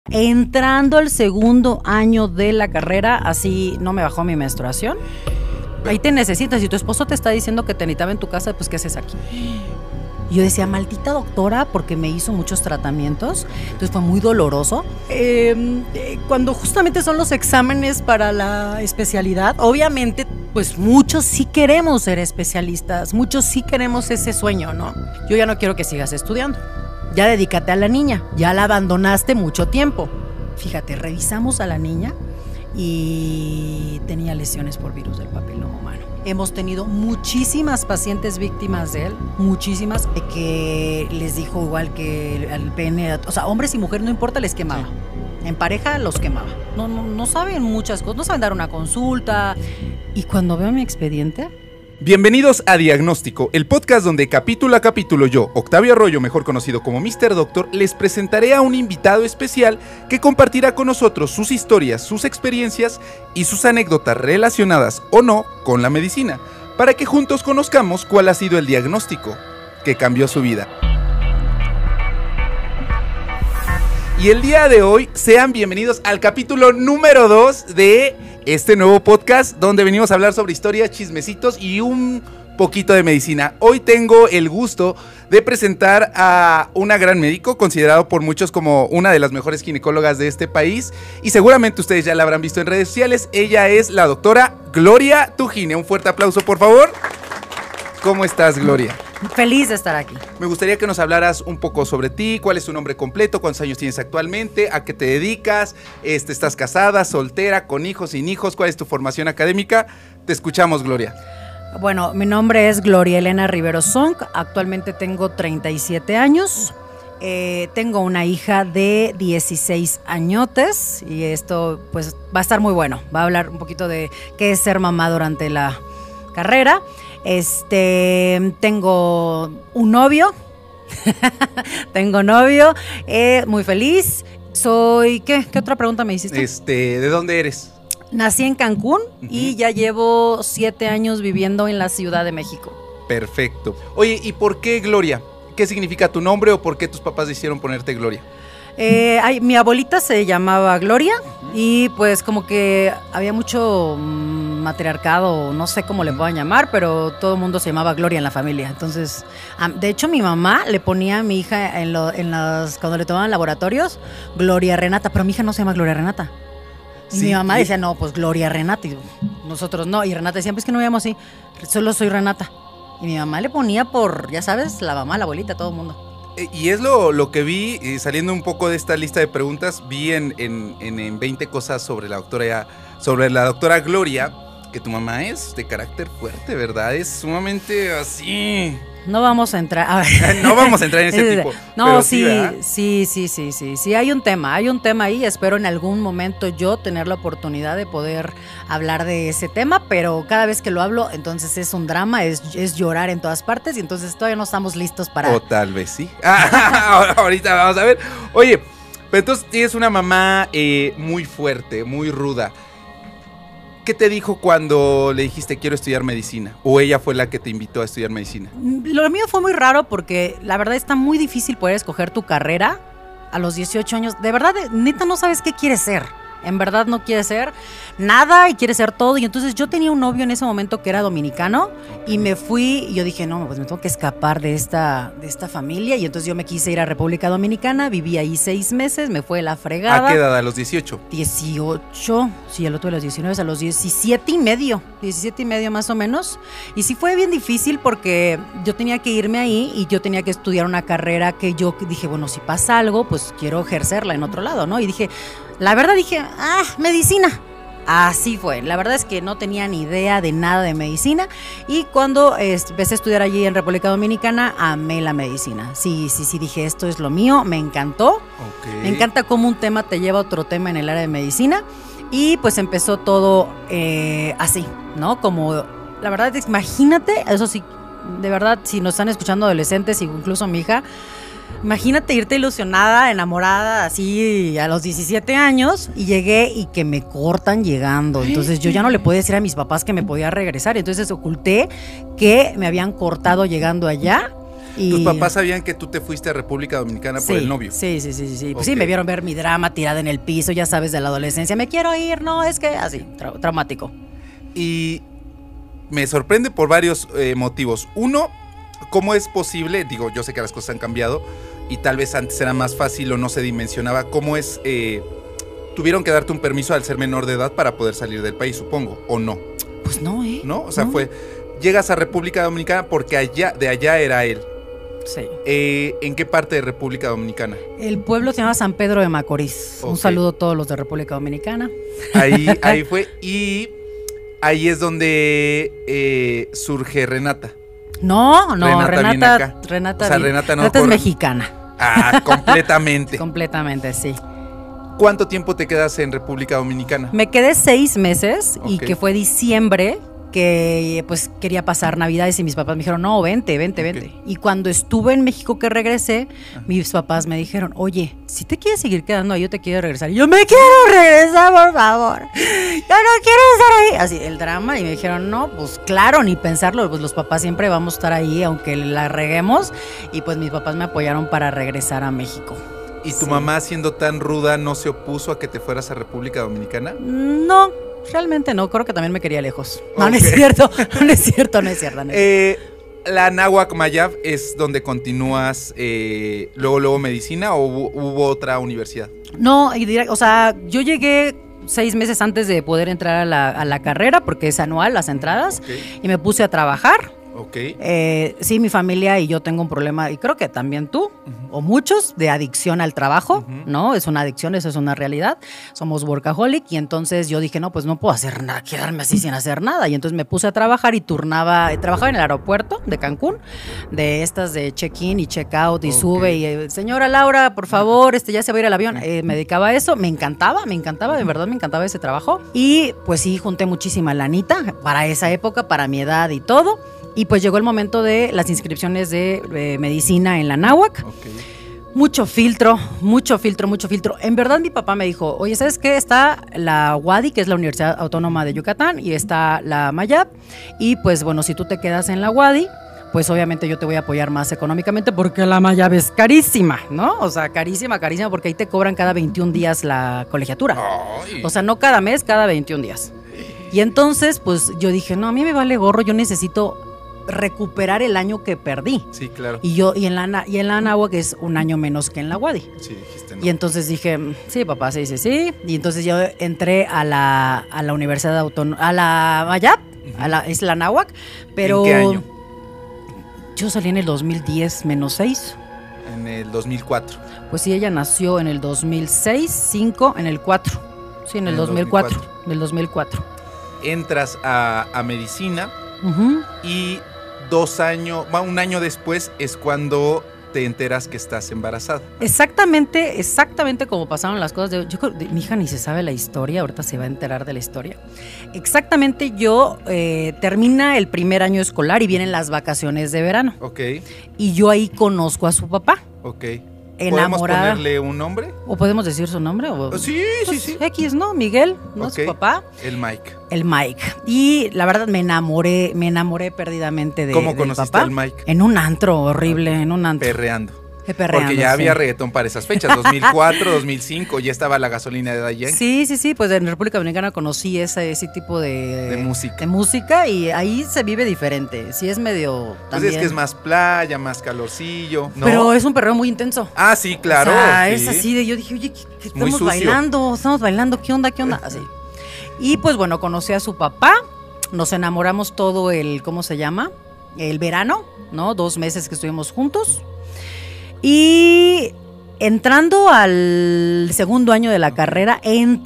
Entrando al segundo año de la carrera, así no me bajó mi menstruación. Ahí te necesitas. Si tu esposo te está diciendo que te necesitaba en tu casa, pues ¿qué haces aquí? Y yo decía, maldita doctora, porque me hizo muchos tratamientos. Entonces fue muy doloroso. Cuando justamente son los exámenes para la especialidad, obviamente, pues muchos sí queremos ser especialistas. Muchos sí queremos ese sueño, ¿no? Yo ya no quiero que sigas estudiando. Ya dedícate a la niña, ya la abandonaste mucho tiempo. Fíjate, revisamos a la niña y tenía lesiones por virus del papiloma humano. Hemos tenido muchísimas pacientes víctimas de él, muchísimas, que les dijo igual que el pene, o sea, hombres y mujeres, no importa, les quemaba. En pareja los quemaba. No saben muchas cosas, no saben dar una consulta. Y cuando veo mi expediente... Bienvenidos a Diagnóstico, el podcast donde capítulo a capítulo yo, Octavio Arroyo, mejor conocido como Mr. Doctor, les presentaré a un invitado especial que compartirá con nosotros sus historias, sus experiencias y sus anécdotas relacionadas o no con la medicina, para que juntos conozcamos cuál ha sido el diagnóstico que cambió su vida. Y el día de hoy, sean bienvenidos al capítulo número 2 de este nuevo podcast donde venimos a hablar sobre historias, chismecitos y un poquito de medicina. Hoy tengo el gusto de presentar a una gran médico, considerado por muchos como una de las mejores ginecólogas de este país, y seguramente ustedes ya la habrán visto en redes sociales. Ella es la doctora Gloria Tujine. Un fuerte aplauso, por favor. ¿Cómo estás, Gloria? Feliz de estar aquí. Me gustaría que nos hablaras un poco sobre ti, cuál es tu nombre completo, cuántos años tienes actualmente, a qué te dedicas, estás casada, soltera, con hijos, sin hijos, cuál es tu formación académica. Te escuchamos, Gloria. Bueno, mi nombre es Gloria Elena Rivero Song, actualmente tengo 37 años, tengo una hija de 16 añotes y esto pues va a estar muy bueno, va a hablar un poquito de qué es ser mamá durante la carrera. Tengo un novio, muy feliz. Soy, ¿qué otra pregunta me hiciste? ¿De dónde eres? Nací en Cancún y ya llevo 7 años viviendo en la Ciudad de México. Perfecto. Oye, ¿y por qué Gloria? ¿Qué significa tu nombre o por qué tus papás decidieron ponerte Gloria? Mi abuelita se llamaba Gloria y pues como que había mucho matriarcado, no sé cómo le puedan llamar, pero todo el mundo se llamaba Gloria en la familia. Entonces, de hecho mi mamá le ponía a mi hija cuando le tomaban laboratorios, Gloria Renata, pero mi hija no se llama Gloria Renata. Y sí, mi mamá decía, no, pues Gloria Renata, y nosotros no, y Renata decía, pues que no me llamo así, solo soy Renata. Y mi mamá le ponía por, ya sabes, la mamá, la abuelita, todo el mundo. Y es lo que vi, saliendo un poco de esta lista de preguntas, vi en 20 cosas sobre la doctora Gloria, que tu mamá es de carácter fuerte, ¿verdad? Es sumamente así... No vamos a entrar, a ver. No vamos a entrar en ese tipo. No, sí, hay un tema ahí. Espero en algún momento yo tener la oportunidad de poder hablar de ese tema, pero cada vez que lo hablo, entonces es un drama, es llorar en todas partes, y entonces todavía no estamos listos para... O tal vez sí. Ahorita vamos a ver. Oye, pero entonces tienes una mamá muy fuerte, muy ruda. ¿Qué te dijo cuando le dijiste quiero estudiar medicina? ¿O ella fue la que te invitó a estudiar medicina? Lo mío fue muy raro porque la verdad está muy difícil poder escoger tu carrera a los 18 años. De verdad, neta no sabes qué quieres ser. En verdad no quiere ser nada y quiere ser todo. Y entonces yo tenía un novio en ese momento que era dominicano y me fui y yo dije, no, pues me tengo que escapar de esta familia. Y entonces yo me quise ir a República Dominicana, viví ahí 6 meses, me fue la fregada. ¿A qué edad? ¿A los 18? 18, sí, el otro de los 19, a los 17 y medio más o menos. Y sí fue bien difícil porque yo tenía que irme ahí y yo tenía que estudiar una carrera que yo dije, bueno, si pasa algo, pues quiero ejercerla en otro lado, ¿no? Y dije, medicina. Así fue. La verdad es que no tenía ni idea de nada de medicina. Y cuando empecé a estudiar allí en República Dominicana, amé la medicina. Sí, dije, esto es lo mío, me encantó. Okay. Me encanta cómo un tema te lleva a otro tema en el área de medicina. Y pues empezó todo así, ¿no? Como, la verdad, imagínate, eso sí, de verdad, si nos están escuchando adolescentes, incluso mi hija, imagínate irte ilusionada, enamorada, así a los 17 años, y llegué y que me cortan llegando. Entonces yo ya no le podía decir a mis papás que me podía regresar. Entonces oculté que me habían cortado llegando allá. ¿Tus papás sabían que tú te fuiste a República Dominicana por el novio? Sí. Pues Ok. sí, me vieron ver mi drama tirada en el piso, ya sabes, de la adolescencia. Me quiero ir, no, es que así, traumático. Y me sorprende por varios motivos. Uno, ¿cómo es posible? Digo, yo sé que las cosas han cambiado y tal vez antes era más fácil o no se dimensionaba. ¿Cómo es? Tuvieron que darte un permiso al ser menor de edad para poder salir del país, supongo, ¿o no? Pues no, ¿eh? ¿No? O sea, No. llegas a República Dominicana porque de allá era él. Sí. ¿En qué parte de República Dominicana? El pueblo se llama San Pedro de Macorís. Un Ok. saludo a todos los de República Dominicana. Ahí fue. Y ahí es donde surge Renata. No, Renata viene acá. Renata, O sea, Renata no es corre. mexicana. Ah, completamente. Completamente, sí. ¿Cuánto tiempo te quedas en República Dominicana? Me quedé 6 meses y Ok. que fue diciembre, que pues quería pasar Navidades y mis papás me dijeron, no, vente. Y cuando estuve en México que regresé, mis papás me dijeron, oye, si te quieres seguir quedando ahí, yo te quiero regresar. Y yo, me quiero regresar, por favor. Yo no quiero estar ahí. Así, el drama. Y me dijeron, no, pues claro, ni pensarlo. Pues los papás siempre vamos a estar ahí, aunque la reguemos. Y pues mis papás me apoyaron para regresar a México. ¿Y tu Sí. mamá, siendo tan ruda, no se opuso a que te fueras a República Dominicana? No, realmente no. Creo que también me quería lejos. No, no Ok. es cierto. No es cierto. La Anáhuac Mayab es donde continúas luego medicina o hubo otra universidad. No, o sea, yo llegué 6 meses antes de poder entrar a la carrera, porque es anual las entradas, Ok. y me puse a trabajar. Ok. Sí, mi familia y yo tengo un problema, y creo que también tú, o muchos, de adicción al trabajo, Ujú. ¿no? Es una adicción, eso es una realidad. Somos workaholic, y entonces yo dije, no, pues no puedo hacer nada, quedarme así sin hacer nada. Y entonces me puse a trabajar y trabajaba en el aeropuerto de Cancún, de estas de check-in y check-out, y Ok. sube, y señora Laura, por favor, ya se va a ir al avión. Me dedicaba a eso, me encantaba, de verdad me encantaba ese trabajo. Y pues sí, junté muchísima lanita para esa época, para mi edad y todo. Y pues llegó el momento de las inscripciones de medicina en la Anáhuac. Ok. Mucho filtro. En verdad mi papá me dijo, oye, ¿sabes qué? Está la UADY, que es la Universidad Autónoma de Yucatán, y está la Mayab. Y pues bueno, si tú te quedas en la UADY, pues obviamente yo te voy a apoyar más económicamente porque la Mayab es carísima, ¿no? O sea, carísima, porque ahí te cobran cada 21 días la colegiatura. Ay. O sea, no cada mes, cada 21 días. Y entonces, pues yo dije, no, a mí me vale gorro, yo necesito recuperar el año que perdí. Sí, claro. Y en la Anáhuac es un año menos que en la UADY. Sí, dijiste no. Y entonces dije, sí, papá, sí. Y entonces yo entré a la Universidad Autónoma, a la Mayab, es la Anáhuac, pero... ¿En qué año? Yo salí en el 2010 menos 6. En el 2004. Pues sí, ella nació en el 2006, 5, en el 4. Sí, en el 2004. En el 2004. Entras a medicina Ujú. y un año después es cuando te enteras que estás embarazada. Exactamente como pasaron las cosas. Yo creo mi hija ni se sabe la historia, ahorita se va a enterar de la historia. Exactamente, yo termina el primer año escolar y vienen las vacaciones de verano. Ok, Y yo ahí conozco a su papá, ok. enamorada. ¿Podemos ponerle un nombre? ¿O podemos decir su nombre? Sí. X, ¿no? Miguel, ¿no? Ok. Su papá. El Mike. El Mike. Y la verdad me enamoré perdidamente ¿Cómo del conociste papá. al Mike? En un antro horrible, en un antro. Perreando. Perreando, Porque ya sí. había reggaetón para esas fechas, 2004, 2005, ya estaba la gasolina de Daddy Yankee. Sí, pues en República Dominicana conocí ese tipo De música. de música, y ahí se vive diferente. Sí, es medio Pues también. es que es más playa, más calorcillo, ¿no? Pero es un perreo muy intenso. Ah, sí, claro. O sea, sí. es así de, yo dije, oye, ¿qué Muy estamos sucio. bailando, ¿qué onda? Así. Y pues bueno, conocí a su papá, nos enamoramos todo ¿cómo se llama? El verano, ¿no? 2 meses que estuvimos juntos. Y entrando al segundo año de la carrera,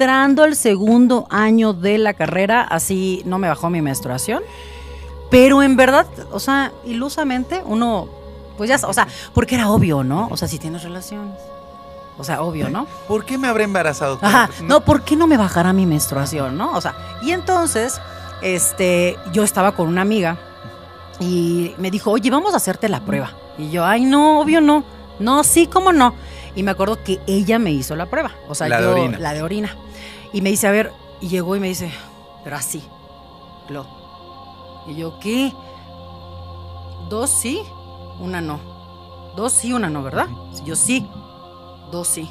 así no me bajó mi menstruación. Pero en verdad, o sea, ilusamente, uno, pues ya, o sea, porque era obvio, ¿no? O sea, si tienes relaciones. O sea, obvio, ¿no? ¿Por qué me habrá embarazado? Ajá, no, ¿por qué no me bajará mi menstruación, no? O sea, y entonces, yo estaba con una amiga y me dijo, oye, vamos a hacerte la prueba. Y yo, ay, no, obvio no. No, sí, ¿cómo no? Y me acuerdo que ella me hizo la prueba. O sea, La de orina. La de orina. Y me dice, a ver, y llegó y me dice, pero así, Glo. Y yo, ¿qué? 2 sí, 1 no. 2 sí, una no, ¿verdad? Yo sí. 2 sí.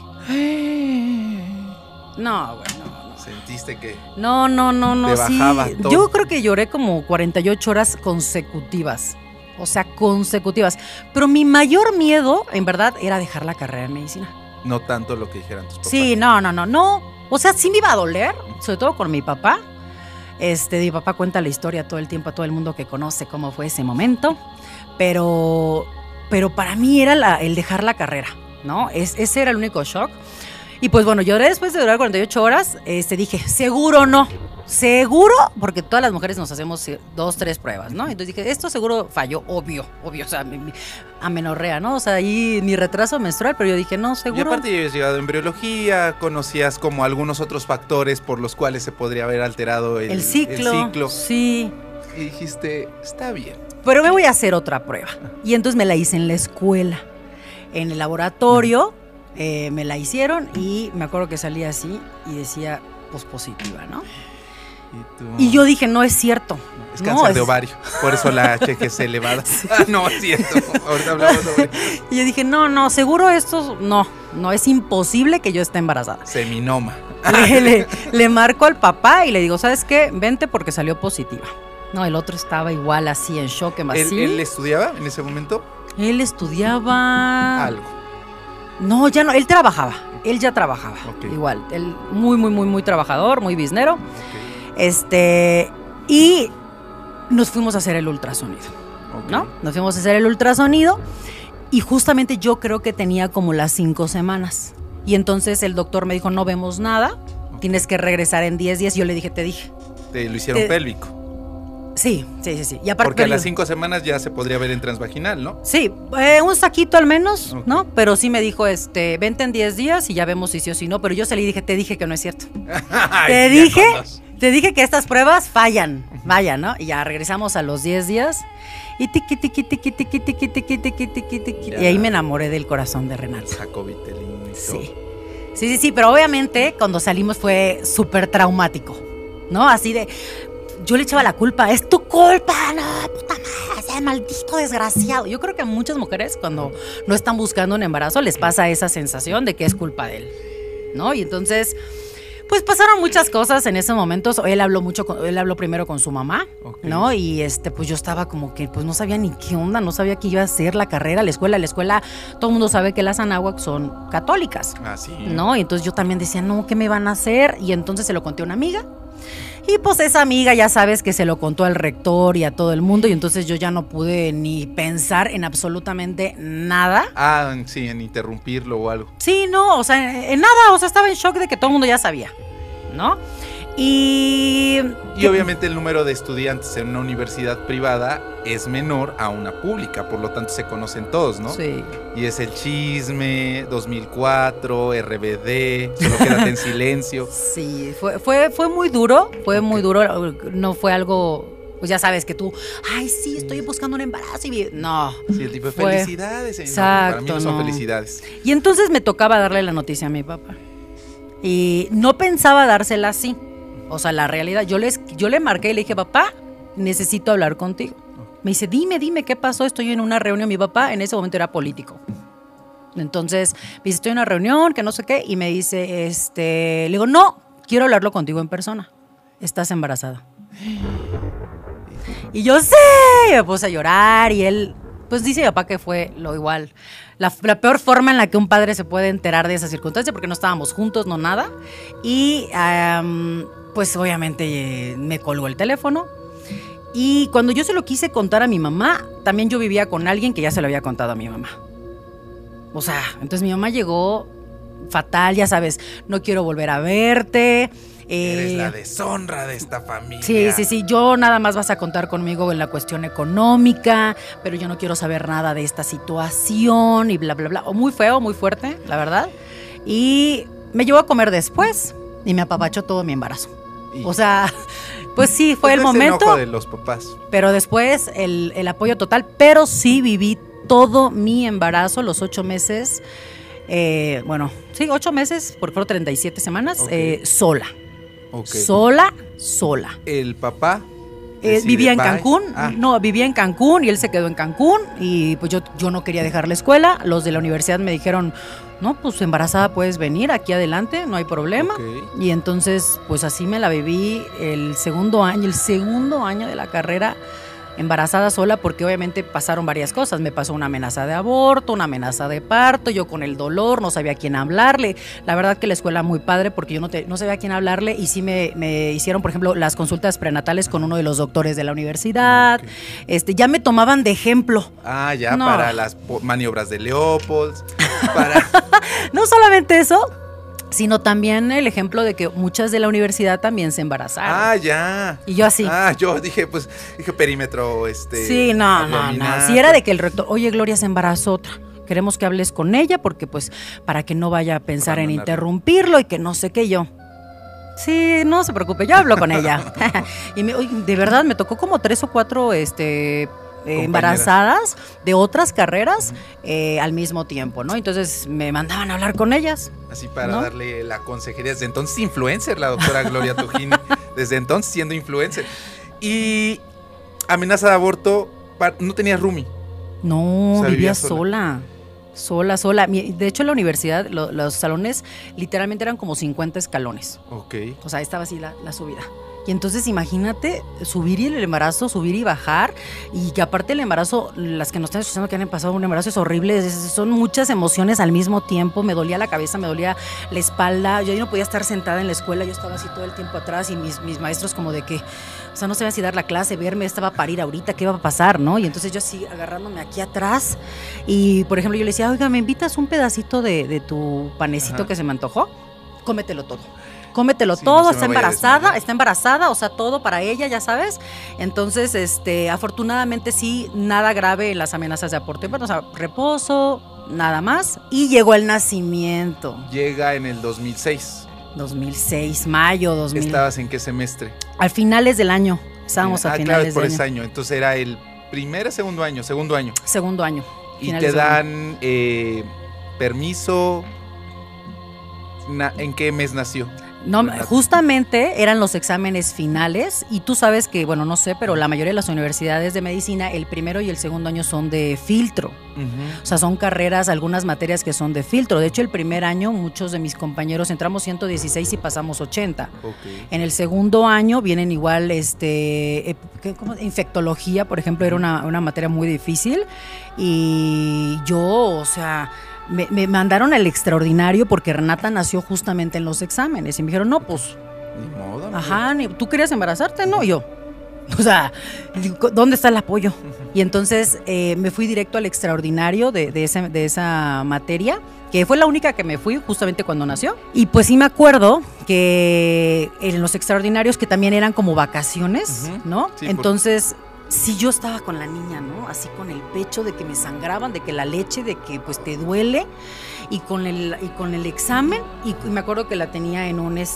No, bueno. ¿Sentiste que No, te bajaba todo? Yo creo que lloré como 48 horas consecutivas. O sea, consecutivas. Pero mi mayor miedo, en verdad, era dejar la carrera en medicina. No tanto lo que dijeran tus papás. Sí, no. O sea, sí me iba a doler, sobre todo con mi papá. Mi papá cuenta la historia todo el tiempo a todo el mundo que conoce cómo fue ese momento. Pero para mí era el dejar la carrera, ¿no? Ese era el único shock. Y pues bueno, lloré después de durar 48 horas. Dije, seguro no. Seguro, porque todas las mujeres nos hacemos 2, 3 pruebas, ¿no? Entonces dije, esto seguro falló, obvio. O sea, amenorrea, ¿no? O sea, ahí mi retraso menstrual, pero yo dije, no, seguro. Y aparte ya habías llegado a embriología, conocías como algunos otros factores por los cuales se podría haber alterado el ciclo. Sí. Y dijiste, está bien. Pero me voy a hacer otra prueba. Y entonces me la hice en la escuela, en el laboratorio. Me la hicieron y me acuerdo que salía así y decía, pues positiva, ¿no? Y yo dije, no es cierto. Es cáncer de ovario, por eso la HG es elevada. Sí. No es cierto. Ahorita hablamos sobre. Y yo dije, no, seguro esto, no es imposible que yo esté embarazada. Seminoma. Le marco al papá y le digo, ¿sabes qué? Vente porque salió positiva. No, el otro estaba igual así en shock, así. ¿Él estudiaba en ese momento? Él estudiaba algo. No, ya no, él ya trabajaba, okay. Igual, él muy trabajador, muy biznero, okay. Y nos fuimos a hacer el ultrasonido, okay. ¿no? Nos fuimos a hacer el ultrasonido y justamente yo creo que tenía como las 5 semanas y entonces el doctor me dijo, no vemos nada, okay. Tienes que regresar en 10 días, yo le dije, te dije. Te lo hicieron pélvico. Sí. Y aparte, porque a las 5 semanas ya se podría ver en transvaginal, ¿no? Sí, un saquito al menos, okay. ¿no? Pero sí me dijo, vente en 10 días y ya vemos si sí o si no. Pero yo se le dije, te dije que no es cierto. Te dije que estas pruebas fallan, ¿no? Y ya regresamos a los 10 días y tiqui. Y ahí me enamoré del corazón de Renato. Jacobitelín. Sí, pero obviamente cuando salimos fue súper traumático, ¿no? Así de... Yo le echaba la culpa, es tu culpa, no, puta madre, ese maldito desgraciado. Yo creo que a muchas mujeres cuando no están buscando un embarazo les pasa esa sensación de que es culpa de él, ¿no? Y entonces, pues pasaron muchas cosas en ese momento. Él habló primero con su mamá, okay. ¿No? Y pues yo estaba como que pues no sabía ni qué onda, no sabía qué iba a hacer la carrera, la escuela, todo el mundo sabe que las Anáhuac son católicas, sí. ¿no? Y entonces yo también decía, no, ¿qué me van a hacer? Y entonces se lo conté a una amiga. Y pues esa amiga ya sabes que se lo contó al rector y a todo el mundo y entonces yo ya no pude ni pensar en absolutamente nada. Sí, en interrumpirlo o algo. Sí, no, o sea, en nada, o sea, estaba en shock de que todo el mundo ya sabía, ¿no? Y obviamente el número de estudiantes en una universidad privada es menor a una pública, por lo tanto se conocen todos, ¿no? Sí. Y es el chisme, 2004, RBD, solo quédate en silencio. Sí, fue muy duro, muy duro, no fue algo... Pues ya sabes que tú, ay, sí, estoy buscando un embarazo y... No. Sí, el tipo de felicidades. Exacto, para mí no son felicidades. Y entonces me tocaba darle la noticia a mi papá. Y no pensaba dársela así. O sea, la realidad, yo le marqué y le dije, papá, necesito hablar contigo. Me dice, dime, ¿qué pasó? Estoy en una reunión. Mi papá en ese momento era político. Entonces, me dice, estoy en una reunión, que no sé qué. Y me dice, le digo, no, quiero hablarlo contigo en persona. Estás embarazada. Y yo, sí, me puse a llorar y él, pues dice mi papá que fue lo igual. La peor forma en la que un padre se puede enterar de esa circunstancia, porque no estábamos juntos, no nada. Y pues obviamente me colgó el teléfono. Y cuando yo se lo quise contar a mi mamá, también yo vivía con alguien que ya se lo había contado a mi mamá. O sea, entonces mi mamá llegó fatal, ya sabes, no quiero volver a verte. Eres la deshonra de esta familia. Sí, yo nada más vas a contar conmigo en la cuestión económica, pero yo no quiero saber nada de esta situación y bla, bla, bla. Muy feo, muy fuerte, la verdad. Y me llevó a comer después y me apapachó todo mi embarazo. O sea, pues sí, fue el momento. Enojo de los papás. Pero después el apoyo total, pero sí viví todo mi embarazo, los 8 meses, 8 meses, porque fueron 37 semanas, okay. Sola. Okay. Sola. ¿El papá Vivía en Cancún, vivía en Cancún y él se quedó en Cancún y pues yo no quería dejar la escuela. Los de la universidad me dijeron, no, pues embarazada puedes venir aquí adelante, no hay problema. Y entonces pues así me la viví el segundo año de la carrera, embarazada sola, porque obviamente pasaron varias cosas. Me pasó una amenaza de aborto, una amenaza de parto, yo con el dolor, no sabía a quién hablarle. La verdad que la escuela muy padre porque yo no sabía a quién hablarle y sí me hicieron, por ejemplo, las consultas prenatales con uno de los doctores de la universidad. Ya me tomaban de ejemplo. Para las maniobras de Leopold, No solamente eso, sino también el ejemplo de que muchas de la universidad también se embarazaron. Y yo así. Yo dije perímetro, Sí, no. Si era de que el rector, oye, Gloria se embarazó otra. Queremos que hables con ella porque pues para que no vaya a pensar en interrumpirlo y que no sé qué yo. Sí, no se preocupe, yo hablo con ella. Y de verdad me tocó como 3 o 4 embarazadas de otras carreras al mismo tiempo, ¿no? Entonces me mandaban a hablar con ellas. Así para darle la consejería. Desde entonces influencer, la doctora Gloria Tujini. Desde entonces siendo influencer. Y amenaza de aborto, ¿no tenías roomie? No, vivía sola. De hecho, en la universidad, los salones literalmente eran como 50 escalones. O sea, estaba así la subida. Y entonces imagínate subir y el embarazo, subir y bajar, y que aparte el embarazo, las que nos están escuchando que han pasado un embarazo es horrible, son muchas emociones al mismo tiempo. Me dolía la cabeza, me dolía la espalda, yo no podía estar sentada en la escuela, yo estaba así todo el tiempo atrás y mis maestros como de que, o sea, no sabían si dar la clase, verme, estaba a parir ahorita, ¿qué va a pasar, no? Y entonces yo así agarrándome aquí atrás y, por ejemplo, yo le decía, oiga, ¿me invitas un pedacito de tu panecito que se me antojó? Cómetelo todo, todo, está embarazada, o sea, todo para ella, ya sabes. Entonces, afortunadamente sí, nada grave en las amenazas de aborto. Bueno, o sea, reposo, nada más. Y llegó el nacimiento. Llega en el 2006. 2006, mayo 2000. ¿Estabas en qué semestre? Al finales del año, estábamos a finales por del ese año. Entonces era el segundo año. Segundo año. Y te dan permiso. ¿En qué mes nació? No, justamente eran los exámenes finales y tú sabes que, bueno, no sé, pero la mayoría de las universidades de medicina, el primero y el segundo año son de filtro. O sea, son carreras, algunas materias que son de filtro. De hecho, el primer año muchos de mis compañeros entramos 116 y pasamos 80. En el segundo año vienen igual, infectología, por ejemplo, era una materia muy difícil y yo, o sea... Me mandaron al extraordinario porque Renata nació justamente en los exámenes y me dijeron, no, pues... Ni modo. ¿Tú querías embarazarte? No, yo. O sea, ¿dónde está el apoyo? Y entonces me fui directo al extraordinario de esa materia, que fue la única que me fui justamente cuando nació. Y pues sí me acuerdo que en los extraordinarios que también eran como vacaciones, ¿no? Sí, entonces... Sí, yo estaba con la niña, ¿no? Así con el pecho de que me sangraban, de que la leche, de que pues te duele y con el examen y me acuerdo que la tenía en un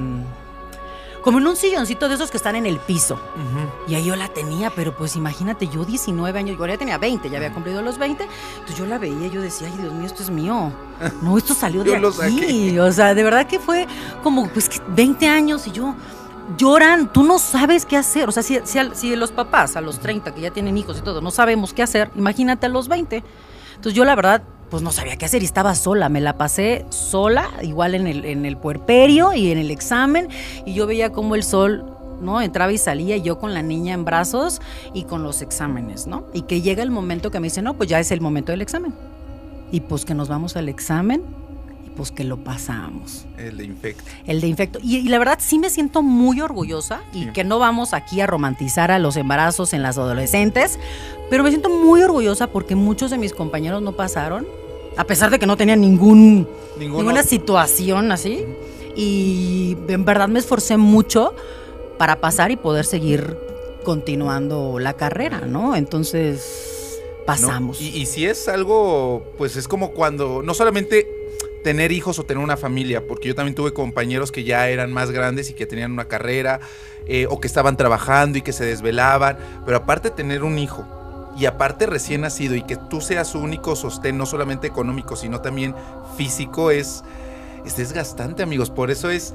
como en un silloncito de esos que están en el piso. Y ahí yo la tenía, pero pues imagínate, yo 19 años, yo ya tenía 20, ya había cumplido los 20, entonces yo la veía y yo decía, ay Dios mío, esto es mío. No, esto salió de aquí. O sea, de verdad que fue como pues 20 años y yo... Lloran, tú no sabes qué hacer. O sea, si los papás a los 30 que ya tienen hijos y todo no sabemos qué hacer, imagínate a los 20. Entonces yo la verdad pues no sabía qué hacer y estaba sola, me la pasé sola, igual en el puerperio y en el examen, y yo veía cómo el sol, ¿no? Entraba y salía, y yo con la niña en brazos y con los exámenes, ¿no? Y que llega el momento que me dice, no, pues ya es el momento del examen. Y pues que nos vamos al examen. Pues que lo pasamos. El de infecto. Y la verdad sí me siento muy orgullosa y que no vamos aquí a romantizar a los embarazos en las adolescentes, pero me siento muy orgullosa porque muchos de mis compañeros no pasaron, a pesar de que no tenían ninguna situación así. Y en verdad me esforcé mucho para pasar y poder seguir continuando la carrera, ¿no? Entonces pasamos. No, y si es algo, pues es como cuando, no solamente... tener hijos o tener una familia, porque yo también tuve compañeros que ya eran más grandes y que tenían una carrera o que estaban trabajando y que se desvelaban, pero aparte tener un hijo y aparte recién nacido y que tú seas su único sostén, no solamente económico, sino también físico, es desgastante, amigos. Por eso es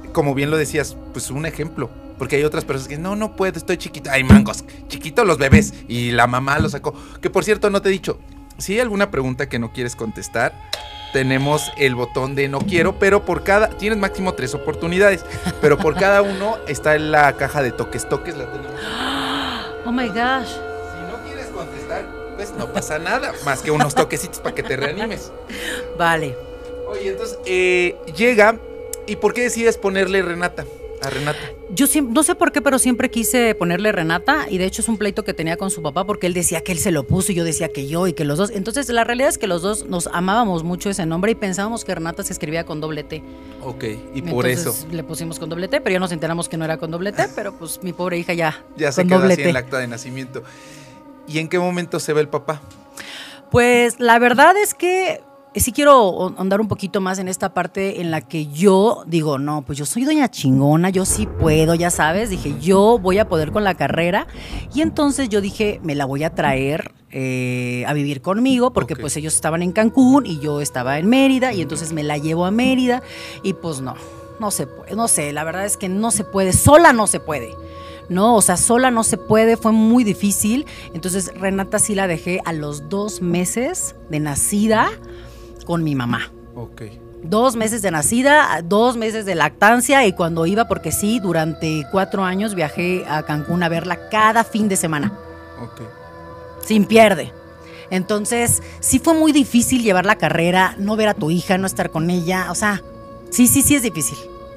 como bien lo decías, pues un ejemplo. Porque hay otras personas que no puedo, estoy chiquito. Hay mangos, chiquitos los bebés. Y la mamá lo sacó. Que por cierto, no te he dicho, si hay alguna pregunta que no quieres contestar, tenemos el botón de no quiero, pero tienes máximo 3 oportunidades. Pero por cada uno está en la caja de toques. Toques la tenemos. Oh my gosh. Si no quieres contestar, pues no pasa nada. Más que unos toquecitos para que te reanimes. Vale. Oye, entonces, llega. ¿Y por qué decides ponerle Renata? A Renata. Yo no sé por qué, pero siempre quise ponerle Renata, y de hecho es un pleito que tenía con su papá porque él decía que él se lo puso y yo decía que yo y que los dos. Entonces la realidad es que los dos nos amábamos mucho ese nombre y pensábamos que Renata se escribía con doble T. Ok, y por entonces, le pusimos con doble T, pero ya nos enteramos que no era con doble T, pero pues mi pobre hija ya se quedó así en el acta de nacimiento. ¿Y en qué momento se ve el papá? Pues la verdad es que sí quiero andar un poquito más en esta parte en la que yo digo, no, pues yo soy doña chingona, yo sí puedo, ya sabes, dije, yo voy a poder con la carrera, y entonces yo dije, me la voy a traer a vivir conmigo, porque pues ellos estaban en Cancún y yo estaba en Mérida, y entonces me la llevo a Mérida, y pues no se puede, no sé, la verdad es que no se puede, sola no se puede. No, o sea, sola no se puede, fue muy difícil. Entonces Renata sí la dejé a los 2 meses de nacida con mi mamá. Ok. 2 meses de nacida, 2 meses de lactancia, y cuando iba, porque sí, durante 4 años viajé a Cancún a verla cada fin de semana. Ok. Sin pierde. Entonces, sí fue muy difícil llevar la carrera, no ver a tu hija, no estar con ella, o sea, sí es difícil.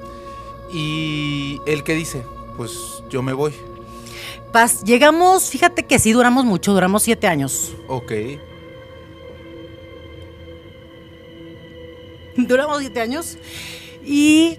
¿Y él qué dice? Pues yo me voy. Llegamos, fíjate que sí duramos mucho, duramos 7 años. Ok. Duramos 7 años y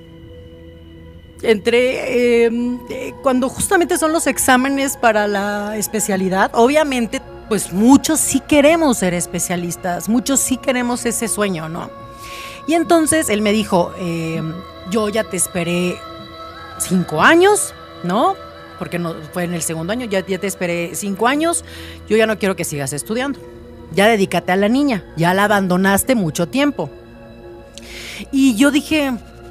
entré cuando justamente son los exámenes para la especialidad. Obviamente, pues muchos sí queremos ser especialistas, muchos sí queremos ese sueño, ¿no? Y entonces él me dijo, yo ya te esperé 5 años, ¿no? Porque no fue en el segundo año, ya te esperé 5 años, yo ya no quiero que sigas estudiando. Ya dedícate a la niña, ya la abandonaste mucho tiempo. Y yo dije,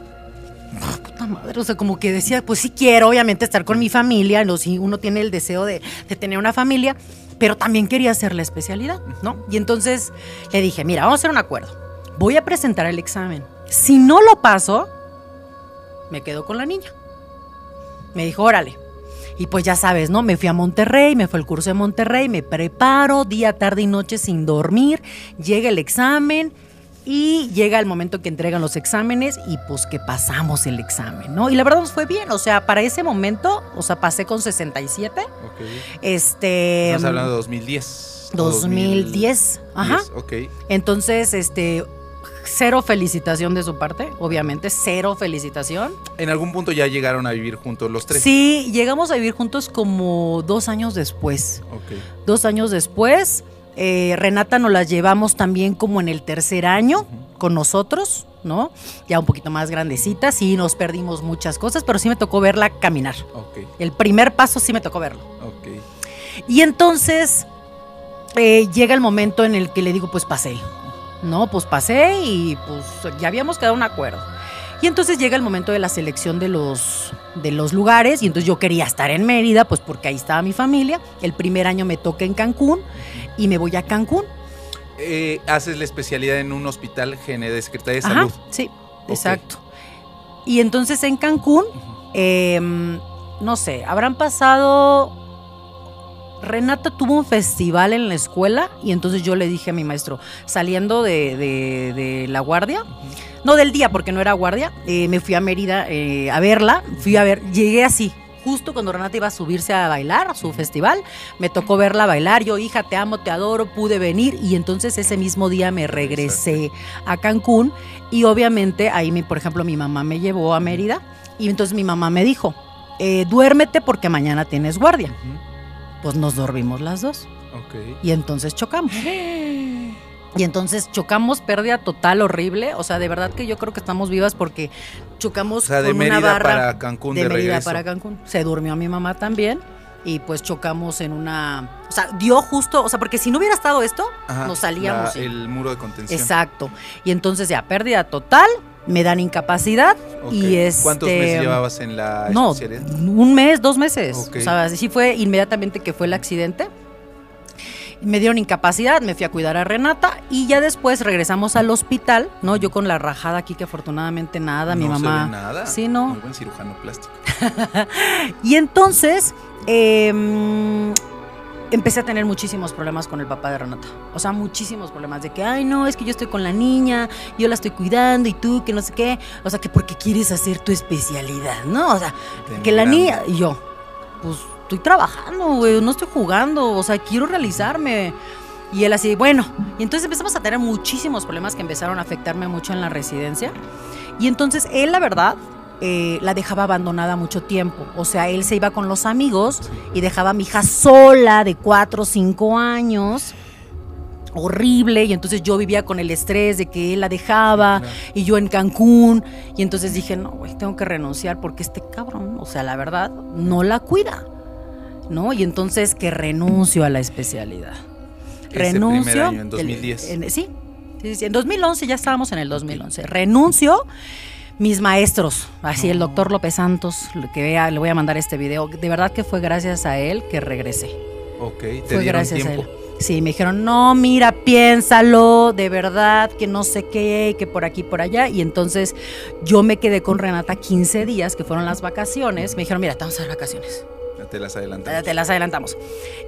puta madre, o sea, como que decía, pues sí quiero obviamente estar con mi familia, ¿no? Sí, uno tiene el deseo de tener una familia, pero también quería hacer la especialidad, ¿no? Y entonces le dije, mira, vamos a hacer un acuerdo, voy a presentar el examen, si no lo paso, me quedo con la niña. Me dijo, órale. Y pues ya sabes, ¿no? Me fui a Monterrey, me fue el curso de Monterrey, me preparo día, tarde y noche sin dormir, llega el examen. Y llega el momento que entregan los exámenes y pues que pasamos el examen, ¿no? Y la verdad nos fue bien, o sea, para ese momento, o sea, pasé con 67. Ok. Estamos hablando de 2010. 2010, ajá. Ok. Entonces, cero felicitación de su parte, obviamente, cero felicitación. ¿En algún punto ya llegaron a vivir juntos los 3? Sí, llegamos a vivir juntos como 2 años después. Ok. 2 años después. Renata nos la llevamos también como en el 3er año con nosotros, ¿no? Ya un poquito más grandecita, sí nos perdimos muchas cosas, pero sí me tocó verla caminar. Okay. El primer paso sí me tocó verlo. Okay. Y entonces llega el momento en el que le digo, pues pasé, ¿no? Pues pasé y pues ya habíamos quedado un acuerdo. Y entonces llega el momento de la selección de los lugares, y entonces yo quería estar en Mérida, pues porque ahí estaba mi familia. El primer año me toca en Cancún y me voy a Cancún. Haces la especialidad en un hospital de Secretaría de Salud. Sí, okay. Exacto. Y entonces en Cancún, no sé, habrán pasado... Renata tuvo un festival en la escuela y entonces yo le dije a mi maestro, saliendo de la guardia, no del día porque no era guardia, me fui a Mérida a verla, llegué así, justo cuando Renata iba a subirse a bailar a su festival, me tocó verla bailar, yo, hija, te amo, te adoro, pude venir, y entonces ese mismo día me regresé a Cancún, y obviamente ahí, por ejemplo, mi mamá me llevó a Mérida, y entonces mi mamá me dijo, duérmete porque mañana tienes guardia. Pues nos dormimos las dos. Okay. Y entonces chocamos. Y entonces chocamos, pérdida total, horrible. O sea, de verdad que yo creo que estamos vivas porque chocamos, o sea, con una barra. Para Cancún, de Mérida regreso. para Cancún. Se durmió mi mamá también. Y pues chocamos en una... O sea, dio justo... O sea, porque si no hubiera estado esto, nos salíamos. El muro de contención. Exacto. Y entonces ya, pérdida total. me dan incapacidad y ¿Cuántos meses llevabas en la especialidad? Un mes, 2 meses. Okay. O sea, sí fue inmediatamente que fue el accidente. Me dieron incapacidad, me fui a cuidar a Renata y ya después regresamos al hospital, ¿no? Yo con la rajada aquí que afortunadamente nada, mi mamá. No se ve nada. Sí, no. Muy buen cirujano plástico. Y entonces empecé a tener muchísimos problemas con el papá de Renata. O sea, muchísimos problemas de que, ay, no, es que yo estoy con la niña, yo la estoy cuidando y tú, que no sé qué. O sea, que porque quieres hacer tu especialidad, ¿no? O sea, que la niña. Y yo, pues estoy trabajando, güey, no estoy jugando, o sea, quiero realizarme. Y él así, bueno, y entonces empezamos a tener muchísimos problemas que empezaron a afectarme mucho en la residencia. Y entonces él, la verdad, la dejaba abandonada mucho tiempo. O sea, él se iba con los amigos y dejaba a mi hija sola de 4 o 5 años. Horrible, y entonces yo vivía con el estrés de que él la dejaba, y yo en Cancún, y entonces dije, no, güey, tengo que renunciar porque este cabrón, o sea, la verdad, no la cuida, ¿no? Y entonces que renuncio a la especialidad. Renuncio. Primer año, en 2010. Sí, en 2011, ya estábamos en el 2011. Renuncio, mis maestros, así el doctor López Santos, que vea, le voy a mandar este video, de verdad que fue gracias a él que regresé. Ok, te fue dieron gracias tiempo. a él. Sí, me dijeron, no, mira, piénsalo, de verdad, que no sé qué, que por aquí, por allá. Y entonces yo me quedé con Renata 15 días, que fueron las vacaciones. Me dijeron, mira, te vamos a dar vacaciones. Ya te las adelantamos. Te las adelantamos.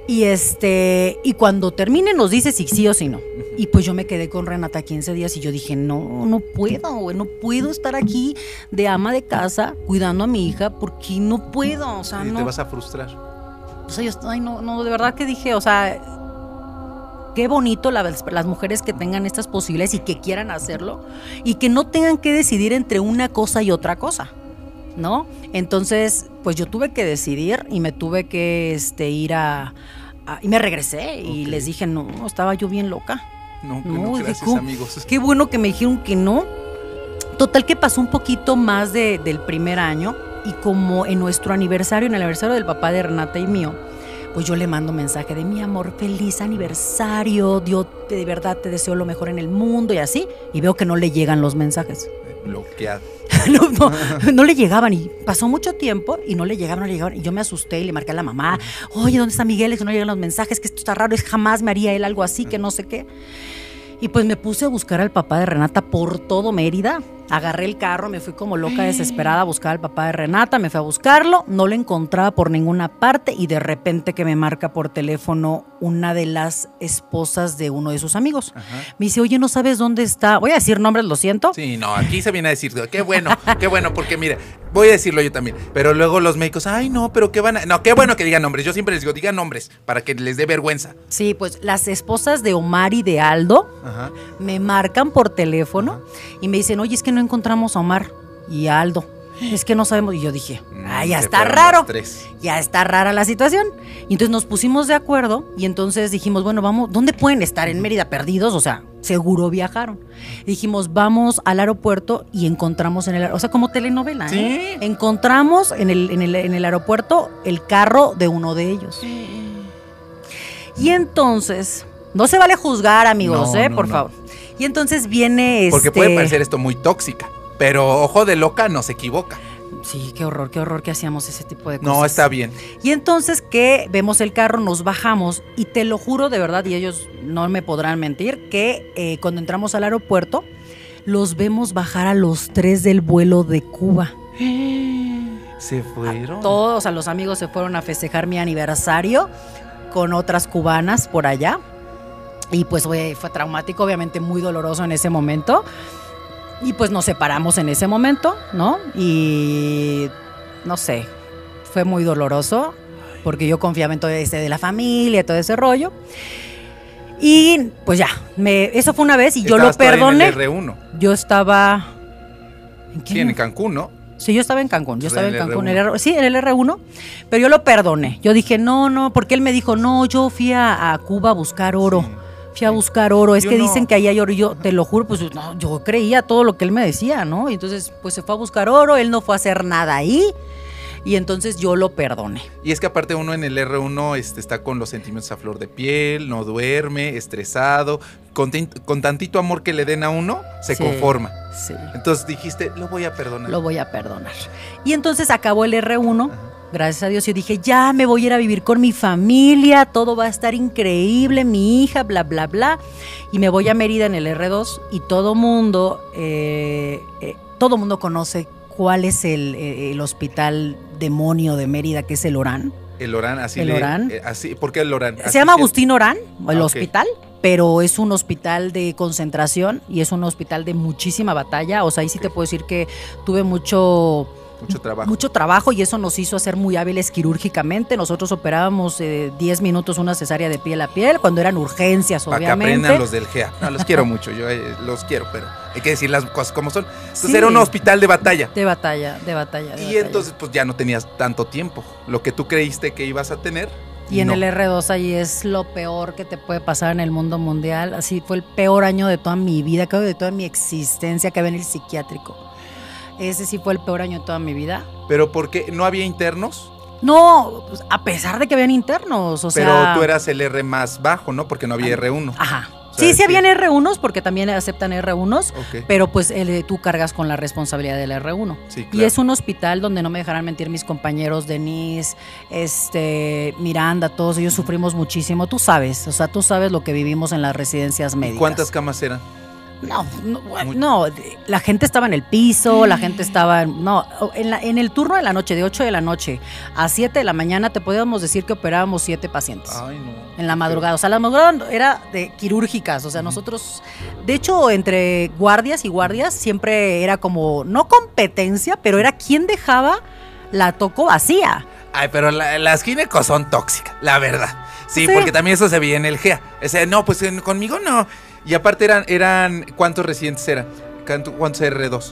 Y cuando termine nos dices si sí o si no. Y pues yo me quedé con Renata 15 días y yo dije, no puedo, güey, no puedo estar aquí de ama de casa cuidando a mi hija porque no puedo, o sea, y no. te vas a frustrar. O sea, no, de verdad que dije, o sea, qué bonito las mujeres que tengan estas posibilidades y que quieran hacerlo y que no tengan que decidir entre una cosa y otra cosa, ¿no? Entonces, pues yo tuve que decidir y me tuve que ir y me regresé y les dije, no, estaba yo bien loca. No, gracias, dije, amigos. Qué bueno que me dijeron que no. Total que pasó un poquito más del primer año y como en nuestro aniversario, en el aniversario del papá de Renata y mío, pues yo le mando mensaje de mi amor, feliz aniversario, Dios de verdad te deseo lo mejor en el mundo y así, y veo que no le llegan los mensajes. Bloqueado. no le llegaban y pasó mucho tiempo y no le llegaban y yo me asusté y le marqué a la mamá, oye, ¿dónde está Miguel? Es que no llegan los mensajes, que esto está raro, jamás me haría él algo así, que no sé qué. Y pues me puse a buscar al papá de Renata por todo Mérida. Agarré el carro, me fui como loca desesperada a buscar al papá de Renata, me fui a buscarlo, no lo encontraba por ninguna parte y de repente que me marca por teléfono una de las esposas de uno de sus amigos. Ajá. Me dice, oye, ¿no sabes dónde está? Voy a decir nombres, lo siento. Sí, no, aquí se viene a decir, qué bueno, porque mira, voy a decirlo yo también, pero luego los médicos, ay, no, pero qué van a... No, qué bueno que digan nombres, yo siempre les digo, digan nombres, para que les dé vergüenza. Sí, pues las esposas de Omar y de Aldo me marcan por teléfono y me dicen, oye, es que no encontramos a Omar y a Aldo, es que no sabemos. Y yo dije, ya está raro, ya está rara la situación. Y entonces nos pusimos de acuerdo y entonces dijimos, bueno, vamos, ¿dónde pueden estar? En Mérida perdidos, o sea, seguro viajaron. Y dijimos, vamos al aeropuerto y encontramos o sea, como telenovela, ¿eh? Encontramos en el aeropuerto el carro de uno de ellos. Y entonces, no se vale juzgar, amigos, por favor. Y entonces viene Porque puede parecer esto muy tóxica, pero ojo de loca no se equivoca. Sí, qué horror que hacíamos ese tipo de cosas. No, está bien. Y entonces que vemos el carro, nos bajamos y te lo juro de verdad, y ellos no me podrán mentir, que cuando entramos al aeropuerto, los vemos bajar a los 3 del vuelo de Cuba. ¿Se fueron? Todos, a los amigos se fueron a festejar mi aniversario con otras cubanas por allá. Y pues fue traumático, obviamente muy doloroso en ese momento. Y pues nos separamos en ese momento, ¿no? Y no sé, fue muy doloroso porque yo confiaba en todo de la familia, todo ese rollo. Y pues ya, eso fue una vez y yo lo perdoné. En el R1. Yo estaba... ¿En qué? Sí, en Cancún, ¿no? Sí, yo estaba en Cancún, en el R1, pero yo lo perdoné. Yo dije, no, porque él me dijo, no, yo fui a Cuba a buscar oro. Sí. Fui a buscar oro, es que dicen que ahí hay oro, y yo te lo juro, pues no, yo creía todo lo que él me decía, ¿no? Y entonces, pues se fue a buscar oro, él no fue a hacer nada ahí, Y entonces yo lo perdoné. Y es que aparte uno en el R1 está con los sentimientos a flor de piel, no duerme, estresado, con tantito amor que le den a uno, se conforma. Sí. Entonces dijiste, lo voy a perdonar. Lo voy a perdonar. Y entonces acabó el R1. Ajá. Gracias a Dios, yo dije, ya me voy a ir a vivir con mi familia, todo va a estar increíble, mi hija, bla, bla, bla. Y me voy a Mérida en el R2 y todo mundo conoce cuál es el hospital demonio de Mérida, que es el Orán. El Orán, así. El Orán. ¿Por qué el Orán? Se llama Agustín Orán, el hospital. Pero es un hospital de concentración y es un hospital de muchísima batalla. O sea, ahí sí te puedo decir que tuve mucho trabajo y eso nos hizo hacer muy hábiles quirúrgicamente. Nosotros operábamos 10 minutos una cesárea de piel a piel cuando eran urgencias, obviamente. Para que aprendan los del GEA. No, los quiero mucho, yo los quiero, pero hay que decir las cosas como son. Entonces era un hospital de batalla. De batalla. Entonces pues ya no tenías tanto tiempo. Lo que tú creíste que ibas a tener. Y en el R2 ahí es lo peor que te puede pasar en el mundo mundial. Así fue el peor año de toda mi vida, creo de toda mi existencia, que había en el psiquiátrico. Ese sí fue el peor año de toda mi vida. ¿Pero por qué? ¿No había internos? No, pues, a pesar de que habían internos, Pero tú eras el R más bajo, ¿no? Porque no había R1. Ajá. Sí habían R1s, porque también aceptan R1s, pero pues tú cargas con la responsabilidad del R1. Sí, claro. Y es un hospital donde no me dejarán mentir mis compañeros, Denise, Miranda, todos ellos sufrimos muchísimo. Tú sabes lo que vivimos en las residencias médicas. ¿Cuántas camas eran? No, la gente estaba en el piso, la gente estaba, en el turno de la noche, de 8 de la noche a 7 de la mañana, te podíamos decir que operábamos 7 pacientes. Ay, no. En la madrugada, o sea, la madrugada era de quirúrgicas, o sea, nosotros, de hecho, entre guardias y guardias, siempre era como, no competencia, pero era quien dejaba la toco vacía. Ay, pero las ginecos son tóxicas, la verdad. Sí, porque también eso se veía en el GEA. O sea, no, pues conmigo no. Y aparte eran ¿cuántos residentes eran? ¿Cuántos R2?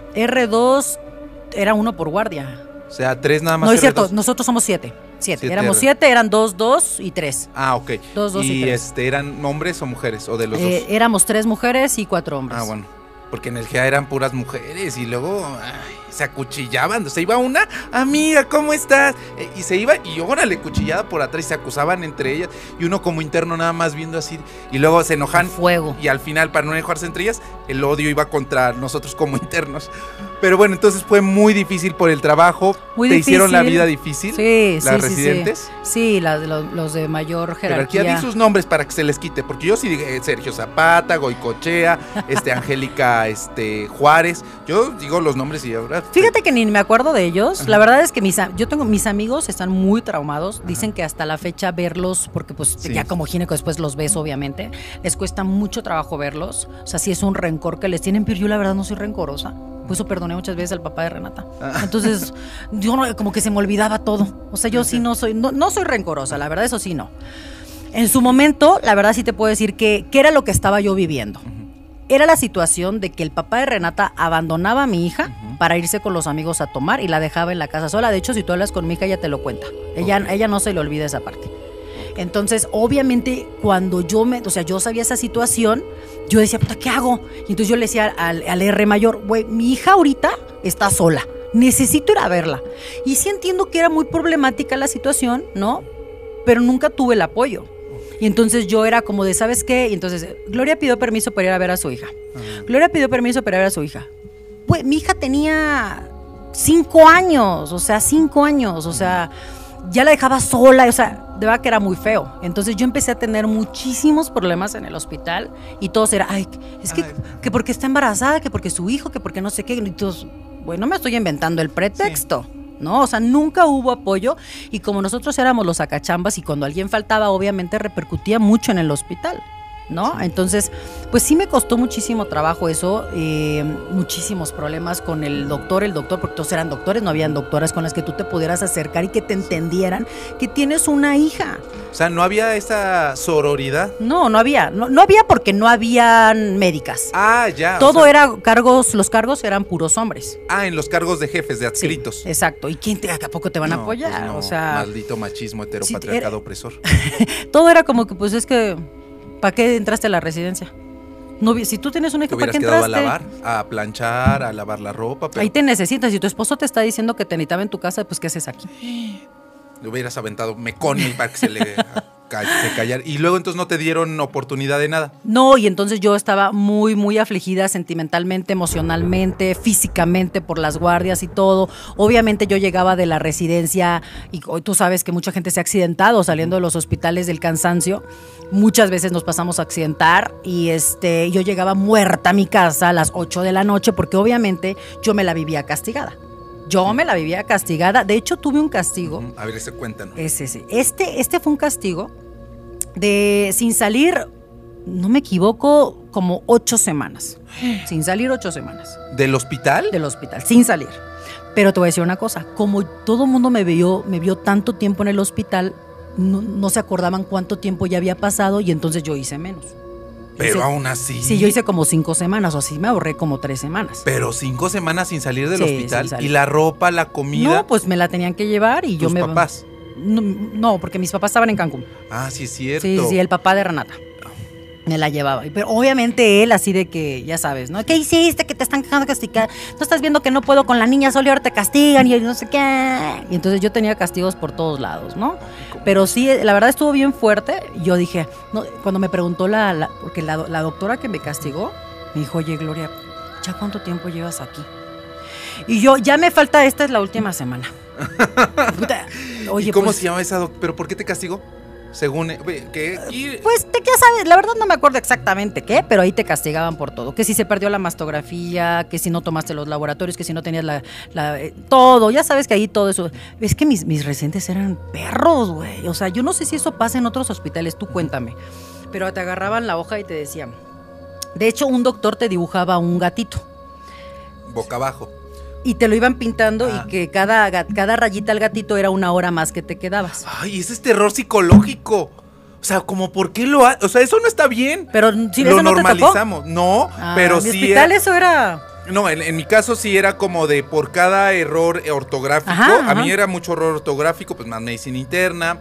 R2 era uno por guardia. O sea, 3 nada más. No es cierto, nosotros somos 7. Éramos 7, eran 2, 2 y 3. Ah, ok. 2, 2 y 3. ¿Eran hombres o mujeres? ¿O de los dos? Éramos 3 mujeres y 4 hombres. Ah, bueno. Porque en el GEA eran puras mujeres y luego se acuchillaban. Se iba una, amiga, ¿cómo estás? Y se iba y órale, cuchillada por atrás y se acusaban entre ellas. Y uno como interno nada más viendo así. Y luego se enojan. Fuego. Y al final, para no enojarse entre ellas, el odio iba contra nosotros como internos. Pero bueno, entonces fue muy difícil por el trabajo. Muy ¿Te difícil. hicieron la vida difícil? Sí, ¿Las residentes? Sí, los de mayor jerarquía. Pero aquí di sus nombres para que se les quite, porque yo sí dije Sergio Zapata, Goicochea, Angélica Juárez. Yo digo los nombres y ahora. Fíjate que ni me acuerdo de ellos. Ajá. La verdad es que mis amigos están muy traumados. Ajá. Dicen que hasta la fecha verlos, porque pues ya como gineco después los ves, obviamente, les cuesta mucho trabajo verlos. O sea, sí es un rencor que les tienen, pero yo la verdad no soy rencorosa. Por eso perdoné muchas veces al papá de Renata. Entonces, yo como que se me olvidaba todo. O sea, yo sí no soy rencorosa, la verdad, eso sí no. En su momento, la verdad sí te puedo decir que era lo que estaba yo viviendo. Era la situación de que el papá de Renata abandonaba a mi hija para irse con los amigos a tomar y la dejaba en la casa sola. De hecho, si tú hablas con mi hija, ella te lo cuenta. Ella no se le olvida esa parte. Entonces, obviamente, cuando yo sabía esa situación, yo decía, puta, ¿qué hago? Y entonces yo le decía al R mayor, güey, mi hija ahorita está sola, necesito ir a verla. Y sí entiendo que era muy problemática la situación, ¿no? Pero nunca tuve el apoyo. Y entonces yo era como de, ¿sabes qué? Y entonces, Gloria pidió permiso para ir a ver a su hija. Gloria pidió permiso para ir a ver a su hija. Pues mi hija tenía 5 años, o sea, ya la dejaba sola, o sea, de verdad que era muy feo. Entonces yo empecé a tener muchísimos problemas en el hospital y todos era, que porque está embarazada, que porque su hijo, que porque no sé qué. Y todos, bueno, me estoy inventando el pretexto. Sí. ¿No? O sea, nunca hubo apoyo y como nosotros éramos los sacachambas y cuando alguien faltaba, obviamente repercutía mucho en el hospital, ¿no? Sí. Entonces, pues sí me costó muchísimo trabajo eso, muchísimos problemas con el doctor, porque todos eran doctores, no habían doctoras con las que tú te pudieras acercar y que te entendieran que tienes una hija. O sea, ¿no había esa sororidad? No había porque no habían médicas. Ah, ya. Todo era los cargos eran puros hombres. Ah, en los cargos de jefes, de adscritos. Sí, exacto. ¿Y a poco te van a apoyar? Pues no, o sea, maldito machismo heteropatriarcado opresor. Todo era como que, pues es que, ¿para qué entraste a la residencia? No, si tú tienes un Te hijo, ¿para hubieras qué quedado entraste? a lavar, a planchar, a lavar la ropa, pero Ahí te necesitas. Si tu esposo te está diciendo que te necesitaba en tu casa, pues ¿qué haces aquí? le hubieras aventado meconio para que se callara. Y luego entonces no te dieron oportunidad de nada. No, y entonces yo estaba muy, muy afligida sentimentalmente, emocionalmente, físicamente por las guardias y todo. Obviamente yo llegaba de la residencia y hoy tú sabes que mucha gente se ha accidentado saliendo de los hospitales del cansancio. Muchas veces nos pasamos a accidentar y yo llegaba muerta a mi casa a las 8 de la noche porque obviamente yo me la vivía castigada. Yo me la vivía castigada. De hecho, tuve un castigo. A ver, cuéntanos. Este fue un castigo de sin salir, no me equivoco, como 8 semanas. Sin salir 8 semanas. ¿Del hospital? Del hospital, sin salir. Pero te voy a decir una cosa, como todo el mundo me vio tanto tiempo en el hospital, no se acordaban cuánto tiempo ya había pasado y entonces yo hice menos. Pero aún así. Sí, yo hice como 5 semanas o así me ahorré como 3 semanas. Pero 5 semanas sin salir del Sí, hospital. sin salir. Y la ropa, la comida. No, pues me la tenían que llevar y yo ¿Tus me... papás? No, porque mis papás estaban en Cancún. Ah, sí es cierto. Sí, el papá de Renata. Me la llevaba. Pero obviamente él así de que, ya sabes, ¿no? ¿Qué hiciste? Que te están dejando castigar. No estás viendo que no puedo con la niña solo y ahora te castigan y no sé qué. Y entonces yo tenía castigos por todos lados, ¿no? Pero sí, la verdad estuvo bien fuerte. Yo dije, no, cuando me preguntó porque la doctora que me castigó, me dijo, oye, Gloria, ¿ya cuánto tiempo llevas aquí? Y yo, ya me falta, esta es la última semana. Oye, ¿y cómo se llama esa doctora? ¿Pero por qué te castigó? Según, ¿qué? Pues ya sabes, la verdad no me acuerdo exactamente qué, pero ahí te castigaban por todo. Que si se perdió la mastografía, que si no tomaste los laboratorios, que si no tenías todo, ya sabes que ahí todo eso. Es que mis residentes eran perros, güey. O sea, yo no sé si eso pasa en otros hospitales, tú cuéntame. Pero te agarraban la hoja y te decían. De hecho, un doctor te dibujaba un gatito. Boca abajo. Y te lo iban pintando y que cada rayita al gatito era 1 hora más que te quedabas. Ay, ese es terror psicológico. O sea, como ¿por qué lo hace? O sea, eso no está bien. Pero si lo normalizamos. No, pero sí. En mi hospital eso era... No, en mi caso sí era como de por cada error ortográfico. Ajá. A mí era mucho error ortográfico, pues más medicina interna.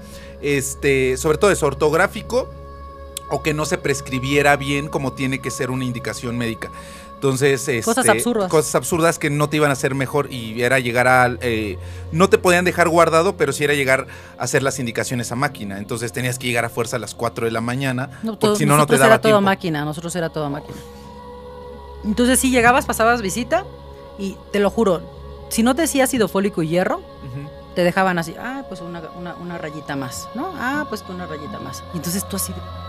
Sobre todo eso, ortográfico o que no se prescribiera bien como tiene que ser una indicación médica. Entonces, cosas absurdas que no te iban a hacer mejor y era llegar no te podían dejar guardado, pero sí era llegar a hacer las indicaciones a máquina. Entonces tenías que llegar a fuerza a las 4 de la mañana, porque si no, no te daba tiempo. Nosotros era todo máquina. Entonces sí llegabas, pasabas visita y te lo juro, si no te decía ácido fólico y hierro, te dejaban así, pues una rayita más, ¿no? Pues una rayita más. Y entonces tú así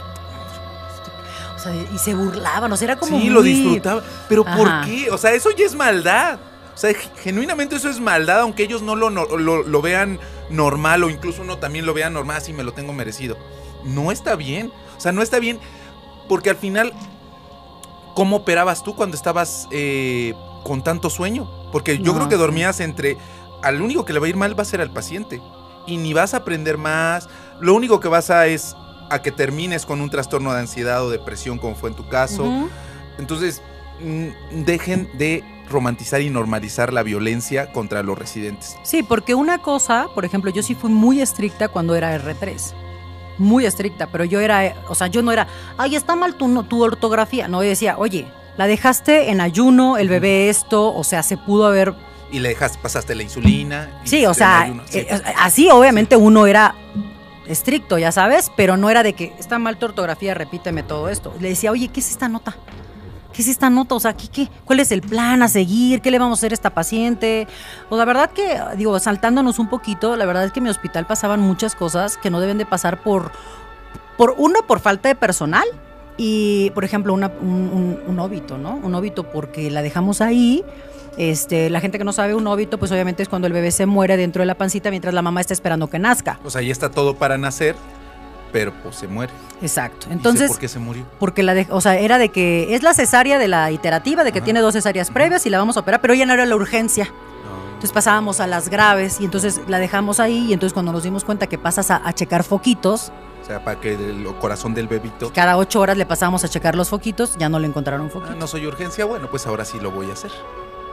y se burlaban, o sea, era como sí, lo disfrutaba, pero ¿por qué? O sea, eso ya es maldad. O sea, genuinamente eso es maldad, aunque ellos no lo vean normal o incluso uno también lo vea normal, así me lo tengo merecido. No está bien. O sea, no está bien porque al final, ¿cómo operabas tú cuando estabas con tanto sueño? Porque yo creo que dormías al único que le va a ir mal va a ser al paciente y ni vas a aprender más. Lo único que vas es a que termines con un trastorno de ansiedad o depresión como fue en tu caso. Entonces, dejen de romantizar y normalizar la violencia contra los residentes. Sí, porque una cosa, por ejemplo, yo sí fui muy estricta cuando era R3. Muy estricta, pero yo no era, está mal tu ortografía. No, yo decía, oye, la dejaste en ayuno, el bebé o sea, se pudo haber... Y le pasaste la insulina. Sí, o sea, así obviamente uno era... estricto, ya sabes, pero no era de que está mal tu ortografía, repíteme todo esto. Le decía, oye, ¿qué es esta nota? ¿Qué es esta nota? O sea, ¿cuál es el plan a seguir? ¿Qué le vamos a hacer a esta paciente? O la verdad que, saltándonos un poquito, la verdad es que en mi hospital pasaban muchas cosas que no deben de pasar por falta de personal y, por ejemplo, un óbito, ¿no? Un óbito porque la dejamos ahí. La gente que no sabe, un óbito, pues obviamente es cuando el bebé se muere dentro de la pancita mientras la mamá está esperando que nazca. O sea, ya está todo para nacer, pero pues se muere. Exacto. Entonces, ¿por qué se murió? Porque era de que es la cesárea de la iterativa, de que tiene 2 cesáreas previas y la vamos a operar, pero ya no era la urgencia. Entonces pasábamos a las graves y entonces la dejamos ahí y entonces cuando nos dimos cuenta que pasas a checar foquitos. O sea, para que el corazón del bebito. Cada 8 horas le pasamos a checar los foquitos, ya no le encontraron foquitos. No soy urgencia, bueno, pues ahora sí lo voy a hacer.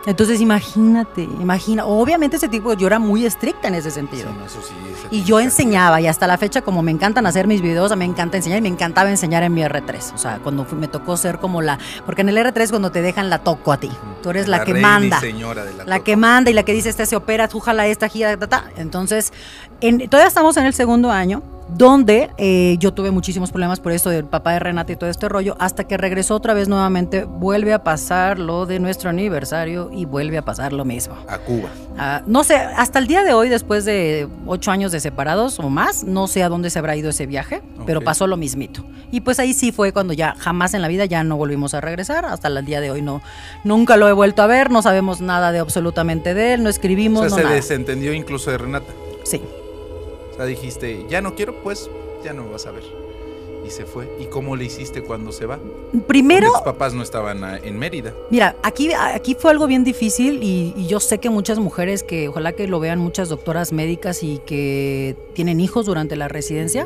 Entonces imagínate, obviamente ese tipo, yo era muy estricta en ese sentido. Sí, no, eso sí, Y yo enseñaba, y hasta la fecha, como me encantan hacer mis videos, me encanta enseñar, y me encantaba enseñar en mi R3. O sea, cuando me tocó ser como porque en el R3 cuando te dejan la toco a ti. Tú eres la que manda. Señora de la que manda y la que dice, esta se opera, tú jala esta, gira, Entonces, todavía estamos en el segundo año, donde yo tuve muchísimos problemas por esto del papá de Renata y todo este rollo, hasta que regresó otra vez nuevamente, vuelve a pasar lo de nuestro aniversario y vuelve a pasar lo mismo. A Cuba. No sé, hasta el día de hoy, después de 8 años de separados o más, no sé a dónde se habrá ido ese viaje, pero pasó lo mismito. Y pues ahí sí fue cuando ya jamás en la vida ya no volvimos a regresar, hasta el día de hoy nunca lo he vuelto a ver, no sabemos nada de absolutamente de él, no escribimos, o sea, no se nada. desentendió incluso de Renata. Sí. O sea, dijiste, ya no quiero, pues ya no me vas a ver. Y se fue. ¿Y cómo le hiciste cuando se va? Primero, porque tus papás no estaban en Mérida. Mira, aquí fue algo bien difícil y yo sé que muchas mujeres, que ojalá que lo vean muchas doctoras médicas y que tienen hijos durante la residencia,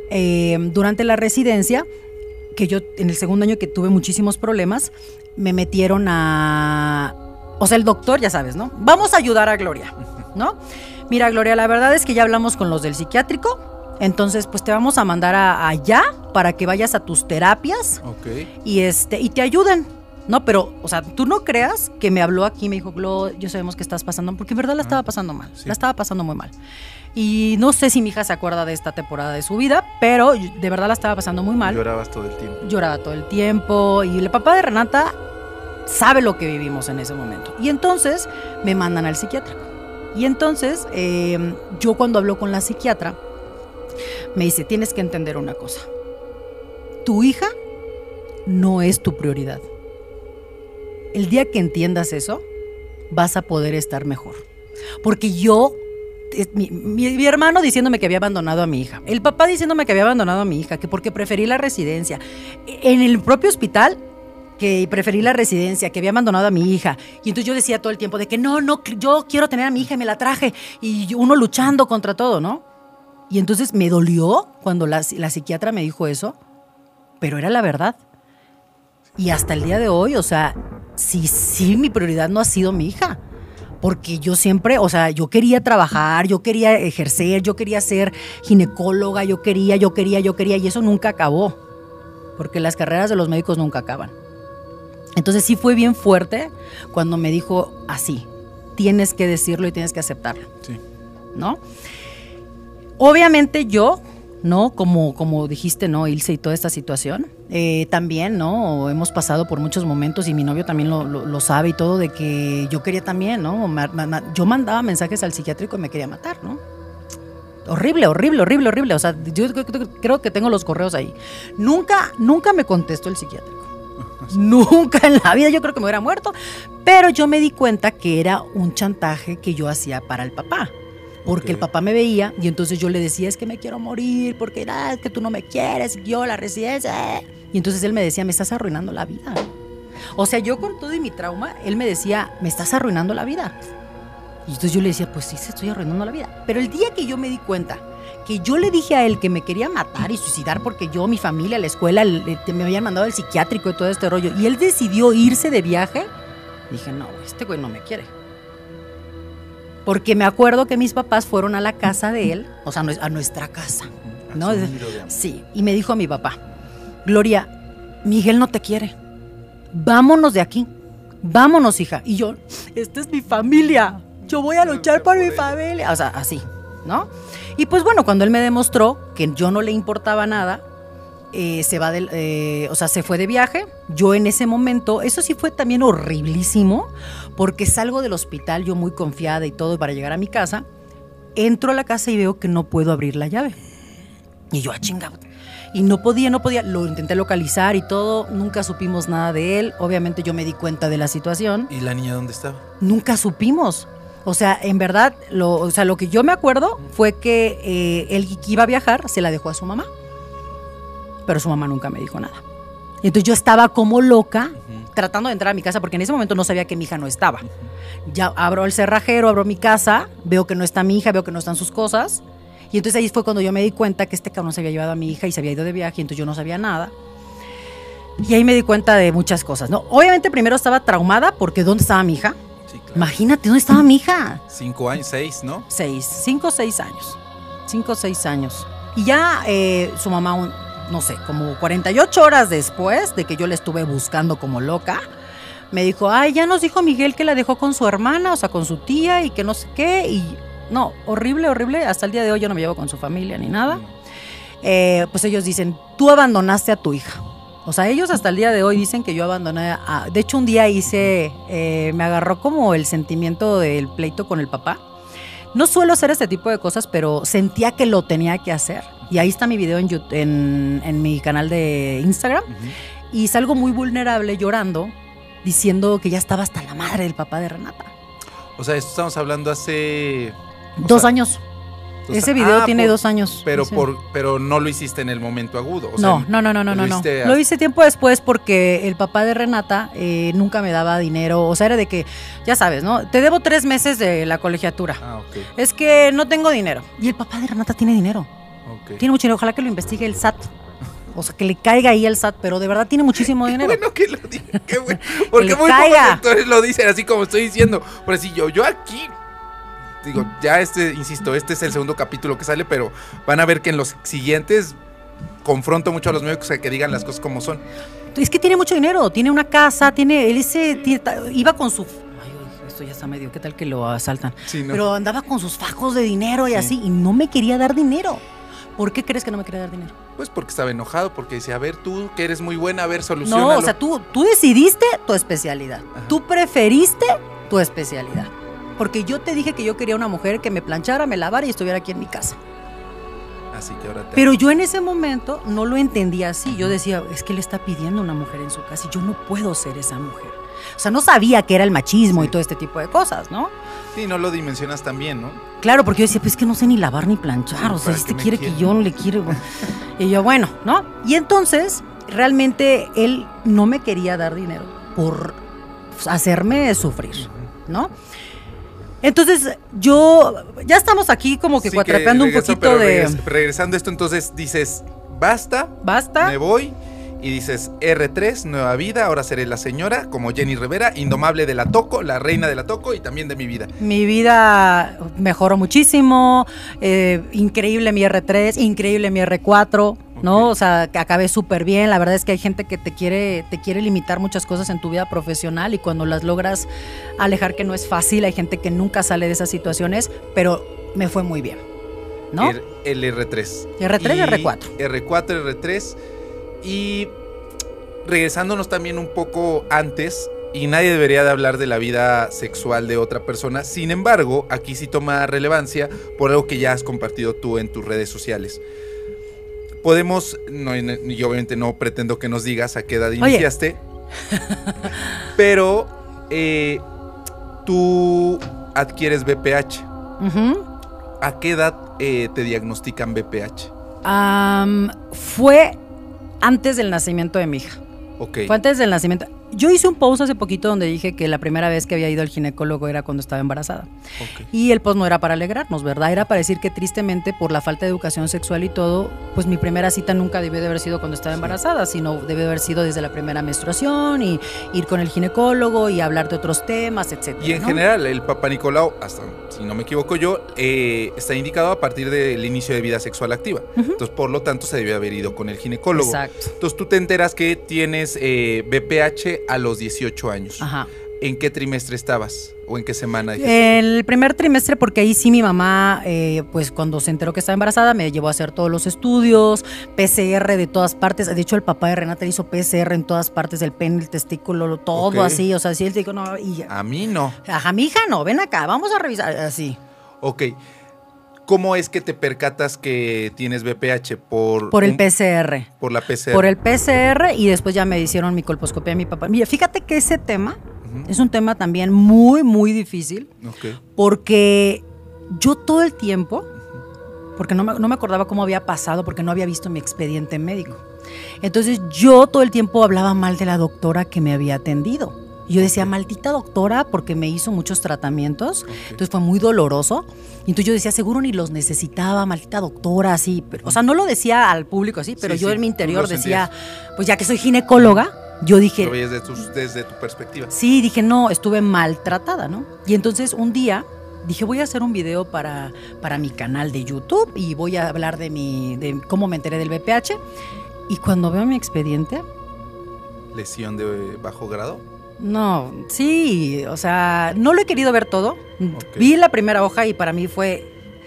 que yo en el segundo año que tuve muchísimos problemas, me metieron o sea, el doctor, ya sabes, ¿no? Vamos a ayudar a Gloria, ¿no? Mira, Gloria, la verdad es que ya hablamos con los del psiquiátrico, entonces pues te vamos a mandar allá para que vayas a tus terapias y te ayuden, ¿no? Pero, o sea, tú no creas que me habló aquí, me dijo, Glo, yo sabemos que estás pasando, porque en verdad la estaba pasando mal, la estaba pasando muy mal. Y no sé si mi hija se acuerda de esta temporada de su vida, pero de verdad la estaba pasando muy mal. Llorabas todo el tiempo. Lloraba todo el tiempo y el papá de Renata sabe lo que vivimos en ese momento. Y entonces me mandan al psiquiátrico. Y entonces yo cuando hablo con la psiquiatra me dice, tienes que entender una cosa, tu hija no es tu prioridad. El día que entiendas eso, vas a poder estar mejor. Porque mi hermano diciéndome que había abandonado a mi hija, el papá diciéndome que había abandonado a mi hija, que porque preferí la residencia, en el propio hospital, que preferí la residencia, que había abandonado a mi hija. Y entonces yo decía todo el tiempo de que no, yo quiero tener a mi hija y me la traje. Y uno luchando contra todo, ¿no? Y entonces me dolió cuando la psiquiatra me dijo eso, pero era la verdad. Y hasta el día de hoy, o sea, sí, mi prioridad no ha sido mi hija. Porque yo siempre, o sea, yo quería trabajar, yo quería ejercer, yo quería ser ginecóloga, yo quería, y eso nunca acabó. Porque las carreras de los médicos nunca acaban. Entonces sí fue bien fuerte cuando me dijo así, tienes que decirlo y tienes que aceptarlo. Sí. ¿No? Obviamente yo, ¿no? Como dijiste, ¿no? Ilse y toda esta situación, también, ¿no? Hemos pasado por muchos momentos y mi novio también lo sabe y todo, de que yo quería también, ¿no? Yo mandaba mensajes al psiquiátrico y me quería matar, ¿no? Horrible. O sea, yo creo que tengo los correos ahí. Nunca me contestó el psiquiátrico. Nunca en la vida, yo creo que me hubiera muerto. Pero yo me di cuenta que era un chantaje que yo hacía para el papá. Porque el papá me veía y entonces yo le decía, es que me quiero morir, porque es que tú no me quieres, yo la residencia. Y entonces él me decía, me estás arruinando la vida. O sea, yo con todo y mi trauma, él me decía, me estás arruinando la vida. Y entonces yo le decía, pues sí, se estoy arruinando la vida. Pero el día que yo me di cuenta que yo le dije a él que me quería matar y suicidar porque yo, mi familia, la escuela, me habían mandado al psiquiátrico y todo este rollo, y él decidió irse de viaje, dije, no, este güey no me quiere. Porque me acuerdo que mis papás fueron a la casa de él, o sea, a nuestra casa, ¿no? Sí, y me dijo a mi papá, Gloria, Miguel no te quiere, vámonos de aquí, vámonos, hija. Y yo, esta es mi familia, yo voy a luchar por mi familia, o sea, así, ¿no? Y pues bueno, cuando él me demostró que yo no le importaba nada, se fue de viaje. Yo en ese momento, eso sí fue también horriblísimo, porque salgo del hospital yo muy confiada y todo para llegar a mi casa, entro a la casa y veo que no puedo abrir la llave. Y yo, chingado. Y no podía, lo intenté localizar y todo, nunca supimos nada de él. Obviamente yo me di cuenta de la situación. ¿Y la niña dónde estaba? Nunca supimos. O sea, en verdad, lo que yo me acuerdo fue que él que iba a viajar, se la dejó a su mamá. Pero su mamá nunca me dijo nada. Y entonces yo estaba como loca, tratando de entrar a mi casa, porque en ese momento no sabía que mi hija no estaba. Ya abro el cerrajero, abro mi casa, veo que no está mi hija, veo que no están sus cosas. Y entonces ahí fue cuando yo me di cuenta que este cabrón se había llevado a mi hija y se había ido de viaje, y entonces yo no sabía nada. Y ahí me di cuenta de muchas cosas, ¿no? Obviamente primero estaba traumada porque ¿dónde estaba mi hija? Sí, claro. Imagínate, ¿dónde estaba mi hija? 5 años, 6, ¿no? 5 o 6 años. 5 o 6 años. Y ya su mamá, no sé, como 48 horas después de que yo la estuve buscando como loca, me dijo, ay, ya nos dijo Miguel que la dejó con su hermana, o sea, con su tía y que no sé qué. Y no, horrible, horrible. Hasta el día de hoy yo no me llevo con su familia ni nada. Pues ellos dicen, tú abandonaste a tu hija. O sea, ellos hasta el día de hoy dicen que yo abandoné a... De hecho, un día me agarró como el sentimiento del pleito con el papá. No suelo hacer este tipo de cosas, pero sentía que lo tenía que hacer. Y ahí está mi video en mi canal de Instagram. Y salgo muy vulnerable llorando, diciendo que ya estaba hasta la madre del papá de Renata. O sea, esto estamos hablando hace... 2 años. Ese video tiene 2 años. Pero sí. pero no lo hiciste en el momento agudo. O no. sea, Lo hice tiempo después porque el papá de Renata nunca me daba dinero. O sea, era de que, ya sabes, ¿no? Te debo 3 meses de la colegiatura. Ok. Es que no tengo dinero. Y el papá de Renata tiene dinero. Okay. Tiene mucho dinero. Ojalá que lo investigue el SAT. O sea, que le caiga ahí el SAT, pero de verdad tiene muchísimo dinero. Qué bueno que lo diga, qué bueno. Porque muy caiga. pocos actores lo dicen así como estoy diciendo. Pero si yo aquí... Digo, ya insisto, este es el segundo capítulo que sale, pero van a ver que en los siguientes confronto mucho a los médicos a que digan las cosas como son. Es que tiene mucho dinero, tiene una casa, iba con su... Ay, esto ya está medio, ¿qué tal que lo asaltan? Sí, ¿no? Pero andaba con sus fajos de dinero y así, y no me quería dar dinero. ¿Por qué crees que no me quería dar dinero? Pues porque estaba enojado, porque decía, a ver, tú que eres muy buena, a ver, soluciónalo. No, o sea, tú decidiste tu especialidad. Ajá. Tú preferiste tu especialidad. Porque yo te dije que yo quería una mujer que me planchara, me lavara y estuviera aquí en mi casa. Así que ahora Pero yo en ese momento no lo entendía así. Yo decía, es que le está pidiendo una mujer en su casa y yo no puedo ser esa mujer. O sea, no sabía que era el machismo y todo este tipo de cosas, ¿no? Sí, no lo dimensionas tan bien, ¿no? Claro, porque yo decía, pues es que no sé ni lavar ni planchar. O sea, este quiere que yo no le quiero. Y yo, bueno, ¿no? Y entonces, realmente él no me quería dar dinero por hacerme sufrir, ¿no? Entonces, ya estamos aquí como que cuatrapeando un poquito de... Regresando a esto, entonces dices, basta, me voy, y dices, R3, nueva vida, ahora seré la señora, como Jenny Rivera, indomable de la Toco, la reina de la Toco y también de mi vida. Mi vida mejoró muchísimo, increíble mi R3, increíble mi R4, ¿no? Okay. O sea, que acabé súper bien. La verdad es que hay gente que te quiere limitar muchas cosas en tu vida profesional y cuando las logras alejar, que no es fácil, hay gente que nunca sale de esas situaciones, pero me fue muy bien, ¿no? El R3. R3 y R4. R4, R3. Y regresándonos también un poco antes, y nadie debería de hablar de la vida sexual de otra persona, sin embargo, aquí sí toma relevancia por algo que ya has compartido tú en tus redes sociales. Podemos, yo obviamente no pretendo que nos digas a qué edad iniciaste, pero tú adquieres BPH. ¿A qué edad te diagnostican BPH? Fue antes del nacimiento de mi hija. Okay. Fue antes del nacimiento. Yo hice un post hace poquito donde dije que la primera vez que había ido al ginecólogo era cuando estaba embarazada. Okay. Y el post no era para alegrarnos, ¿verdad? Era para decir que tristemente por la falta de educación sexual y todo, pues mi primera cita nunca debió de haber sido cuando estaba embarazada, sino debió de haber sido desde la primera menstruación y ir con el ginecólogo y hablar de otros temas, etcétera. Y en general, el Papá Nicolau, hasta si no me equivoco yo, está indicado a partir del inicio de vida sexual activa. Entonces, por lo tanto, se debió haber ido con el ginecólogo. Exacto. Entonces, tú te enteras que tienes BPH a los 18 años. Ajá. ¿En qué trimestre estabas? ¿O en qué semana? El primer trimestre, porque ahí sí mi mamá, pues cuando se enteró que estaba embarazada, me llevó a hacer todos los estudios, PCR de todas partes. De hecho, el papá de Renata le hizo PCR en todas partes del pene, el testículo, todo así. O sea, sí, él dijo, no. Y a mí no. A mi hija no, ven acá, vamos a revisar, así. Ok. ¿Cómo es que te percatas que tienes BPH? Por el PCR. Por la PCR. Por el PCR y después ya me hicieron mi colposcopia a mi papá. Mira, fíjate que ese tema es un tema también muy, muy difícil. Okay. Porque yo todo el tiempo, porque no me acordaba cómo había pasado, porque no había visto mi expediente médico. Entonces yo todo el tiempo hablaba mal de la doctora que me había atendido. Y yo decía, maldita doctora, porque me hizo muchos tratamientos, entonces fue muy doloroso. Y entonces yo decía, seguro ni los necesitaba, maldita doctora, así. Pero, o sea, no lo decía al público así, pero yo en mi interior decía, pues ya que soy ginecóloga, Yo dije... Lo veías desde tu perspectiva. Sí, dije, no, estuve maltratada, ¿no? Y entonces un día dije, voy a hacer un video para mi canal de YouTube y voy a hablar de cómo me enteré del VPH. Y cuando veo mi expediente... ¿Lesión de bajo grado? No, sí, o sea, no lo he querido ver todo. Okay. Vi la primera hoja y para mí fue...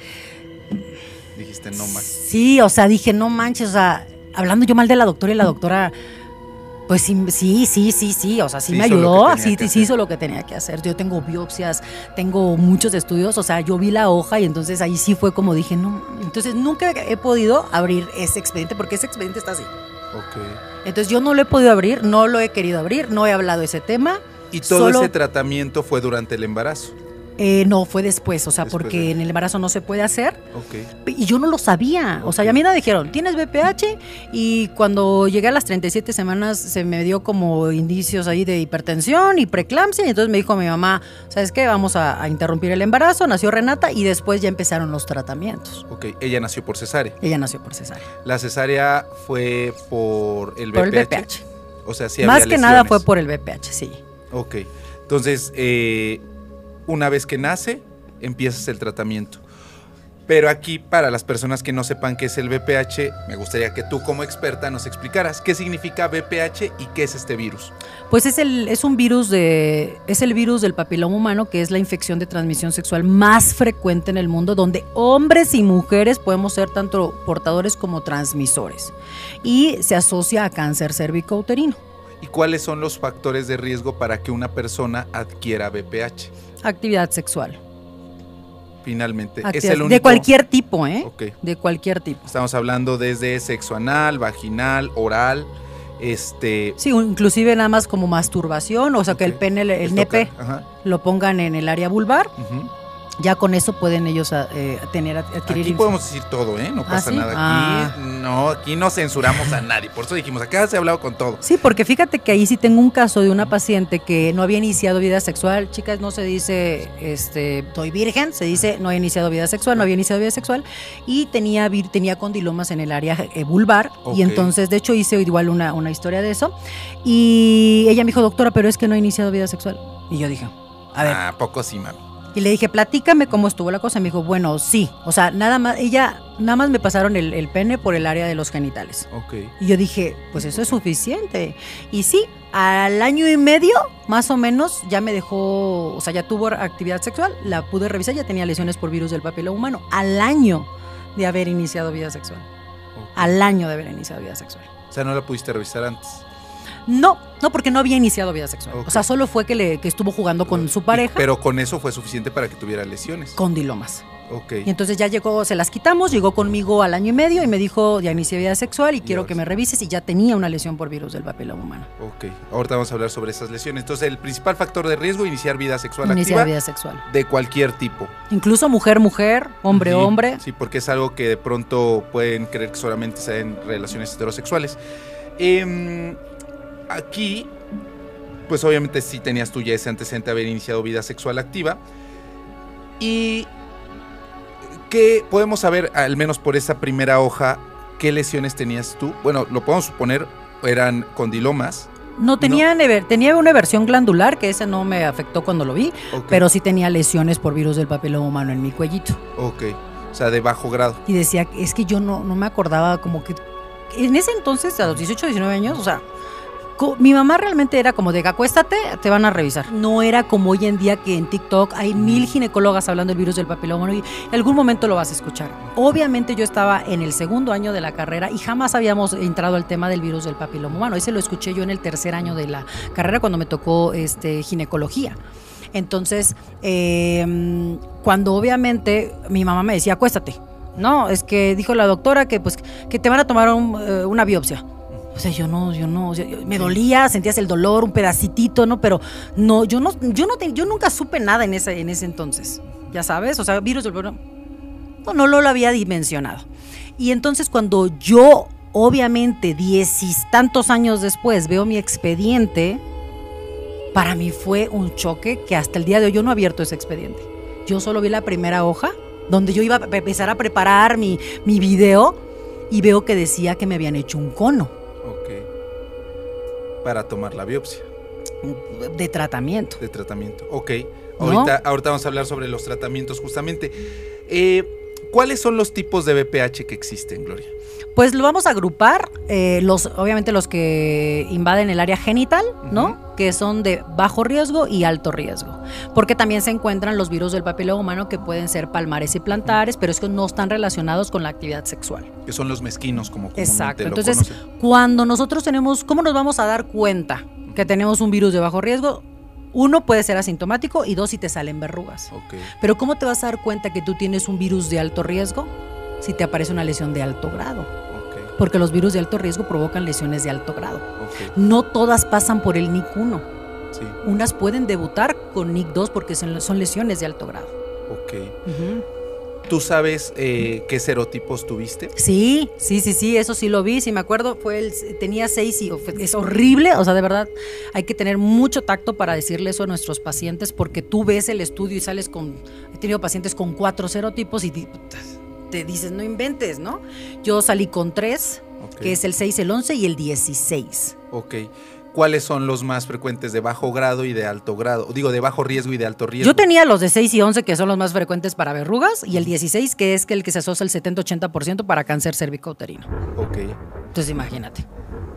Dijiste, no más. Sí, o sea, dije, no manches, o sea, hablando yo mal de la doctora y la doctora... Pues sí, o sea, sí me ayudó, sí hizo lo que tenía que hacer. Yo tengo biopsias, tengo muchos estudios, o sea, yo vi la hoja y entonces ahí sí fue como dije, no, entonces nunca he podido abrir ese expediente porque ese expediente está así. Ok. Entonces yo no lo he podido abrir, no lo he querido abrir, no he hablado de ese tema. ¿Y todo ese tratamiento fue durante el embarazo? No, fue después, o sea, porque en el embarazo no se puede hacer. Okay. Y yo no lo sabía, o sea, a mí me dijeron, tienes VPH, y cuando llegué a las 37 semanas se me dio como indicios ahí de hipertensión y preeclampsia, y entonces me dijo mi mamá, ¿sabes qué? Vamos a interrumpir el embarazo, nació Renata, y después ya empezaron los tratamientos. Ok, ella nació por cesárea. Ella nació por cesárea. ¿La cesárea fue por el VPH? Por el VPH. O sea, sí había lesiones. Más que nada fue por el VPH, sí. Ok, entonces... una vez que nace, empiezas el tratamiento. Pero aquí, para las personas que no sepan qué es el VPH, me gustaría que tú como experta nos explicaras qué significa VPH y qué es este virus. Pues es el virus del papiloma humano, que es la infección de transmisión sexual más frecuente en el mundo, donde hombres y mujeres podemos ser tanto portadores como transmisores. Y se asocia a cáncer cérvico-uterino. ¿Y cuáles son los factores de riesgo para que una persona adquiera VPH? Actividad sexual. Finalmente, es el único. De cualquier tipo, ¿eh? Okay. De cualquier tipo. Estamos hablando desde sexo anal, vaginal, oral, Sí, inclusive nada más como masturbación, o sea, que el pene, el nepe, lo pongan en el área vulvar. Ya con eso pueden ellos adquirir. Aquí podemos decir todo, ¿eh? No pasa nada. Aquí no censuramos a nadie. Por eso dijimos, acá se ha hablado con todo. Sí, porque fíjate que ahí sí tengo un caso de una paciente que no había iniciado vida sexual. Chicas, no se dice, soy virgen, se dice no he iniciado vida sexual, no había iniciado vida sexual. Y tenía condilomas en el área vulvar. Okay. Y entonces, de hecho, hice igual una historia de eso. Y ella me dijo, doctora, pero es que no he iniciado vida sexual. Y yo dije, a ver. Poco sí, mami. Y le dije, platícame cómo estuvo la cosa. Me dijo, bueno, sí. O sea, nada más me pasaron el pene por el área de los genitales. Okay. Y yo dije, pues eso es suficiente. Y sí, al año y medio, más o menos, ya me dejó, o sea, ya tuvo actividad sexual, la pude revisar, ya tenía lesiones por virus del papiloma humano. Al año de haber iniciado vida sexual. Okay. Al año de haber iniciado vida sexual. O sea, ¿no la pudiste revisar antes? No, porque no había iniciado vida sexual. Okay. O sea, solo fue que estuvo jugando con su pareja. Pero con eso fue suficiente para que tuviera lesiones. Condilomas. Ok. Y entonces ya se las quitamos, llegó conmigo al año y medio y me dijo, ya inicié vida sexual y quiero que me revises, y ya tenía una lesión por virus del papiloma humano. Ok, ahorita vamos a hablar sobre esas lesiones. Entonces, el principal factor de riesgo, iniciar vida sexual activa. Vida sexual. De cualquier tipo. Incluso mujer, hombre. Sí, porque es algo que de pronto pueden creer que solamente se den relaciones heterosexuales. Aquí, pues obviamente sí tenías tú ya ese antecedente de haber iniciado vida sexual activa. Y ¿qué podemos saber, al menos por esa primera hoja, qué lesiones tenías tú? Bueno, lo podemos suponer, eran condilomas. No, tenía una eversión glandular, que ese no me afectó cuando lo vi, okay. Pero sí tenía lesiones por virus del papiloma humano en mi cuellito. Ok, o sea, de bajo grado. Y decía, es que yo no me acordaba, como que en ese entonces, a los 18, 19 años, o sea, mi mamá realmente era como de acuéstate, te van a revisar. No era como hoy en día que en TikTok hay 1000 ginecólogas hablando del virus del papiloma humano y en algún momento lo vas a escuchar. Obviamente yo estaba en el segundo año de la carrera y jamás habíamos entrado al tema del virus del papiloma humano. Ese lo escuché yo en el tercer año de la carrera cuando me tocó ginecología. Entonces, cuando obviamente mi mamá me decía acuéstate, no, es que dijo la doctora que te van a tomar una biopsia. O sea, yo me dolía, sentías el dolor, un pedacitito, ¿no? Pero no, yo nunca supe nada en ese entonces, ya sabes, o sea, virus del no lo había dimensionado. Y entonces cuando yo, obviamente, 10 y tantos años después, veo mi expediente, para mí fue un choque que hasta el día de hoy yo no he abierto ese expediente. Yo solo vi la primera hoja, donde yo iba a empezar a preparar mi video, y veo que decía que me habían hecho un cono. para tomar la biopsia. De tratamiento. De tratamiento, ok. ¿No? Ahorita vamos a hablar sobre los tratamientos justamente. ¿Cuáles son los tipos de BPH que existen, Gloria? Pues lo vamos a agrupar, obviamente los que invaden el área genital, ¿no? Que son de bajo riesgo y alto riesgo. Porque también se encuentran los virus del papiloma humano que pueden ser palmares y plantares, pero es que no están relacionados con la actividad sexual. Que son los mezquinos, como comúnmente Exacto. lo Entonces, conocen. cuando nosotros tenemos, ¿cómo nos vamos a dar cuenta que tenemos un virus de bajo riesgo? Uno, puede ser asintomático, y dos, si te salen verrugas. Ok. Pero ¿cómo te vas a dar cuenta que tú tienes un virus de alto riesgo si te aparece una lesión de alto grado? Ok. Porque los virus de alto riesgo provocan lesiones de alto grado. Ok. No todas pasan por el NIC 1. Sí. Unas pueden debutar con NIC 2 porque son lesiones de alto grado. Ok. ¿Tú sabes qué serotipos tuviste? Sí, eso sí lo vi, sí me acuerdo, tenía 6 y es horrible, o sea, de verdad, hay que tener mucho tacto para decirle eso a nuestros pacientes, porque tú ves el estudio y sales he tenido pacientes con 4 serotipos y te dices, no inventes, ¿no? Yo salí con 3, Ok. que es el 6, el 11 y el 16. Ok. ¿Cuáles son los más frecuentes de bajo grado y de alto grado? Digo, de bajo riesgo y de alto riesgo. Yo tenía los de 6 y 11, que son los más frecuentes para verrugas, y el 16, que es el que se asocia el 70-80% para cáncer cervicouterino. Ok. Entonces, imagínate.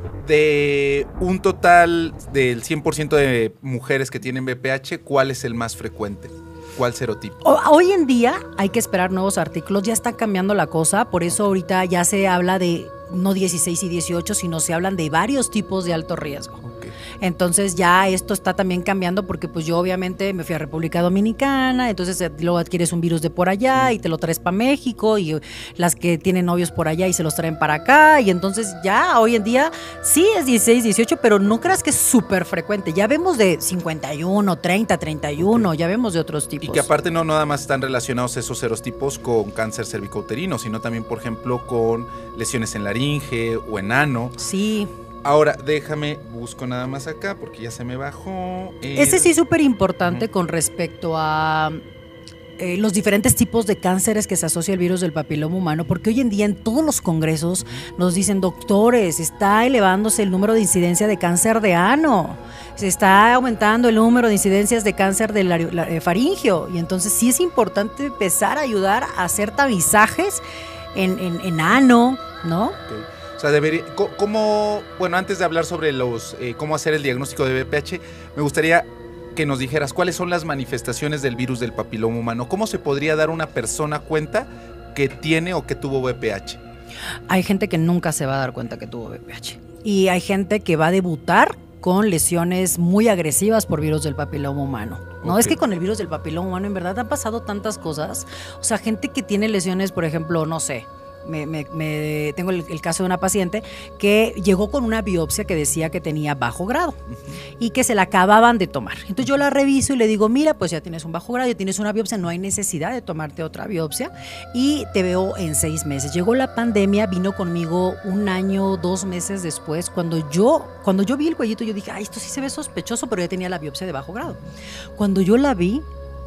De un total del 100% de mujeres que tienen BPH, ¿cuál es el más frecuente? ¿Cuál serotipo? Hoy en día hay que esperar nuevos artículos, ya está cambiando la cosa, por eso ahorita ya se habla de no 16 y 18, sino se hablan de varios tipos de alto riesgo. Okay. Entonces ya esto está también cambiando, porque pues yo obviamente me fui a República Dominicana, entonces luego adquieres un virus de por allá y te lo traes para México, y las que tienen novios por allá y se los traen para acá, y entonces ya hoy en día sí es 16, 18, pero no creas que es súper frecuente. Ya vemos de 51, 30, 31, ya vemos de otros tipos. Y que aparte no nada más están relacionados esos serotipos con cáncer cervicouterino, sino también, por ejemplo, con lesiones en laringe o en ano. Sí. Ahora, déjame, busco nada más acá porque ya se me bajó. Ese sí es súper importante con respecto a los diferentes tipos de cánceres que se asocia el virus del papiloma humano, porque hoy en día en todos los congresos nos dicen, doctores, está elevándose el número de incidencia de cáncer de ano, se está aumentando el número de incidencias de cáncer del faringio, y entonces sí es importante empezar a ayudar a hacer tabizajes en ano, ¿no? Okay. O sea, antes de hablar sobre cómo hacer el diagnóstico de BPH, me gustaría que nos dijeras cuáles son las manifestaciones del virus del papiloma humano. ¿Cómo se podría dar una persona cuenta que tiene o que tuvo BPH? Hay gente que nunca se va a dar cuenta que tuvo BPH. Y hay gente que va a debutar con lesiones muy agresivas por virus del papiloma humano. No, okay. Es que con el virus del papiloma humano en verdad han pasado tantas cosas. O sea, gente que tiene lesiones, por ejemplo, no sé, tengo el caso de una paciente que llegó con una biopsia que decía que tenía bajo grado y que se la acababan de tomar. Entonces yo la reviso y le digo, mira, pues ya tienes un bajo grado, ya tienes una biopsia, no hay necesidad de tomarte otra biopsia y te veo en 6 meses. Llegó la pandemia, vino conmigo 1 año, 2 meses después. Cuando yo vi el cuellito, yo dije, ay, esto sí se ve sospechoso, pero ya tenía la biopsia de bajo grado. Cuando yo la vi,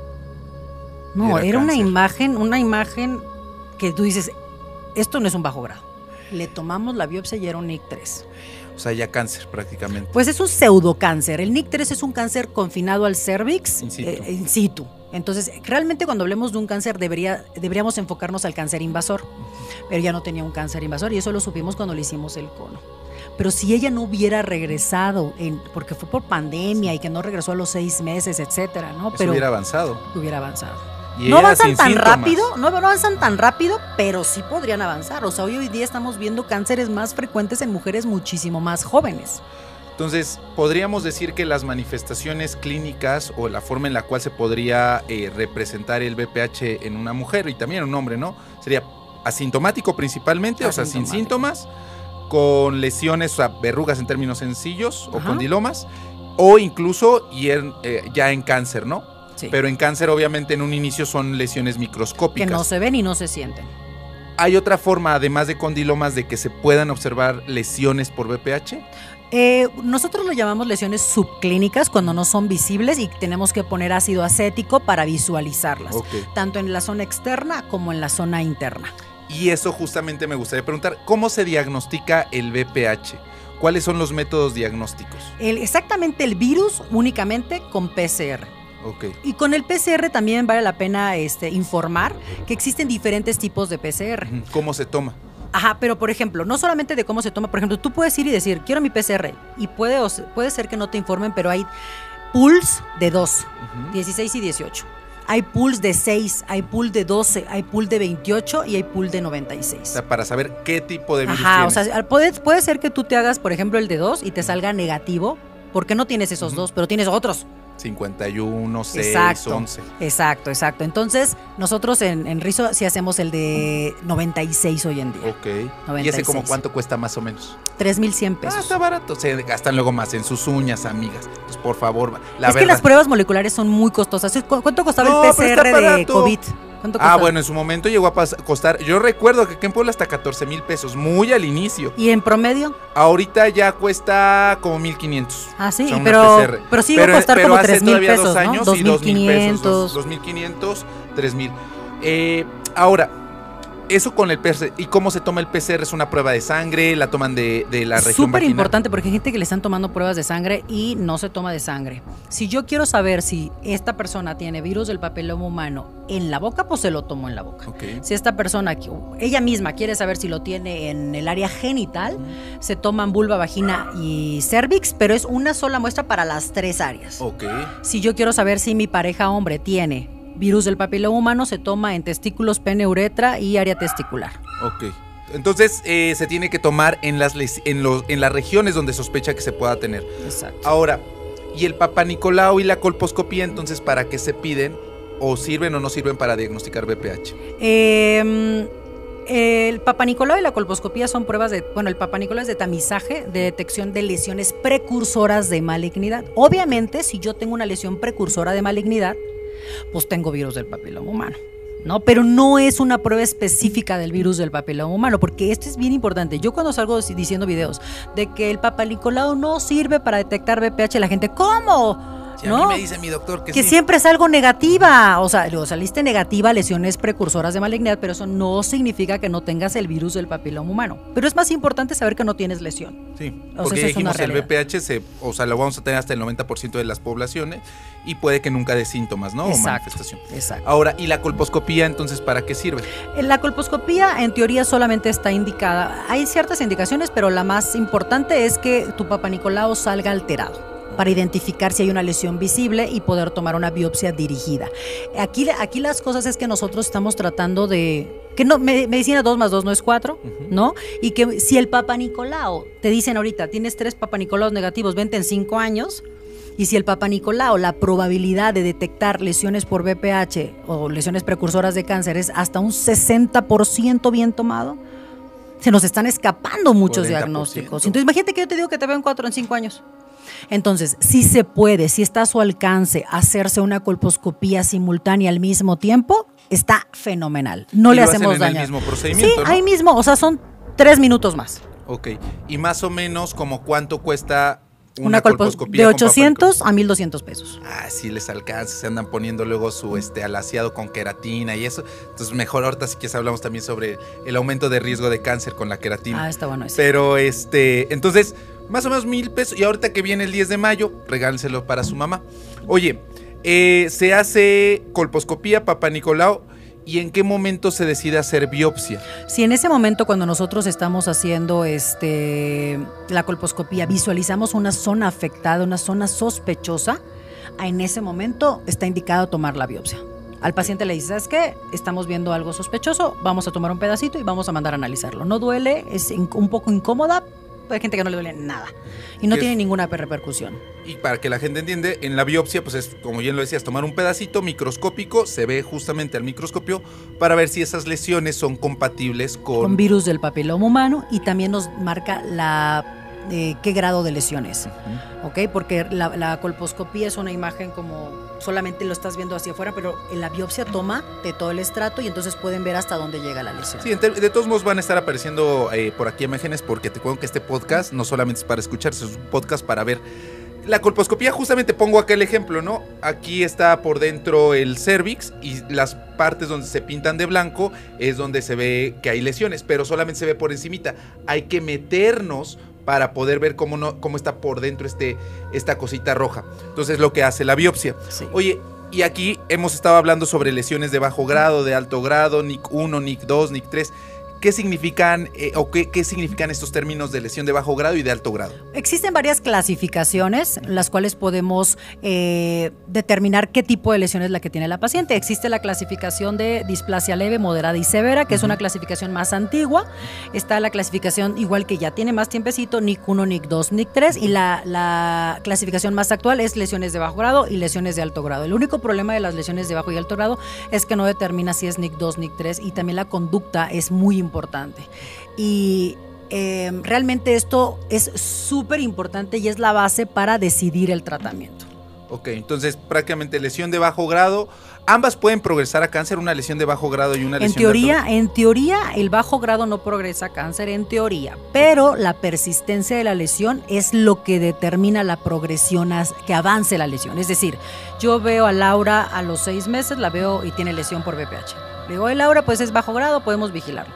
no, era una imagen que tú dices, esto no es un bajo grado. Le tomamos la biopsia y era un NIC 3. O sea, ya cáncer prácticamente. Pues es un pseudocáncer. El NIC 3 es un cáncer confinado al cervix in situ. Entonces, realmente cuando hablemos de un cáncer deberíamos enfocarnos al cáncer invasor. Pero ya no tenía un cáncer invasor y eso lo supimos cuando le hicimos el cono. Pero si ella no hubiera regresado, porque fue por pandemia y que no regresó a los 6 meses, etcétera, ¿no? Pero hubiera avanzado. No avanzan tan rápido, pero sí podrían avanzar. O sea, hoy día estamos viendo cánceres más frecuentes en mujeres muchísimo más jóvenes. Entonces, podríamos decir que las manifestaciones clínicas o la forma en la cual se podría representar el BPH en una mujer y también en un hombre, ¿no? Sería asintomático principalmente, o sea, sin síntomas, con lesiones, o sea, verrugas en términos sencillos, o condilomas, o incluso ya en cáncer, ¿no? Sí. Pero en cáncer obviamente en un inicio son lesiones microscópicas. Que no se ven y no se sienten. ¿Hay otra forma, además de condilomas, de que se puedan observar lesiones por BPH? Nosotros lo llamamos lesiones subclínicas cuando no son visibles y tenemos que poner ácido acético para visualizarlas, tanto en la zona externa como en la zona interna. Y eso justamente me gustaría preguntar, ¿cómo se diagnostica el BPH? ¿Cuáles son los métodos diagnósticos? Exactamente el virus únicamente con PCR. Ok. Y con el PCR también vale la pena informar que existen diferentes tipos de PCR. ¿Cómo se toma? Ajá, pero por ejemplo, no solamente de cómo se toma, por ejemplo, tú puedes ir y decir, quiero mi PCR, y puede ser que no te informen, pero hay pools de 2, 16 y 18. Hay pools de 6, hay pool de 12, hay pool de 28 y hay pool de 96. O sea, para saber qué tipo de virus tienes. tienes. O sea, puede ser que tú te hagas, por ejemplo, el de 2 y te salga negativo, porque no tienes esos dos, pero tienes otros. 51, 6, exacto, 11. Exacto. Entonces, nosotros en Rizo sí hacemos el de 96 hoy en día. Ok. 96. ¿Y ese como cuánto cuesta más o menos? 3,100 pesos. Está barato. Se gastan luego más en sus uñas, amigas. Entonces, por favor, que las pruebas moleculares son muy costosas. ¿Cuánto costaba el PCR de COVID? ¿Cuánto costaba? Bueno, en su momento llegó a costar, yo recuerdo que aquí en Puebla hasta 14,000 pesos, muy al inicio. ¿Y en promedio? Ahorita ya cuesta como 1,500. Ah, sí, o sea, pero sí iba a costar como 3,000 pesos, 2 años, ¿no? y 2,000 pesos. 2,500. 2,500, 3,000. Ahora, eso con el PCR. ¿Y cómo se toma el PCR? ¿Es una prueba de sangre? ¿La toman de la región Súper vaginal? importante porque hay gente que le están tomando pruebas de sangre y no se toma de sangre. Si yo quiero saber si esta persona tiene virus del papiloma humano en la boca, pues se lo tomo en la boca. Okay. Si esta persona, ella misma quiere saber si lo tiene en el área genital, se toman vulva, vagina y cervix, pero es una sola muestra para las 3 áreas. Okay. Si yo quiero saber si mi pareja hombre tiene virus del papiloma humano, se toma en testículos, pene, uretra y área testicular. Ok. Entonces se tiene que tomar en las regiones donde sospecha que se pueda tener. Exacto. Ahora, ¿y el Papá Nicolau y la colposcopía entonces para qué se piden? ¿O sirven o no sirven para diagnosticar VPH? El Papá Nicolau y la colposcopía son pruebas el Papá Nicolau es de tamizaje, de detección de lesiones precursoras de malignidad. Obviamente, si yo tengo una lesión precursora de malignidad, pues tengo virus del papiloma humano, ¿no? Pero no es una prueba específica del virus del papiloma humano, porque esto es bien importante. Yo cuando salgo diciendo videos de que el Papá Nicolau no sirve para detectar VPH, la gente, ¿cómo? Si ¿no? A mí me dice mi doctor que sí. Siempre salgo negativa, o sea, saliste negativa, lesiones precursoras de malignidad, pero eso no significa que no tengas el virus del papiloma humano. Pero es más importante saber que no tienes lesión. Sí, o porque sea, dijimos el VPH, lo vamos a tener hasta el 90% de las poblaciones y puede que nunca dé síntomas, ¿no? Exacto, o manifestación. Exacto. Ahora, ¿y la colposcopía entonces para qué sirve? La colposcopía en teoría solamente está indicada, hay ciertas indicaciones, pero la más importante es que tu Papá Nicolau salga alterado, para identificar si hay una lesión visible y poder tomar una biopsia dirigida. Aquí las cosas es que nosotros estamos tratando de que no, medicina 2 más 2 no es 4, ¿no? Y que si el Papá Nicolau, te dicen ahorita, tienes 3 Papá Nicolaus negativos, vente en 5 años, y si el Papá Nicolau, la probabilidad de detectar lesiones por VPH o lesiones precursoras de cáncer es hasta un 60% bien tomado, se nos están escapando muchos 40%. diagnósticos. Entonces imagínate que yo te digo que te veo en 4 en 5 años. Entonces, si se puede, si está a su alcance hacerse una colposcopía simultánea al mismo tiempo, está fenomenal. No le hacemos daño. ¿En el mismo procedimiento? Sí, ¿no? ahí mismo, o sea, son 3 minutos más. Ok, y más o menos como cuánto cuesta una colposcopía de 800 a 1,200 pesos. Sí les alcanza, se andan poniendo luego su alaciado con queratina y eso. Entonces mejor ahorita si quieres hablamos también sobre el aumento de riesgo de cáncer con la queratina. Está bueno eso. Pero entonces más o menos 1,000 pesos y ahorita que viene el 10 de mayo, regálenselo para su mamá. Oye, se hace colposcopía, Papá Nicolau. ¿Y en qué momento se decide hacer biopsia? Si en ese momento cuando nosotros estamos haciendo la colposcopía visualizamos una zona afectada, una zona sospechosa, en ese momento está indicado tomar la biopsia. Al paciente le dice, ¿sabes qué? Estamos viendo algo sospechoso, vamos a tomar un pedacito y vamos a mandar a analizarlo. No duele, es un poco incómoda, hay gente que no le duele nada y no tiene ninguna repercusión. Y para que la gente entiende, en la biopsia, pues es, como bien lo decías, tomar un pedacito microscópico, se ve justamente al microscopio para ver si esas lesiones son compatibles con virus del papiloma humano y también nos marca qué grado de lesiones, ¿ok? Porque la colposcopía es una imagen como solamente lo estás viendo hacia afuera, pero en la biopsia toma de todo el estrato y entonces pueden ver hasta dónde llega la lesión. Sí, de todos modos van a estar apareciendo por aquí imágenes porque te cuento que este podcast no solamente es para escucharse, es un podcast para ver. La colposcopía, justamente pongo acá el ejemplo, ¿no? Aquí está por dentro el cervix y las partes donde se pintan de blanco es donde se ve que hay lesiones, pero solamente se ve por encimita. Hay que meternos para poder ver cómo está por dentro esta cosita roja. Entonces lo que hace la biopsia. Sí. Oye, y aquí hemos estado hablando sobre lesiones de bajo grado, de alto grado, NIC 1, NIC 2, NIC 3. ¿Qué significan qué significan estos términos de lesión de bajo grado y de alto grado? Existen varias clasificaciones, las cuales podemos determinar qué tipo de lesión es la que tiene la paciente. Existe la clasificación de displasia leve, moderada y severa, que es una clasificación más antigua. Está la clasificación igual que ya tiene más tiempecito, NIC 1, NIC 2, NIC 3, y la clasificación más actual es lesiones de bajo grado y lesiones de alto grado. El único problema de las lesiones de bajo y alto grado es que no determina si es NIC 2, NIC 3, y también la conducta es muy importante. Y realmente esto es súper importante y es la base para decidir el tratamiento. Ok, entonces prácticamente lesión de bajo grado, ambas pueden progresar a cáncer, una lesión de bajo grado y una lesión de alto. En teoría, el bajo grado no progresa a cáncer, en teoría, pero la persistencia de la lesión es lo que determina la progresión, que avance la lesión. Es decir, yo veo a Laura a los 6 meses, la veo y tiene lesión por BPH. Le digo, Laura, pues es bajo grado, podemos vigilarlo.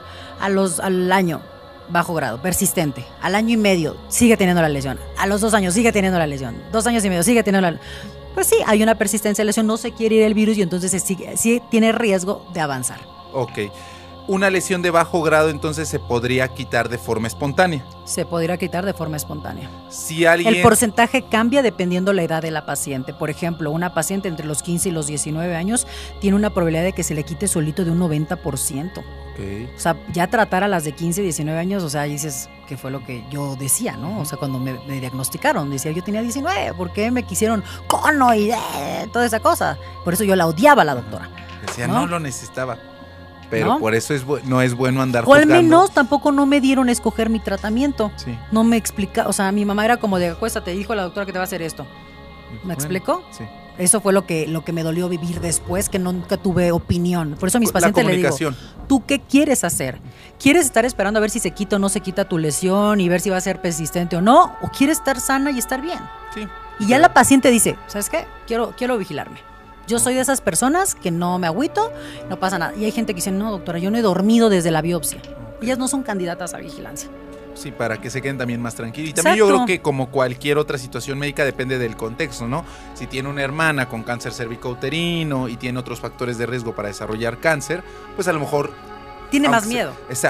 Al año, bajo grado, persistente. Al año y medio, sigue teniendo la lesión. A los 2 años, sigue teniendo la lesión. 2 años y medio, sigue teniendo la... Pues sí, hay una persistencia de lesión, no se quiere ir el virus y entonces sí tiene riesgo de avanzar. Ok. Una lesión de bajo grado entonces se podría quitar de forma espontánea. Se podría quitar de forma espontánea. Si alguien... El porcentaje cambia dependiendo la edad de la paciente. Por ejemplo, una paciente entre los 15 y los 19 años tiene una probabilidad de que se le quite solito de un 90%. Okay. O sea, ya tratar a las de 15, 19 años, o sea, dices que fue lo que yo decía, ¿no? O sea, cuando me diagnosticaron, decía, yo tenía 19, ¿por qué me quisieron cono y toda esa cosa? Por eso yo la odiaba a la doctora. Decía, no lo necesitaba. Pero ¿no? Por eso no es bueno andar juzgando. O al menos tampoco no me dieron a escoger mi tratamiento. Sí. No me explica, o sea, mi mamá era como de, acuéstate, dijo la doctora que te va a hacer esto. ¿Me explicó? Sí. Eso fue lo que me dolió vivir después, que nunca tuve opinión. Por eso a mis pacientes les digo, ¿tú qué quieres hacer? ¿Quieres estar esperando a ver si se quita o no se quita tu lesión y ver si va a ser persistente o no? ¿O quieres estar sana y estar bien? Sí. Y ya la paciente dice, ¿sabes qué? Quiero vigilarme. Yo soy de esas personas que no me agüito, no pasa nada. Y hay gente que dice, no, doctora, yo no he dormido desde la biopsia. Ellas no son candidatas a vigilancia. Sí, para que se queden también más tranquilos. Y también yo creo que como cualquier otra situación médica depende del contexto, ¿no? Si tiene una hermana con cáncer cervicouterino y tiene otros factores de riesgo para desarrollar cáncer, pues a lo mejor... Tiene más miedo.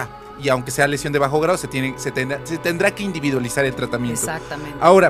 Y aunque sea lesión de bajo grado, se tendrá que individualizar el tratamiento. Exactamente. Ahora,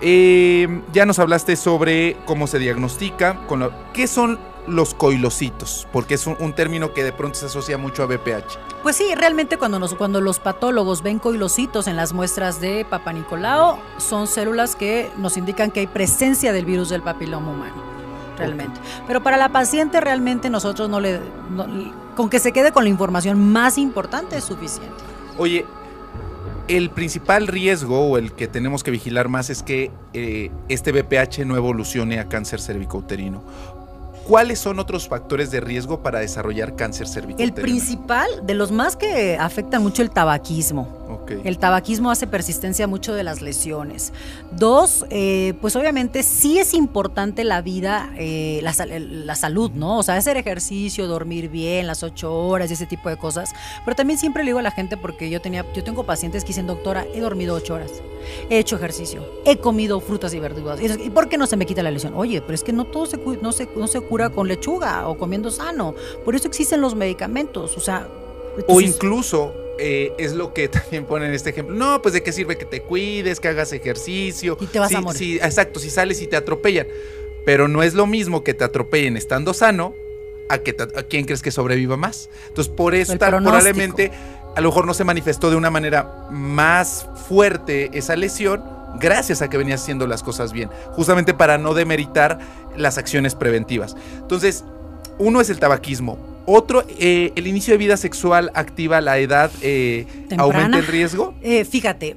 ya nos hablaste sobre cómo se diagnostica, ¿qué son los coilocitos? Porque es un término que de pronto se asocia mucho a BPH. Pues sí, realmente cuando los patólogos ven coilocitos en las muestras de Papa Nicolau, son células que nos indican que hay presencia del virus del papiloma humano, realmente. Okay. Pero para la paciente realmente nosotros con que se quede con la información más importante es suficiente. Oye, el principal riesgo o el que tenemos que vigilar más es que este BPH no evolucione a cáncer cervicouterino. ¿Cuáles son otros factores de riesgo para desarrollar cáncer cervicouterino? El principal, de los más que afectan mucho, el tabaquismo. Okay. El tabaquismo hace persistencia mucho de las lesiones. 2, pues obviamente sí es importante la vida, la salud, ¿no? O sea, hacer ejercicio, dormir bien, las 8 horas y ese tipo de cosas. Pero también siempre le digo a la gente, porque yo tengo pacientes que dicen, doctora, he dormido 8 horas, he hecho ejercicio, he comido frutas y verduras. ¿Y por qué no se me quita la lesión? Oye, pero es que no todo se cura con lechuga o comiendo sano. Por eso existen los medicamentos, o sea... Entonces, o incluso... es lo que también ponen este ejemplo. No, pues de qué sirve que te cuides, que hagas ejercicio. Y te vas a morir. Sí, exacto, si sales y te atropellan. Pero no es lo mismo que te atropellen estando sano a quién crees que sobreviva más. Entonces, por eso probablemente a lo mejor no se manifestó de una manera más fuerte esa lesión gracias a que venías haciendo las cosas bien. Justamente para no demeritar las acciones preventivas. Entonces, uno es el tabaquismo. Otro, el inicio de vida sexual activa a la edad, ¿aumenta el riesgo? Fíjate,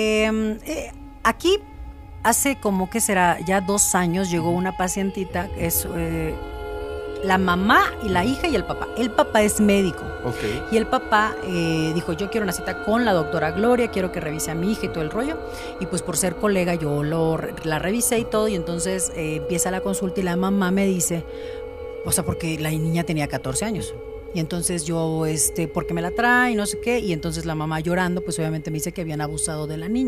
aquí hace como que será ya 2 años llegó una pacientita, es la mamá y la hija y el papá. El papá es médico. Okay. Y el papá dijo, yo quiero una cita con la doctora Gloria, quiero que revise a mi hija y todo el rollo. Y pues por ser colega yo la revisé y todo, y entonces empieza la consulta y la mamá me dice... O sea, porque la niña tenía 14 años. Y entonces yo, ¿por qué me la trae? No sé qué. Y entonces la mamá llorando, pues obviamente me dice que habían abusado de la niña.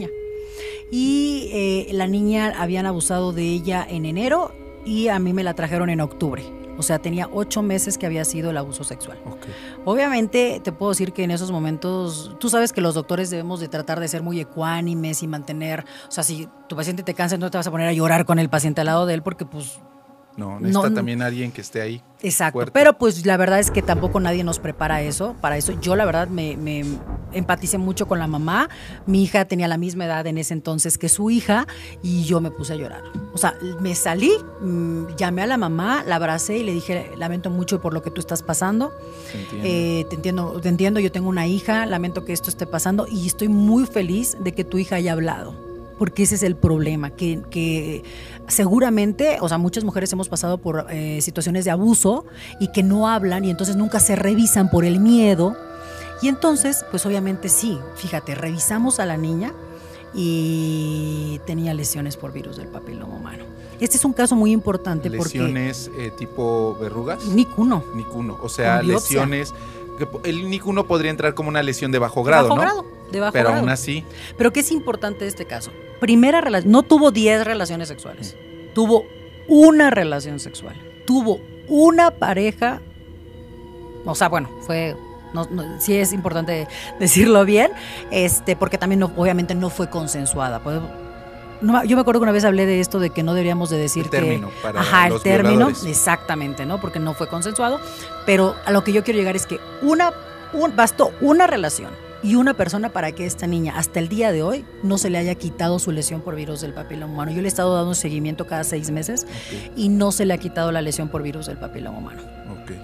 y la niña habían abusado de ella en enero y a mí me la trajeron en octubre. O sea, tenía 8 meses que había sido el abuso sexual. Okay. Obviamente, te puedo decir que en esos momentos, tú sabes que los doctores debemos de tratar de ser muy ecuánimes y mantener, o sea, si tu paciente te cansa, no te vas a poner a llorar con el paciente al lado de él porque pues... No, necesita también alguien que esté ahí. Exacto, fuerte. Pero pues la verdad es que tampoco nadie nos prepara eso. Para eso yo la verdad me empaticé mucho con la mamá. Mi hija tenía la misma edad en ese entonces que su hija y yo me puse a llorar. O sea, me salí, llamé a la mamá, la abracé y le dije, lamento mucho por lo que tú estás pasando. Te entiendo, yo tengo una hija, lamento que esto esté pasando y estoy muy feliz de que tu hija haya hablado. Porque ese es el problema, que seguramente, o sea, muchas mujeres hemos pasado por situaciones de abuso y que no hablan y entonces nunca se revisan por el miedo. Y entonces, pues obviamente sí, fíjate, revisamos a la niña y tenía lesiones por virus del papiloma humano. Este es un caso muy importante porque... ¿Lesiones tipo verrugas? Nicuno. Nicuno, o sea, lesiones... El nicuno podría entrar como una lesión de bajo grado, ¿no? De bajo pero grado. Aún así. Pero ¿qué es importante de este caso? Primera relación, no tuvo 10 relaciones sexuales, tuvo una relación sexual, tuvo una pareja, o sea, bueno, fue, sí es importante decirlo bien, porque también obviamente no fue consensuada. Yo me acuerdo que una vez hablé de esto, de que no deberíamos de decir el término para el los término, violadores. Exactamente, ¿no? Porque no fue consensuado, pero a lo que yo quiero llegar es que bastó una relación y una persona para que esta niña hasta el día de hoy no se le haya quitado su lesión por virus del papiloma humano. Yo le he estado dando un seguimiento cada 6 meses y no se le ha quitado la lesión por virus del papiloma humano. Ok.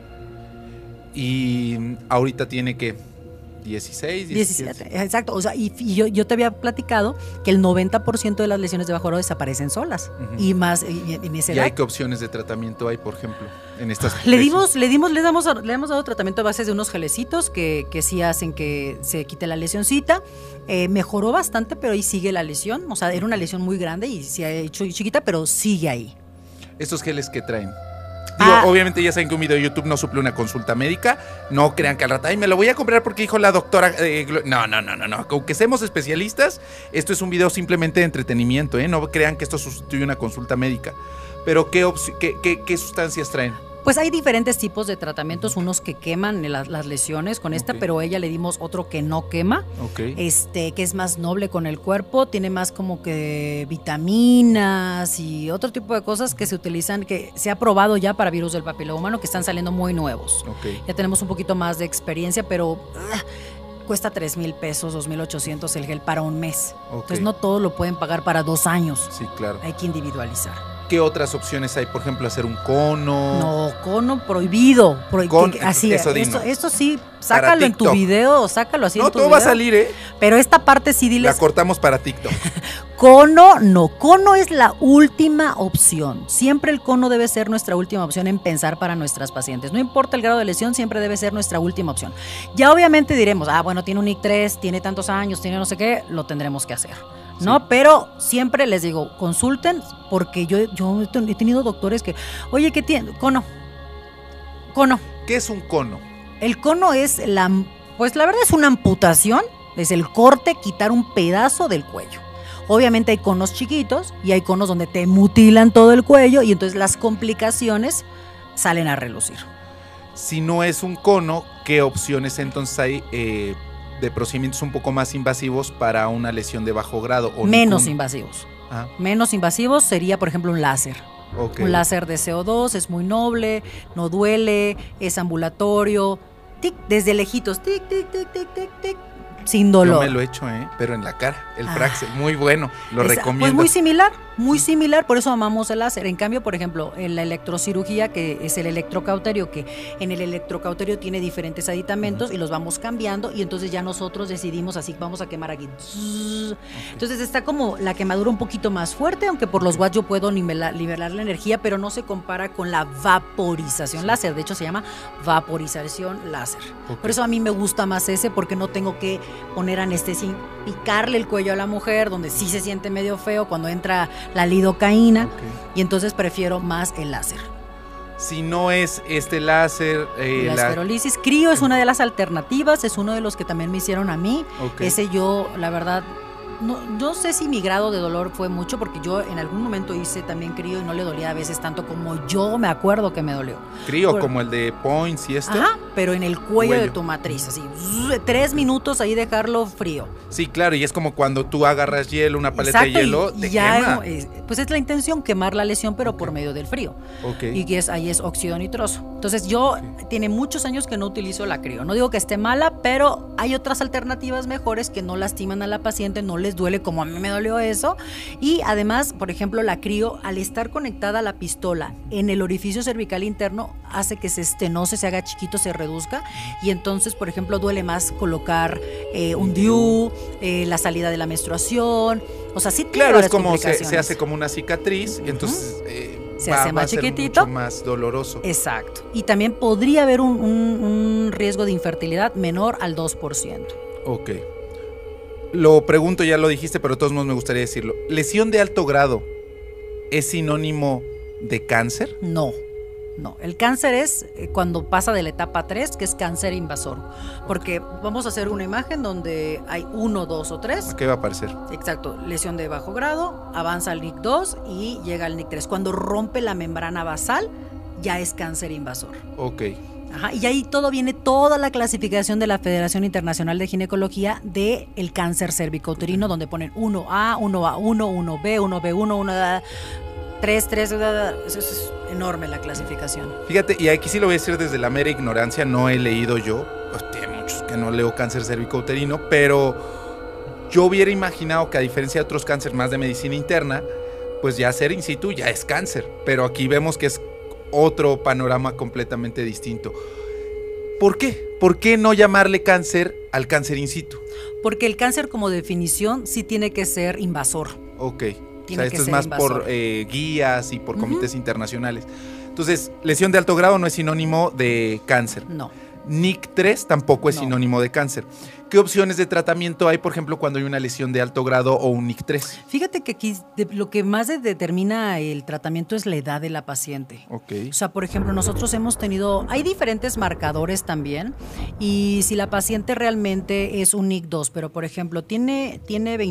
Y ahorita tiene que 16, 17. Exacto, o sea, y yo te había platicado que el 90% de las lesiones de bajo grado desaparecen solas. Y más en esa edad. ¿Y hay qué opciones de tratamiento hay, por ejemplo, en estas? Le hemos dado tratamiento a base de unos gelecitos que sí hacen que se quite la lesioncita. Mejoró bastante, pero ahí sigue la lesión. O sea, era una lesión muy grande y se ha hecho chiquita, pero sigue ahí. ¿Estos geles que traen? Digo, obviamente ya saben que un video de YouTube no suple una consulta médica. No crean que al rato, me lo voy a comprar porque dijo la doctora. No. Aunque seamos especialistas, esto es un video simplemente de entretenimiento, ¿eh? No crean que esto sustituye una consulta médica. Pero ¿qué sustancias traen? Pues hay diferentes tipos de tratamientos, unos que queman las lesiones con esta, pero a ella le dimos otro que no quema, que es más noble con el cuerpo, tiene más como que vitaminas y otro tipo de cosas que se utilizan, que se ha probado ya para virus del papiloma humano, que están saliendo muy nuevos. Ya tenemos un poquito más de experiencia, pero cuesta 3,000 pesos, 2,800 el gel para un mes. Entonces no todos lo pueden pagar para 2 años. Sí, claro. Hay que individualizar. ¿Qué otras opciones hay? Por ejemplo, hacer un cono. No, cono prohibido. Así es. Esto sí, sácalo en tu video, sácalo así en tu video. No, todo va a salir, ¿eh? Pero esta parte sí diles. La cortamos para TikTok. Cono, no. Cono es la última opción. Siempre el cono debe ser nuestra última opción en pensar para nuestras pacientes. No importa el grado de lesión, siempre debe ser nuestra última opción. Ya obviamente diremos, bueno, tiene un IC3, tiene tantos años, tiene no sé qué, lo tendremos que hacer. ¿No? Sí. Pero siempre les digo, consulten, porque yo he tenido doctores que, oye, ¿qué tiene? Cono. ¿Qué es un cono? El cono es pues la verdad es una amputación, es el corte, quitar un pedazo del cuello. Obviamente hay conos chiquitos y hay conos donde te mutilan todo el cuello y entonces las complicaciones salen a relucir. Si no es un cono, ¿qué opciones entonces hay de procedimientos un poco más invasivos para una lesión de bajo grado? Menos invasivos. Menos invasivos sería, por ejemplo, un láser. Un láser de CO2, es muy noble, no duele, es ambulatorio, tic, desde lejitos, tic, tic, tic, tic, tic, tic, sin dolor. Yo me lo he hecho, pero en la cara, el Fraxel, muy bueno, lo recomiendo. Pues muy similar, por eso amamos el láser. En cambio, por ejemplo, en la electrocirugía, que es el electrocauterio, que en el electrocauterio tiene diferentes aditamentos y los vamos cambiando y entonces ya nosotros decidimos así, vamos a quemar aquí. Entonces está como la quemadura un poquito más fuerte, aunque por los watts yo puedo liberar la energía, pero no se compara con la vaporización láser. De hecho, se llama vaporización láser. Por eso a mí me gusta más ese, porque no tengo que poner anestesia, picarle el cuello a la mujer, donde sí se siente medio feo cuando entra la lidocaína, y entonces prefiero más el láser. Si no es este láser... la esferolisis, Crio es una de las alternativas, es uno de los que también me hicieron a mí. Ese yo, la verdad, no sé si mi grado de dolor fue mucho, porque yo en algún momento hice también crío y no le dolía a veces tanto como yo me acuerdo que me dolió. Crío, como el de Points y esto. Ajá, pero en el cuello de tu matriz, así, 3 minutos ahí dejarlo frío. Sí, claro, y es como cuando tú agarras hielo, una paleta de hielo, te quema. Pues es la intención, quemar la lesión, pero por medio del frío. Y que ahí es óxido nitroso. Entonces yo, tiene muchos años que no utilizo la crío. No digo que esté mala, pero hay otras alternativas mejores que no lastiman a la paciente, no les duele como a mí me dolió eso. Y además, por ejemplo, la crío, al estar conectada a la pistola en el orificio cervical interno, hace que se estenose, se haga chiquito, se reduzca. Y entonces, por ejemplo, duele más colocar un DIU, la salida de la menstruación. O sea, sí tiene claro, es como complicaciones. se hace como una cicatriz, y entonces se hace más chiquitito, mucho más doloroso. Exacto. Y también podría haber un riesgo de infertilidad menor al 2%. Ok. Lo pregunto, ya lo dijiste, pero de todos modos me gustaría decirlo. ¿Lesión de alto grado es sinónimo de cáncer? No. El cáncer es cuando pasa de la etapa 3, que es cáncer invasor. Porque vamos a hacer una imagen donde hay 1, 2 o 3. ¿Qué va a aparecer? Exacto, lesión de bajo grado, avanza al NIC 2 y llega al NIC 3. Cuando rompe la membrana basal, ya es cáncer invasor. Ok. Ajá, y ahí toda la clasificación de la Federación Internacional de Ginecología de el cáncer cervicouterino, donde ponen 1A, 1A1, 1B, 1B1, 1A, 3, eso es enorme la clasificación. Fíjate, y aquí sí lo voy a decir desde la mera ignorancia, no he leído yo, hay muchos que no leo cáncer cervicouterino, pero yo hubiera imaginado que a diferencia de otros cánceres más de medicina interna, pues ya ser in situ ya es cáncer, pero aquí vemos que es otro panorama completamente distinto. ¿Por qué? ¿Por qué no llamarle cáncer al cáncer in situ? Porque el cáncer, como definición, sí tiene que ser invasor. Ok. O sea, esto es más invasor. Por guías y por comités internacionales. Entonces, lesión de alto grado no es sinónimo de cáncer. No. NIC 3 tampoco es sinónimo de cáncer. ¿Qué opciones de tratamiento hay, por ejemplo, cuando hay una lesión de alto grado o un NIC 3? Fíjate que aquí lo que más determina el tratamiento es la edad de la paciente. Okay. O sea, por ejemplo, nosotros hay diferentes marcadores también, y si la paciente realmente es un NIC 2, pero por ejemplo tiene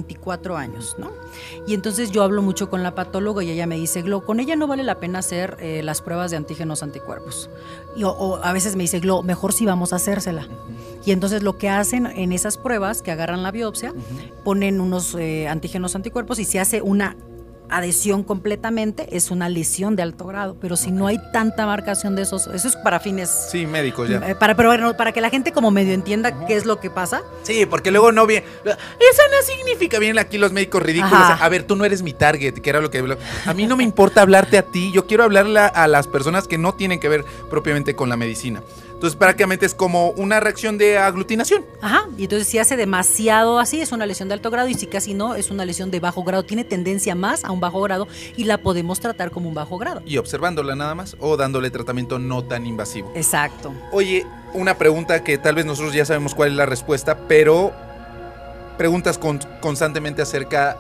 24 años, ¿no? Y entonces yo hablo mucho con la patóloga y ella me dice, Glo, con ella no vale la pena hacer las pruebas de antígenos anticuerpos. O a veces me dice, Glo, mejor si vamos a hacérsela. Y entonces lo que hacen en esas pruebas, que agarran la biopsia, ponen unos antígenos anticuerpos y se hace una adhesión completamente, es una lesión de alto grado. Pero si no hay tanta marcación de eso es para fines... Sí, médicos ya. Para que la gente como medio entienda qué es lo que pasa. Sí, porque luego no viene... Eso no significa, vienen aquí los médicos ridículos. Ajá. A ver, tú no eres mi target, que era lo que... A mí no me importa hablarte a ti, yo quiero hablarle a las personas que no tienen que ver propiamente con la medicina. Entonces prácticamente es como una reacción de aglutinación. Ajá, y entonces si hace demasiado así es una lesión de alto grado, y si casi no es una lesión de bajo grado, tiene tendencia más a un bajo grado y la podemos tratar como un bajo grado. Y observándola nada más o dándole tratamiento no tan invasivo. Exacto. Oye, una pregunta que tal vez nosotros ya sabemos cuál es la respuesta, pero preguntas constantemente acerca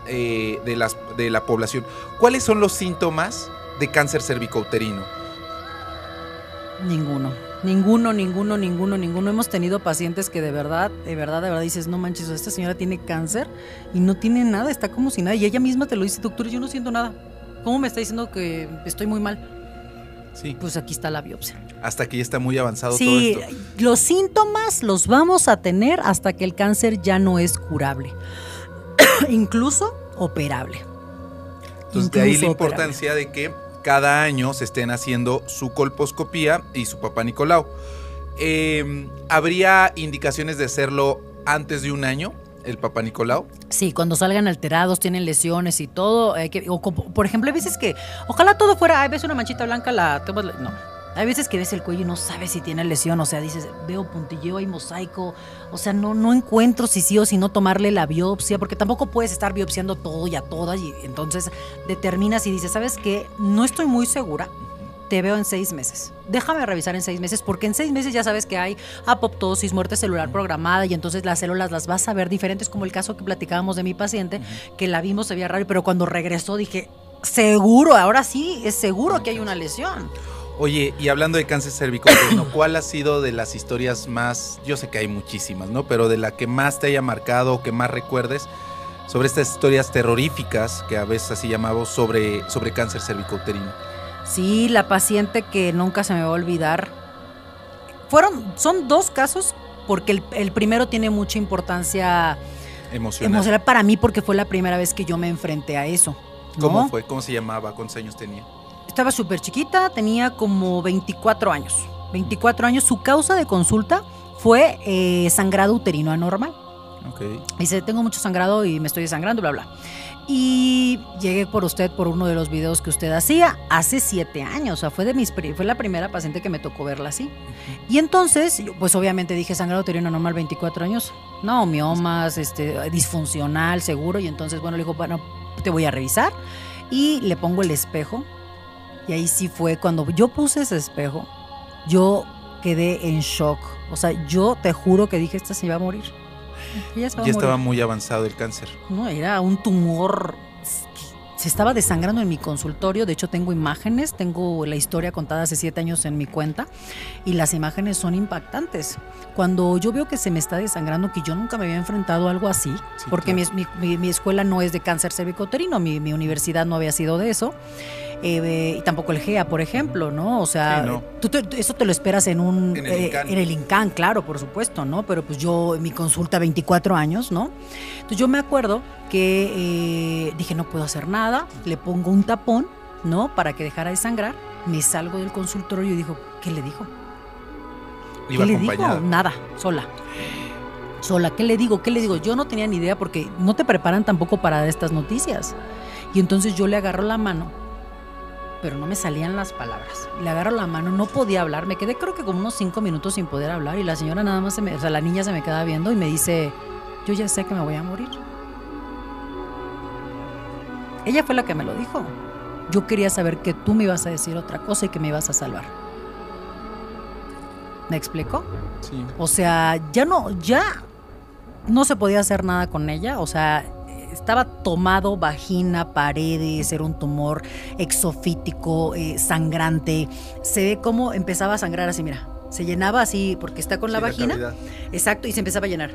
de la población. ¿Cuáles son los síntomas de cáncer cervicouterino? Ninguno. Hemos tenido pacientes que de verdad dices, no manches, esta señora tiene cáncer y no tiene nada, está como si nada. Y ella misma te lo dice, doctor, yo no siento nada. ¿Cómo me está diciendo que estoy muy mal? Sí. Pues aquí está la biopsia. Hasta que ya está muy avanzado todo esto. Sí, los síntomas los vamos a tener hasta que el cáncer ya no es curable. Incluso operable. Entonces, de ahí la importancia de que cada año se estén haciendo su colposcopía y su papá Nicolau. ¿Habría indicaciones de hacerlo antes de un año, el papá Nicolau? Sí, cuando salgan alterados, tienen lesiones y todo. Por ejemplo, hay veces que, ojalá todo fuera, ves una manchita blanca, no. Hay veces que ves el cuello y no sabes si tiene lesión, o sea, dices, veo puntilleo, hay mosaico, o sea, no encuentro si sí o si no tomarle la biopsia, porque tampoco puedes estar biopsiando todo y a todas, y entonces determinas y dices, ¿sabes qué? No estoy muy segura, te veo en 6 meses. Déjame revisar en 6 meses, porque en 6 meses ya sabes que hay apoptosis, muerte celular programada, y entonces las células las vas a ver diferentes, como el caso que platicábamos de mi paciente, que la vimos, se veía raro, pero cuando regresó dije, seguro, ahora sí, es seguro que hay una lesión. Oye, y hablando de cáncer cervicouterino, ¿cuál ha sido de las historias más, yo sé que hay muchísimas, ¿no? Pero de la que más te haya marcado o que más recuerdes, sobre estas historias terroríficas, que a veces así llamamos, sobre cáncer cervicouterino. Sí, la paciente que nunca se me va a olvidar. Son 2 casos, porque el primero tiene mucha importancia emocional para mí, porque fue la primera vez que yo me enfrenté a eso, ¿no? ¿Cómo fue? ¿Cómo se llamaba? ¿Cuántos años tenía? Estaba súper chiquita, tenía como 24 años. 24 años. Su causa de consulta fue sangrado uterino anormal. Okay. Dice, tengo mucho sangrado y me estoy desangrando, bla, bla. Y llegué por usted por uno de los videos que usted hacía hace 7 años. O sea, fue la primera paciente que me tocó verla así. Y entonces, pues obviamente dije, sangrado uterino anormal, 24 años. No, miomas, disfuncional, seguro. Y entonces, bueno, le digo, bueno, te voy a revisar. Y le pongo el espejo. Y ahí sí fue cuando yo puse ese espejo, yo quedé en shock. O sea, yo te juro que dije, esta se iba a morir. Ya estaba muy avanzado el cáncer. No, era un tumor. Se estaba desangrando en mi consultorio. De hecho, tengo imágenes, tengo la historia contada hace 7 años en mi cuenta. Y las imágenes son impactantes. Cuando yo veo que se me está desangrando, que yo nunca me había enfrentado a algo así, sí, porque claro, mi escuela no es de cáncer cervicouterino, mi universidad no había sido de eso. Y tampoco el GEA, por ejemplo, ¿no? O sea, sí, no. Eso te lo esperas en el INCAN, claro, por supuesto, ¿no? Pero pues yo, en mi consulta, 24 años, ¿no? Entonces yo me acuerdo que dije, no puedo hacer nada, le pongo un tapón, ¿no? Para que dejara de sangrar, me salgo del consultorio y digo, ¿qué le dijo? ¿Iba ¿Qué acompañada? Le digo? Nada, sola, ¿qué le digo? Yo no tenía ni idea porque no te preparan tampoco para estas noticias. Y entonces yo le agarro la mano, pero no me salían las palabras. Le agarro la mano, no podía hablar, me quedé creo que como unos 5 minutos sin poder hablar y la señora nada más, la niña se me quedaba viendo y me dice, yo ya sé que me voy a morir. Ella fue la que me lo dijo. Yo quería saber que tú me ibas a decir otra cosa y que me ibas a salvar. ¿Me explicó? Sí. O sea, ya no se podía hacer nada con ella, o sea, estaba tomado, vagina, paredes, era un tumor exofítico, sangrante. Se ve cómo empezaba a sangrar así, mira, se llenaba así porque está con la vagina. Cavidad. Exacto, y se empezaba a llenar.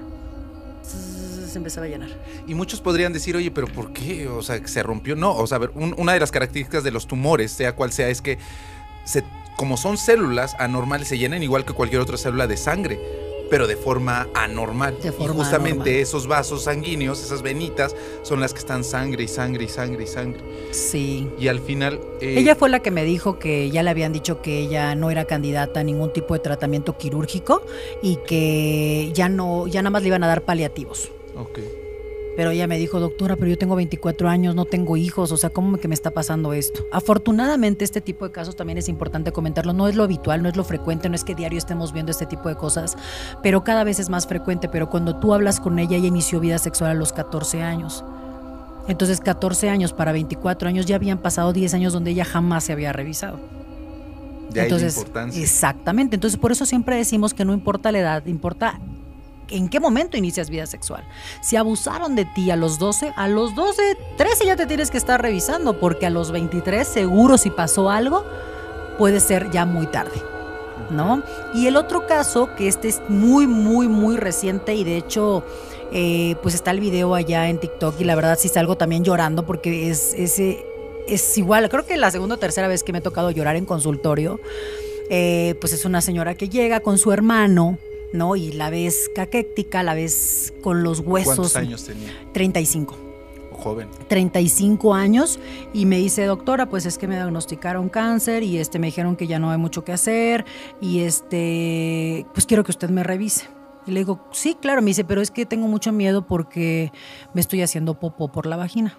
Se empezaba a llenar. Y muchos podrían decir, oye, pero ¿por qué? O sea, se rompió. No, o sea, a ver, una de las características de los tumores, sea cual sea, es que como son células anormales, se llenan igual que cualquier otra célula de sangre, pero de forma anormal. Y justamente anormal. Esos vasos sanguíneos, esas venitas, son las que están sangre y sangre y sangre y sangre. Sí. Y al final... ella fue la que me dijo que ya le habían dicho que ella no era candidata a ningún tipo de tratamiento quirúrgico y que ya nada más le iban a dar paliativos. Ok. Pero ella me dijo, doctora, pero yo tengo 24 años, no tengo hijos, o sea, ¿cómo que me está pasando esto? Afortunadamente este tipo de casos también es importante comentarlo, no es lo habitual, no es lo frecuente, no es que diario estemos viendo este tipo de cosas, pero cada vez es más frecuente. Pero cuando tú hablas con ella inició vida sexual a los 14 años. Entonces 14 años para 24 años, ya habían pasado 10 años donde ella jamás se había revisado. De ahí la importancia. Exactamente, entonces por eso siempre decimos que no importa la edad, importa en qué momento inicias vida sexual. Si abusaron de ti a los 12, 13 ya te tienes que estar revisando, porque a los 23 seguro, si pasó algo, puede ser ya muy tarde, ¿no? Y el otro caso, que es muy, muy, muy reciente, y de hecho pues está el video allá en TikTok, y la verdad sí salgo también llorando porque es igual, creo que la segunda o tercera vez que me ha tocado llorar en consultorio. Pues es una señora que llega con su hermano, ¿no? Y la ves caquéctica, la ves con los huesos. ¿Cuántos años tenía? 35. Joven. 35 años, y me dice, doctora, pues es que me diagnosticaron cáncer y me dijeron que ya no hay mucho que hacer y pues quiero que usted me revise. Y le digo, sí, claro. Me dice, pero es que tengo mucho miedo porque me estoy haciendo popó por la vagina.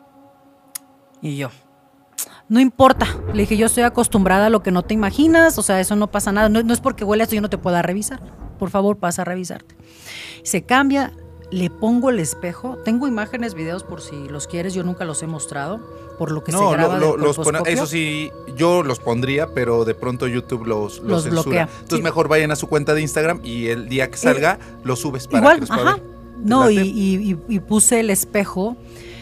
Y yo, no importa, le dije, yo estoy acostumbrada a lo que no te imaginas, o sea, eso no pasa nada, no es porque huele esto yo no te pueda revisar, por favor pasa a revisarte. Se cambia, le pongo el espejo, tengo imágenes, videos por si los quieres, yo nunca los he mostrado, por lo que se graba del colposcopio. Eso sí, yo los pondría, pero de pronto YouTube los censura. Bloquea. Entonces sí, mejor vayan a su cuenta de Instagram y el día que salga lo subes para igual, que los pueda ver. No, y puse el espejo,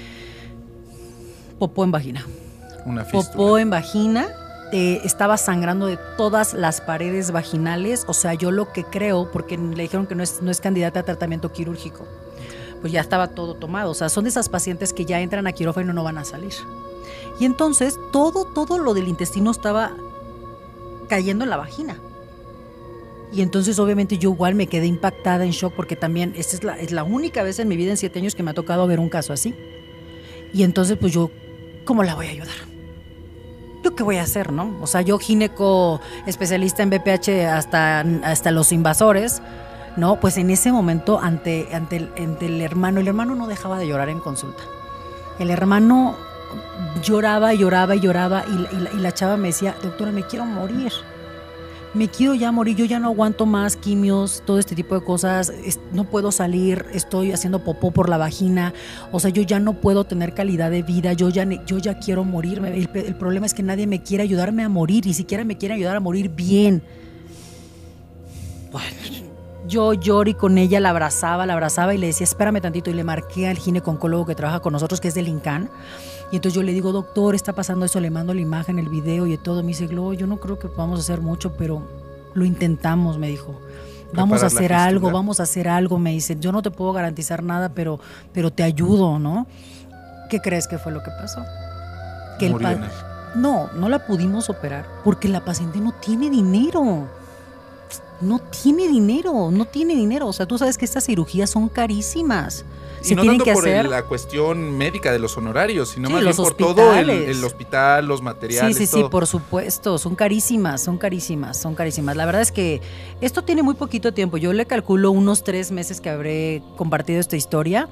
popó en vagina. Una fístula. Popó en vagina, estaba sangrando de todas las paredes vaginales. O sea, yo lo que creo, porque le dijeron que no es candidata a tratamiento quirúrgico, pues ya estaba todo tomado. O sea, son de esas pacientes que ya entran a quirófano y no van a salir. Y entonces todo lo del intestino estaba cayendo en la vagina. Y entonces obviamente yo igual me quedé impactada, en shock, porque también esta es la única vez en mi vida en 7 años que me ha tocado ver un caso así. Y entonces pues yo, ¿cómo la voy a ayudar? ¿Yo qué voy a hacer, no? O sea, yo gineco especialista en BPH hasta los invasores, ¿no? Pues en ese momento ante el hermano no dejaba de llorar en consulta. El hermano lloraba y la chava me decía, doctora, me quiero morir. Me quiero ya morir, yo ya no aguanto más quimios, todo este tipo de cosas, no puedo salir, estoy haciendo popó por la vagina, o sea, yo ya no puedo tener calidad de vida, yo ya quiero morirme. El problema es que nadie me quiere ayudarme a morir, ni siquiera me quiere ayudar a morir bien. Bueno, yo lloré con ella, la abrazaba y le decía, espérame tantito, y le marqué al gineco-oncólogo que trabaja con nosotros, que es del INCAN. Y entonces yo le digo, doctor, está pasando eso, le mando la imagen, el video y todo. Me dice, Glo, yo no creo que podamos hacer mucho, pero lo intentamos, me dijo. Vamos a hacer algo, me dice. Yo no te puedo garantizar nada, pero te ayudo, ¿no? ¿Qué crees que fue lo que pasó? Que no la pudimos operar porque la paciente no tiene dinero. No tiene dinero. O sea, tú sabes que estas cirugías son carísimas. Y no tanto por la cuestión médica de los honorarios, sino más bien por todo el hospital, los materiales. Sí, por supuesto, son carísimas. La verdad es que esto tiene muy poquito tiempo. Yo le calculo unos 3 meses que habré compartido esta historia.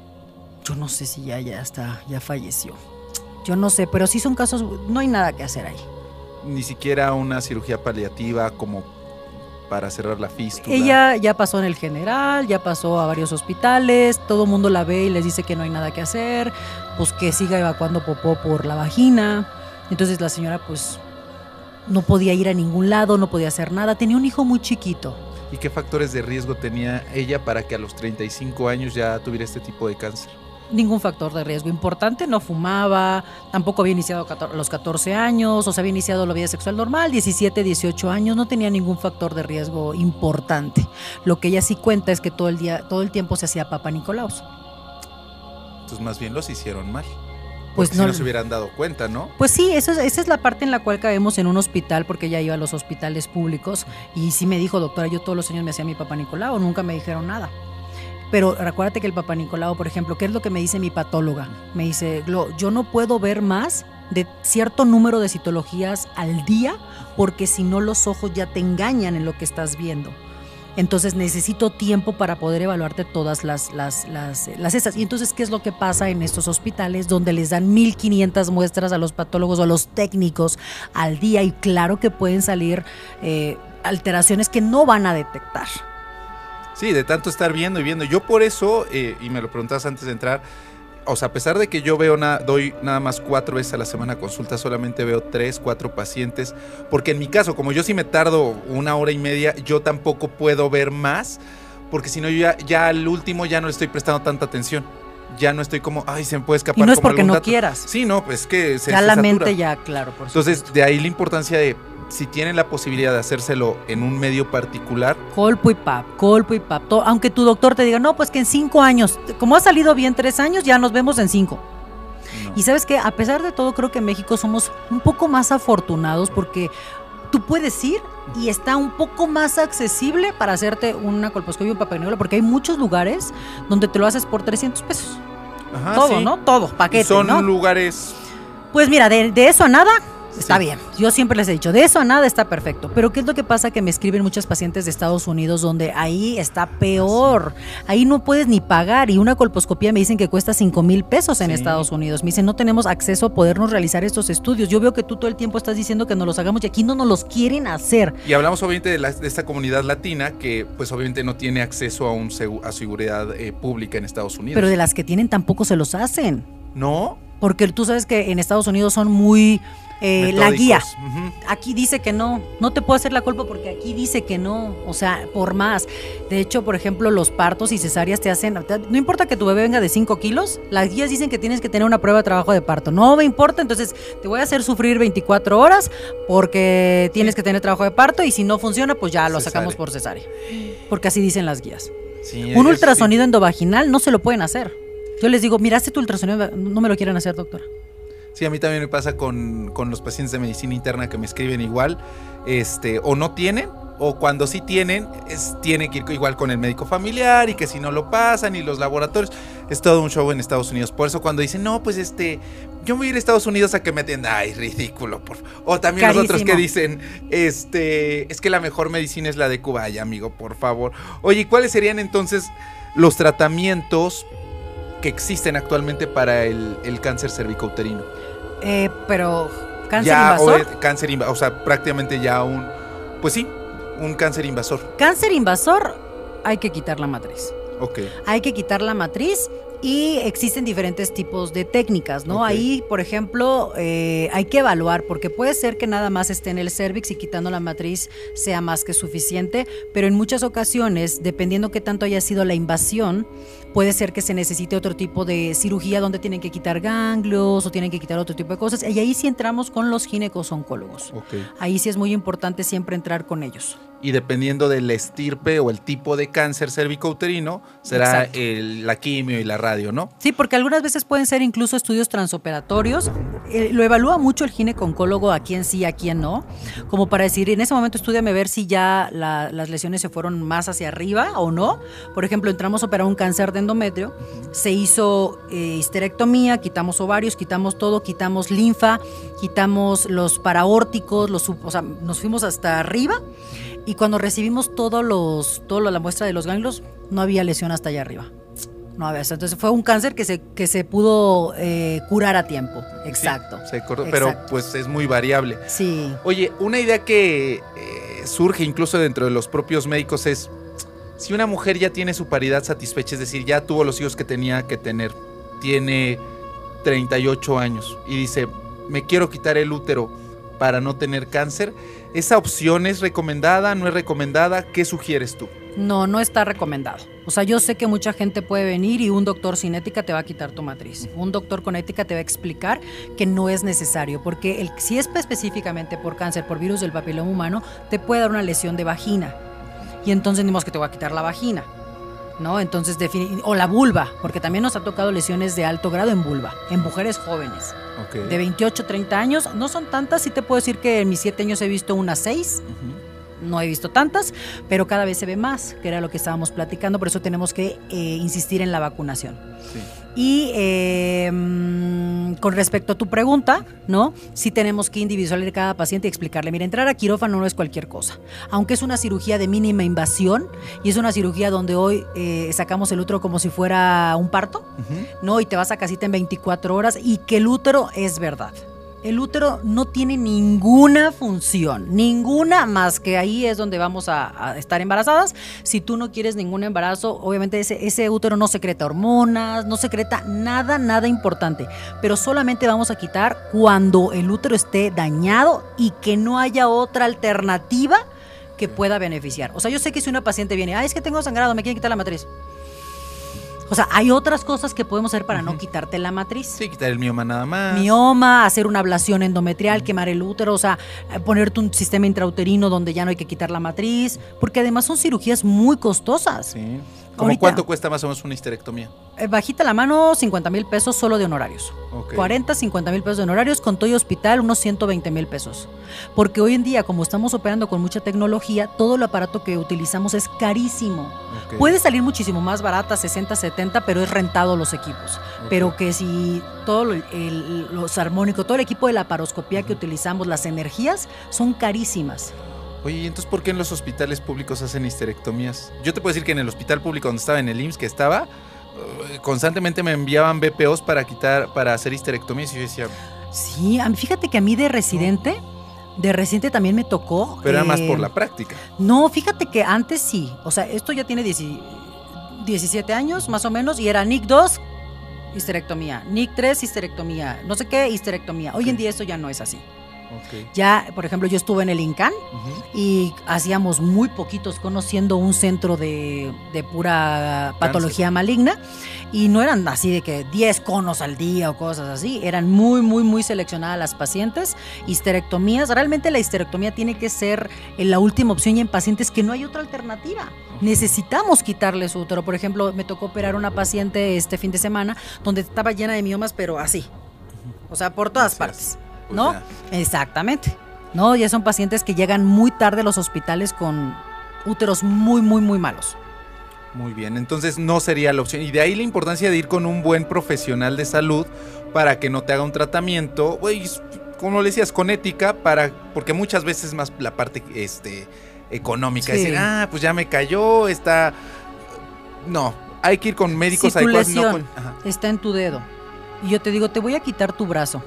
Yo no sé si ya falleció. Yo no sé, pero sí son casos, no hay nada que hacer ahí. Ni siquiera una cirugía paliativa como para cerrar la fístula. Ella ya pasó en el general, ya pasó a varios hospitales, todo el mundo la ve y les dice que no hay nada que hacer, pues que siga evacuando popó por la vagina. Entonces la señora pues no podía ir a ningún lado, no podía hacer nada, tenía un hijo muy chiquito. ¿Y qué factores de riesgo tenía ella para que a los 35 años ya tuviera este tipo de cáncer? Ningún factor de riesgo importante, no fumaba, tampoco había iniciado a los 14 años, o sea, había iniciado la vida sexual normal, 17, 18 años, no tenía ningún factor de riesgo importante. Lo que ella sí cuenta es que todo el tiempo se hacía Papá Nicolaos. Entonces más bien los hicieron mal. Pues no se hubieran dado cuenta, ¿no? Pues sí, esa es la parte en la cual caemos en un hospital, porque ella iba a los hospitales públicos y sí me dijo, doctora, yo todos los años me hacía mi Papá Nicolau, nunca me dijeron nada. Pero recuérdate que el Papá Nicolau, por ejemplo, ¿qué es lo que me dice mi patóloga? Me dice, Glo, yo no puedo ver más de cierto número de citologías al día porque si no los ojos ya te engañan en lo que estás viendo. Entonces necesito tiempo para poder evaluarte todas las estas. Y entonces, ¿qué es lo que pasa en estos hospitales donde les dan 1500 muestras a los patólogos o a los técnicos al día? Y claro que pueden salir alteraciones que no van a detectar. Sí, de tanto estar viendo y viendo. Yo por eso, y me lo preguntabas antes de entrar, o sea, a pesar de que yo doy nada más 4 veces a la semana consulta, solamente veo 3, 4 pacientes, porque en mi caso, como yo sí me tardo 1 hora y media, yo tampoco puedo ver más, porque si no yo ya al último ya no le estoy prestando tanta atención. Ya no estoy como, ay, se me puede escapar. Y no es como porque no dato. Quieras. Sí, no, pues que se ya la satura. mente ya, claro, por supuesto. Entonces, de ahí la importancia de, si tienen la posibilidad de hacérselo en un medio particular. Colpo y pap. Aunque tu doctor te diga, no, pues que en 5 años, como ha salido bien 3 años, ya nos vemos en 5. No. Y sabes que a pesar de todo, creo que en México somos un poco más afortunados porque tú puedes ir y está un poco más accesible para hacerte una colposcopia y un Papá Nicolau, porque hay muchos lugares donde te lo haces por 300 pesos. Ajá, todo, sí. ¿no? Todo, paquete, son ¿no? lugares. Pues mira, de eso a nada. Está Sí. bien, yo siempre les he dicho, de eso a nada está perfecto, pero ¿qué es lo que pasa? Que me escriben muchas pacientes de Estados Unidos donde ahí está peor, ahí no puedes ni pagar y una colposcopía me dicen que cuesta 5,000 pesos en Sí. Estados Unidos, me dicen no tenemos acceso a podernos realizar estos estudios, yo veo que tú todo el tiempo estás diciendo que nos los hagamos y aquí no nos los quieren hacer. Y hablamos obviamente de esta comunidad latina que pues obviamente no tiene acceso a seguridad pública en Estados Unidos. Pero de las que tienen tampoco se los hacen. ¿No? Porque tú sabes que en Estados Unidos son muy... la guía. Uh-huh. Aquí dice que no te puedo hacer la culpa porque aquí dice que no, o sea, por más. De hecho, por ejemplo, los partos y cesáreas te hacen, no importa que tu bebé venga de 5 kilos, las guías dicen que tienes que tener una prueba de trabajo de parto. No me importa, entonces te voy a hacer sufrir 24 horas porque tienes que tener trabajo de parto y si no funciona, pues ya lo sacamos por cesárea. Porque así dicen las guías. Sí, Un ultrasonido endovaginal no se lo pueden hacer. Yo les digo, mira, hazte tu ultrasonido, no me lo quieren hacer, doctora. Sí, a mí también me pasa con los pacientes de medicina interna que me escriben igual, o no tienen, o cuando sí tienen, tiene que ir igual con el médico familiar y que si no lo pasan y los laboratorios, es todo un show en Estados Unidos. Por eso cuando dicen, no, pues yo voy a ir a Estados Unidos a que me atiendan, ay, ridículo, o también Carísimo. los otros que dicen, es que la mejor medicina es la de Cuba, ay, amigo, por favor. Oye, ¿cuáles serían entonces los tratamientos que existen actualmente para el cáncer cervicouterino? Pero, ¿cáncer ya, invasor? O sea, prácticamente ya pues sí, un cáncer invasor. Cáncer invasor, hay que quitar la matriz. Ok. Hay que quitar la matriz y existen diferentes tipos de técnicas, ¿no? Okay. Ahí, por ejemplo, hay que evaluar, porque puede ser que nada más esté en el cérvix y quitando la matriz sea más que suficiente, pero en muchas ocasiones, dependiendo qué tanto haya sido la invasión, puede ser que se necesite otro tipo de cirugía donde tienen que quitar ganglios o tienen que quitar otro tipo de cosas, y ahí sí entramos con los ginecosoncólogos. Okay. Ahí sí es muy importante siempre entrar con ellos. Y dependiendo del estirpe o el tipo de cáncer cervicouterino, será la quimio y la radio, ¿no? Sí, porque algunas veces pueden ser incluso estudios transoperatorios. Lo evalúa mucho el gineconcólogo, a quién sí, a quién no, como para decir, en ese momento estúdiame ver si ya las lesiones se fueron más hacia arriba o no. Por ejemplo, entramos a operar un cáncer de endometrio, se hizo histerectomía, quitamos ovarios, quitamos todo, quitamos linfa, quitamos los paraórticos, o sea, nos fuimos hasta arriba. Y cuando recibimos toda la muestra de los ganglios, no había lesión hasta allá arriba. No había. Entonces fue un cáncer que se pudo curar a tiempo. Exacto. Sí, se cortó, pero pues es muy variable. Sí. Oye, una idea que surge incluso dentro de los propios médicos es, si una mujer ya tiene su paridad satisfecha, es decir, ya tuvo los hijos que tenía que tener, tiene 38 años y dice, me quiero quitar el útero para no tener cáncer, ¿esa opción es recomendada, no es recomendada? ¿Qué sugieres tú? No está recomendado. O sea, yo sé que mucha gente puede venir y un doctor sin ética te va a quitar tu matriz. Un doctor con ética te va a explicar que no es necesario, porque si es específicamente por cáncer, por virus del papiloma humano, te puede dar una lesión de vagina. Y entonces ni modo que te va a quitar la vagina, ¿no? Entonces, o la vulva, porque también nos ha tocado lesiones de alto grado en vulva, en mujeres jóvenes. Okay. De 28, 30 años, no son tantas, sí te puedo decir que en mis 7 años he visto unas 6, no he visto tantas, pero cada vez se ve más, que era lo que estábamos platicando, por eso tenemos que insistir en la vacunación. Sí. Y con respecto a tu pregunta, ¿no? Sí tenemos que individualizar cada paciente y explicarle, mira, entrar a quirófano no es cualquier cosa, aunque es una cirugía de mínima invasión y es una cirugía donde hoy sacamos el útero como si fuera un parto, ¿no? Y te vas a casita en 24 horas y que el útero es verdad. El útero no tiene ninguna función, ninguna más que ahí es donde vamos a estar embarazadas. Si tú no quieres ningún embarazo, obviamente ese útero no secreta hormonas, no secreta nada importante, pero solamente vamos a quitar cuando el útero esté dañado y que no haya otra alternativa que pueda beneficiar. O sea, yo sé que si una paciente viene, es que tengo sangrado, me quieren quitar la matriz. O sea, hay otras cosas que podemos hacer para no quitarte la matriz. Sí, quitar el mioma nada más. Mioma, hacer una ablación endometrial, quemar el útero, o sea, ponerte un sistema intrauterino donde ya no hay que quitar la matriz, porque además son cirugías muy costosas. Sí. ¿Cómo cuánto cuesta más o menos una histerectomía? Bajita la mano, 50,000 pesos solo de honorarios. Okay. 40, 50,000 pesos de honorarios, con todo y hospital, unos 120,000 pesos. Porque hoy en día, como estamos operando con mucha tecnología, todo el aparato que utilizamos es carísimo. Okay. Puede salir muchísimo más barata, 60, 70, pero es rentado los equipos. Okay. Pero que si todo los armónicos, todo el equipo de la laparoscopía que utilizamos, las energías, son carísimas. Oye, ¿y entonces por qué en los hospitales públicos hacen histerectomías? Yo te puedo decir que en el hospital público donde estaba, en el IMSS que estaba, constantemente me enviaban BPOs para hacer histerectomías y yo decía... Sí, fíjate que a mí de residente también me tocó... Pero era más por la práctica. No, fíjate que antes sí, o sea, esto ya tiene 17 años más o menos y era NIC 2, histerectomía, NIC 3, histerectomía, no sé qué, histerectomía. Hoy en día esto ya no es así. Okay. Ya, por ejemplo, yo estuve en el INCAN y hacíamos muy poquitos conociendo un centro de pura patología maligna y no eran así de que 10 conos al día o cosas así, eran muy, muy, muy seleccionadas las pacientes. Histerectomías, realmente la histerectomía tiene que ser la última opción y en pacientes que no hay otra alternativa. Necesitamos quitarle su útero. Por ejemplo, me tocó operar una paciente este fin de semana donde estaba llena de miomas, pero así, o sea, por todas partes. ¿No? Exactamente. No, ya son pacientes que llegan muy tarde a los hospitales con úteros muy, muy, muy malos. Muy bien, entonces no sería la opción. Y de ahí la importancia de ir con un buen profesional de salud para que no te haga un tratamiento, como le decías, con ética, porque muchas veces más la parte económica. Sí. Decir, pues ya me cayó, No, hay que ir con médicos adecuados. Si tu lesión está en tu dedo y yo te digo, te voy a quitar tu brazo.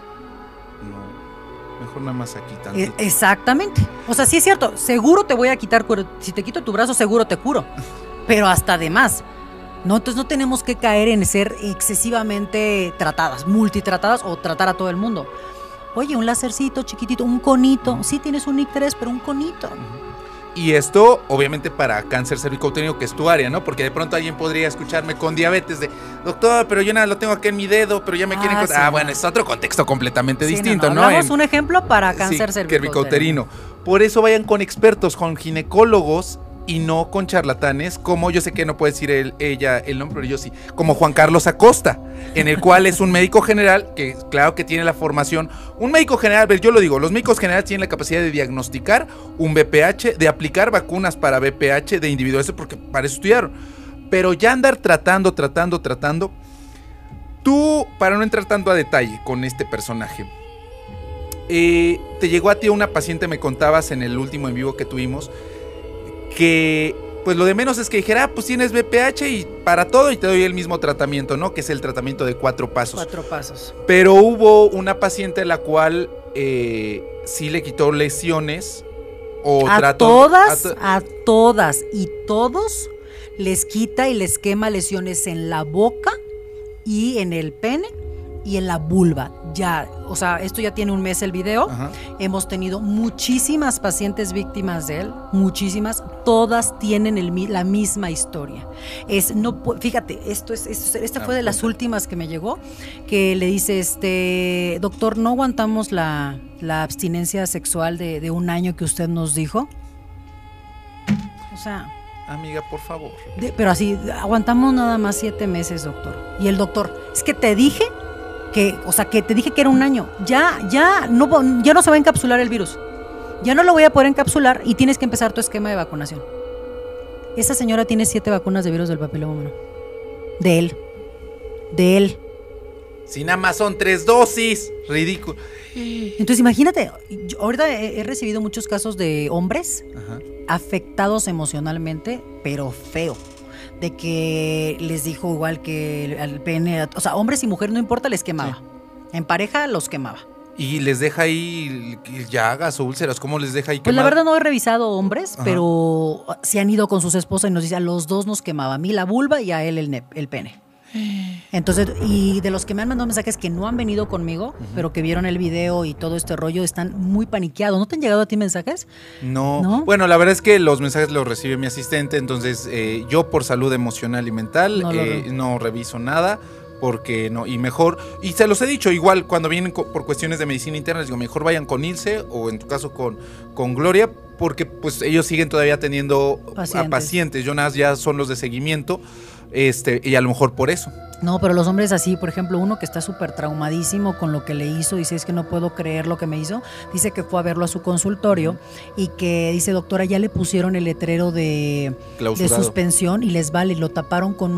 Mejor nada más aquí tantito. Exactamente. O sea, sí es cierto, seguro te voy a quitar, si te quito tu brazo, seguro te curo. Pero hasta de más. No, entonces no tenemos que caer en ser excesivamente tratadas, multitratadas o tratar a todo el mundo. Oye, un lásercito chiquitito, un conito. Sí tienes un IC3, pero un conito. Y esto, obviamente, para cáncer cervicouterino, que es tu área, ¿no? Porque de pronto alguien podría escucharme con diabetes de, doctor, pero yo nada lo tengo aquí en mi dedo, pero ya me quieren... Sí, bueno, es otro contexto completamente distinto, ¿no? Hablamos un ejemplo para cáncer cervicouterino. Por eso vayan con expertos, con ginecólogos y no con charlatanes, como yo sé que no puede decir ella el nombre, pero yo sí, como Juan Carlos Acosta, en el cual es un médico general, que claro que tiene la formación. Un médico general, yo lo digo, los médicos generales tienen la capacidad de diagnosticar un VPH, de aplicar vacunas para VPH, de individuales, porque para eso estudiaron. Pero ya andar tratando, tú, para no entrar tanto a detalle con este personaje, te llegó a ti una paciente, me contabas en el último en vivo que tuvimos, que pues lo de menos es que dijera, pues tienes VPH y para todo y te doy el mismo tratamiento, ¿no? Que es el tratamiento de 4 pasos. 4 pasos. Pero hubo una paciente a la cual sí le quitó lesiones o a todas y todos les quita y les quema lesiones en la boca y en el pene y en la vulva. Ya, o sea, esto ya tiene un mes el video. Ajá. Hemos tenido muchísimas pacientes víctimas de él, muchísimas, todas tienen la misma historia. Fíjate, esta fue de las últimas que me llegó, que le dice, doctor, no aguantamos la abstinencia sexual de un año que usted nos dijo. O sea... Amiga, por favor. Pero así, aguantamos nada más 7 meses, doctor. Y el doctor, es que te dije que te dije que era un año. Ya no se va a encapsular el virus. Ya no lo voy a poder encapsular y tienes que empezar tu esquema de vacunación. Esa señora tiene 7 vacunas de virus del papiloma humano. De él. Si nada más son 3 dosis. Ridículo. Entonces imagínate, yo ahorita he recibido muchos casos de hombres afectados emocionalmente, pero feo. De que les dijo igual que al pene, o sea, hombres y mujeres, no importa, les quemaba. Sí. En pareja los quemaba. Y les deja ahí llagas o úlceras, ¿cómo les deja ahí quemado? Pues la verdad no he revisado hombres, pero se han ido con sus esposas y nos dicen, a los dos nos quemaba, a mí la vulva y a él el pene. Entonces, y de los que me han mandado mensajes que no han venido conmigo, pero que vieron el video y todo este rollo, están muy paniqueados. ¿No te han llegado a ti mensajes? No. Bueno, la verdad es que los mensajes los recibe mi asistente, entonces yo por salud emocional y mental no reviso nada. Porque no, y mejor, y se los he dicho, igual cuando vienen por cuestiones de medicina interna, les digo, mejor vayan con Ilse o en tu caso con Gloria, porque pues ellos siguen todavía atendiendo a pacientes, yo nada, ya son los de seguimiento, y a lo mejor por eso. No, pero los hombres así, por ejemplo, uno que está súper traumadísimo con lo que le hizo, dice, es que no puedo creer lo que me hizo, dice que fue a verlo a su consultorio y que dice, doctora, ya le pusieron el letrero de suspensión y les vale, lo taparon con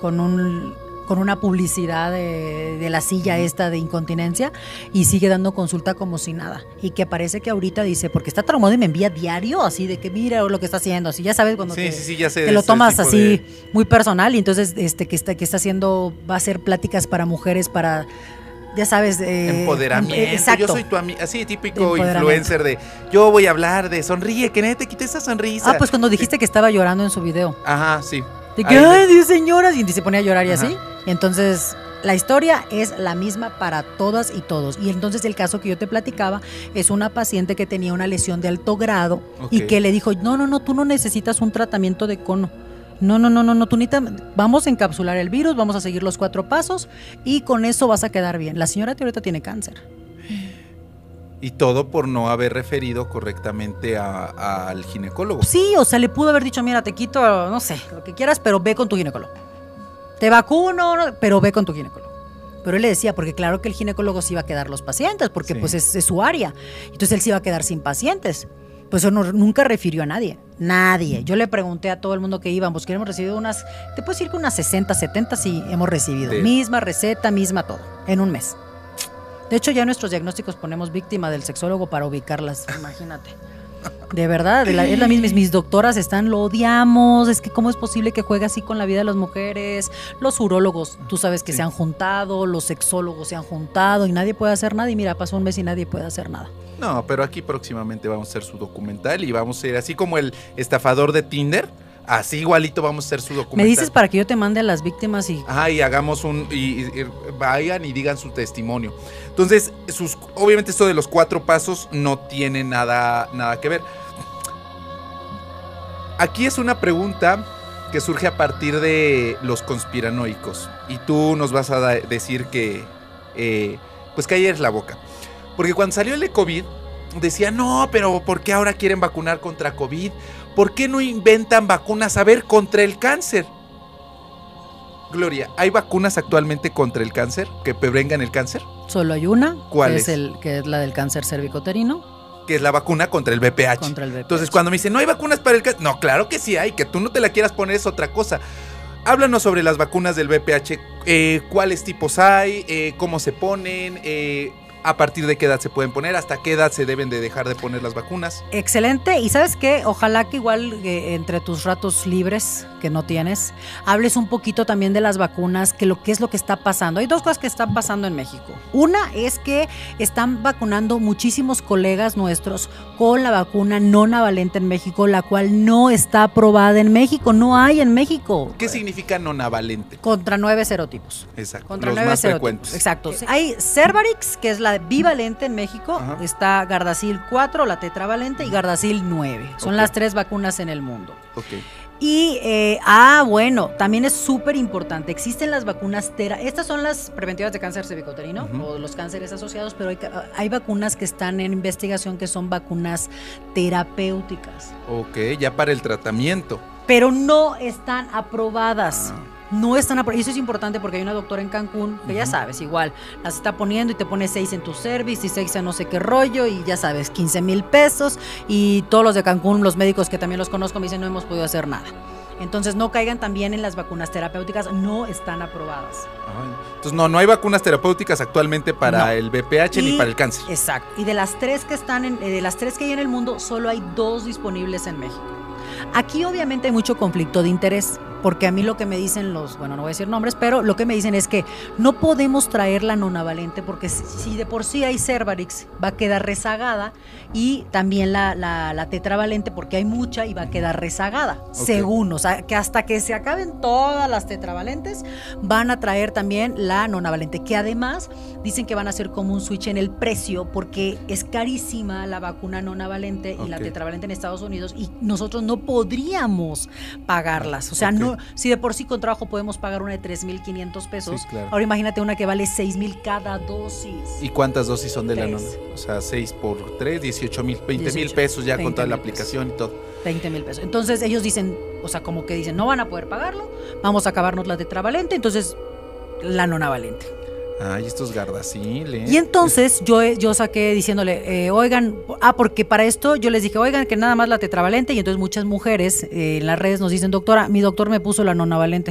una publicidad de la silla esta de incontinencia y sigue dando consulta como si nada. Y que parece que ahorita dice, porque está traumado y me envía diario así de que mira lo que está haciendo, así ya sabes cuando ya sé, te lo tomas así muy personal y entonces que está haciendo, va a hacer pláticas para mujeres para... Ya sabes, empoderamiento. Exacto. Yo soy tu amiga, así típico influencer de yo voy a hablar de sonríe, que nadie te quite esa sonrisa. Pues cuando dijiste que estaba llorando en su video. Ajá, sí. De que, ay, Dios, señoras, y se ponía a llorar y así. Entonces, La historia es la misma para todas y todos. Y entonces el caso que yo te platicaba es una paciente que tenía una lesión de alto grado y que le dijo, no, tú no necesitas un tratamiento de cono. No, tú vamos a encapsular el virus, vamos a seguir los 4 pasos y con eso vas a quedar bien. La señora ahorita tiene cáncer. Y todo por no haber referido correctamente al ginecólogo. Sí, o sea, le pudo haber dicho, mira, te quito, no sé, lo que quieras, pero ve con tu ginecólogo. Te vacuno, pero ve con tu ginecólogo. Pero él le decía, porque claro que el ginecólogo se iba a quedar los pacientes, porque pues es su área. Entonces él se iba a quedar sin pacientes. Pues eso nunca refirió a nadie. Nadie. Yo le pregunté a todo el mundo que íbamos, que hemos recibido unas, te puedo decir que unas 60, 70 sí hemos recibido. Misma receta, misma todo, en un mes. De hecho, ya en nuestros diagnósticos ponemos víctima del sexólogo para ubicarlas, imagínate. De verdad, es la misma. Mis doctoras lo odiamos. Es que cómo es posible que juegue así con la vida de las mujeres. Los urólogos, tú sabes que se han juntado, los sexólogos se han juntado y nadie puede hacer nada. Y mira, pasó un mes y nadie puede hacer nada. No, pero aquí próximamente vamos a hacer su documental y vamos a ser así como el estafador de Tinder. Así igualito vamos a hacer su documental. Me dices para que yo te mande a las víctimas y hagamos y vayan y digan su testimonio. Entonces, obviamente esto de los 4 pasos no tiene nada que ver. Aquí es una pregunta que surge a partir de los conspiranoicos. Y tú nos vas a decir que pues calles la boca. Porque cuando salió el de COVID, decían, no, pero ¿por qué ahora quieren vacunar contra COVID? ¿Por qué no inventan vacunas, contra el cáncer? Gloria, ¿hay vacunas actualmente contra el cáncer que prevengan el cáncer? Solo hay una. ¿Cuál es? Que es la del cáncer cervicoterino. Que es la vacuna contra el VPH. Contra el VPH. Entonces, cuando me dicen, no hay vacunas para el cáncer, no, claro que sí hay, que tú no te la quieras poner es otra cosa. Háblanos sobre las vacunas del VPH, cuáles tipos hay, cómo se ponen, a partir de qué edad se pueden poner, hasta qué edad se deben de dejar de poner las vacunas. Excelente, y ¿sabes qué? Ojalá que igual entre tus ratos libres que no tienes, hables un poquito también de las vacunas, qué es lo que está pasando. Hay 2 cosas que están pasando en México. Una es que están vacunando muchísimos colegas nuestros con la vacuna nonavalente en México, la cual no está aprobada en México, no hay en México. ¿Qué significa nonavalente? Contra 9 serotipos. Exacto, contra los 9 más serotipos. frecuentes. Exacto. Hay Cervarix, que es la bivalente en México. Ajá. Está Gardasil 4, la tetravalente, y Gardasil 9. Son las 3 vacunas en el mundo. Ok. Y, bueno, también es súper importante. Existen las vacunas estas son las preventivas de cáncer cervicoterino o los cánceres asociados, pero hay vacunas que están en investigación que son vacunas terapéuticas. Ok, ya para el tratamiento. Pero no están aprobadas. No están aprobadas. Y eso es importante porque hay una doctora en Cancún que ya sabes, igual, las está poniendo y te pone 6 en tu service y 6 en no sé qué rollo y ya sabes, 15,000 pesos. Y todos los de Cancún, los médicos que también los conozco, me dicen no hemos podido hacer nada. Entonces no caigan también en las vacunas terapéuticas, no están aprobadas. Entonces no hay vacunas terapéuticas actualmente para el VPH ni para el cáncer. Exacto. Y de las 3 que están de las 3 que hay en el mundo, solo hay 2 disponibles en México. Aquí obviamente hay mucho conflicto de interés, porque a mí lo que me dicen no voy a decir nombres, pero lo que me dicen es que no podemos traer la nonavalente porque si de por sí hay Cervarix va a quedar rezagada y también la tetravalente porque hay mucha y va a quedar rezagada, según, o sea, que hasta que se acaben todas las tetravalentes van a traer también la nonavalente, que además dicen que van a hacer como un switch en el precio porque es carísima la vacuna nonavalente y la tetravalente en Estados Unidos y nosotros no podríamos pagarlas, o sea, si de por sí con trabajo podemos pagar una de 3,500 pesos, claro. Ahora imagínate una que vale 6,000 cada dosis. ¿Y cuántas dosis son de la nona? O sea, 6 por 3, 18,000, 20,000 pesos ya con toda la aplicación y todo. 20,000 pesos. Entonces ellos dicen, o sea, como que dicen, no van a poder pagarlo, vamos a acabarnos la tetravalente, entonces la nonavalente. Ay, estos Gardasil, Y entonces yo saqué diciéndole, oigan, porque para esto yo les dije, oigan, que nada más la tetravalente, y entonces muchas mujeres en las redes nos dicen, doctora, mi doctor me puso la nonavalente.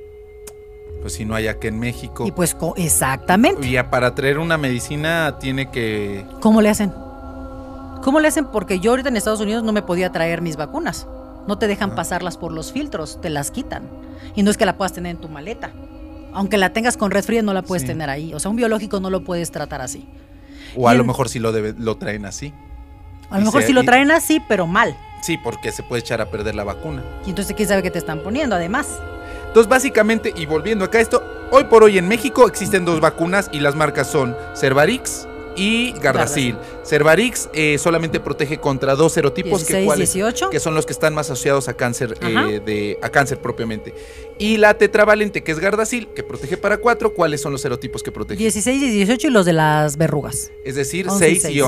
Pues si no hay acá en México. Y pues, exactamente. Y para traer una medicina tiene que... ¿Cómo le hacen? ¿Cómo le hacen? Porque yo ahorita en Estados Unidos no me podía traer mis vacunas. No te dejan pasarlas por los filtros, te las quitan. Y no es que la puedas tener en tu maleta. Aunque la tengas con red fría, no la puedes tener ahí. O sea, un biológico no lo puedes tratar así. O a lo mejor sí lo traen así. A lo mejor sí lo traen así, pero mal. Sí, porque se puede echar a perder la vacuna. Y entonces, ¿quién sabe qué te están poniendo, además? Entonces, básicamente, y volviendo acá a esto, hoy por hoy en México existen 2 vacunas y las marcas son Cervarix y Gardasil. Cervarix solamente protege contra 2 serotipos 16, 18. que son los que están más asociados a cáncer, a cáncer propiamente. Y la tetravalente, que es Gardasil, que protege para 4, ¿cuáles son los serotipos que protege? 16 y 18 y los de las verrugas. Es decir, 11 6 y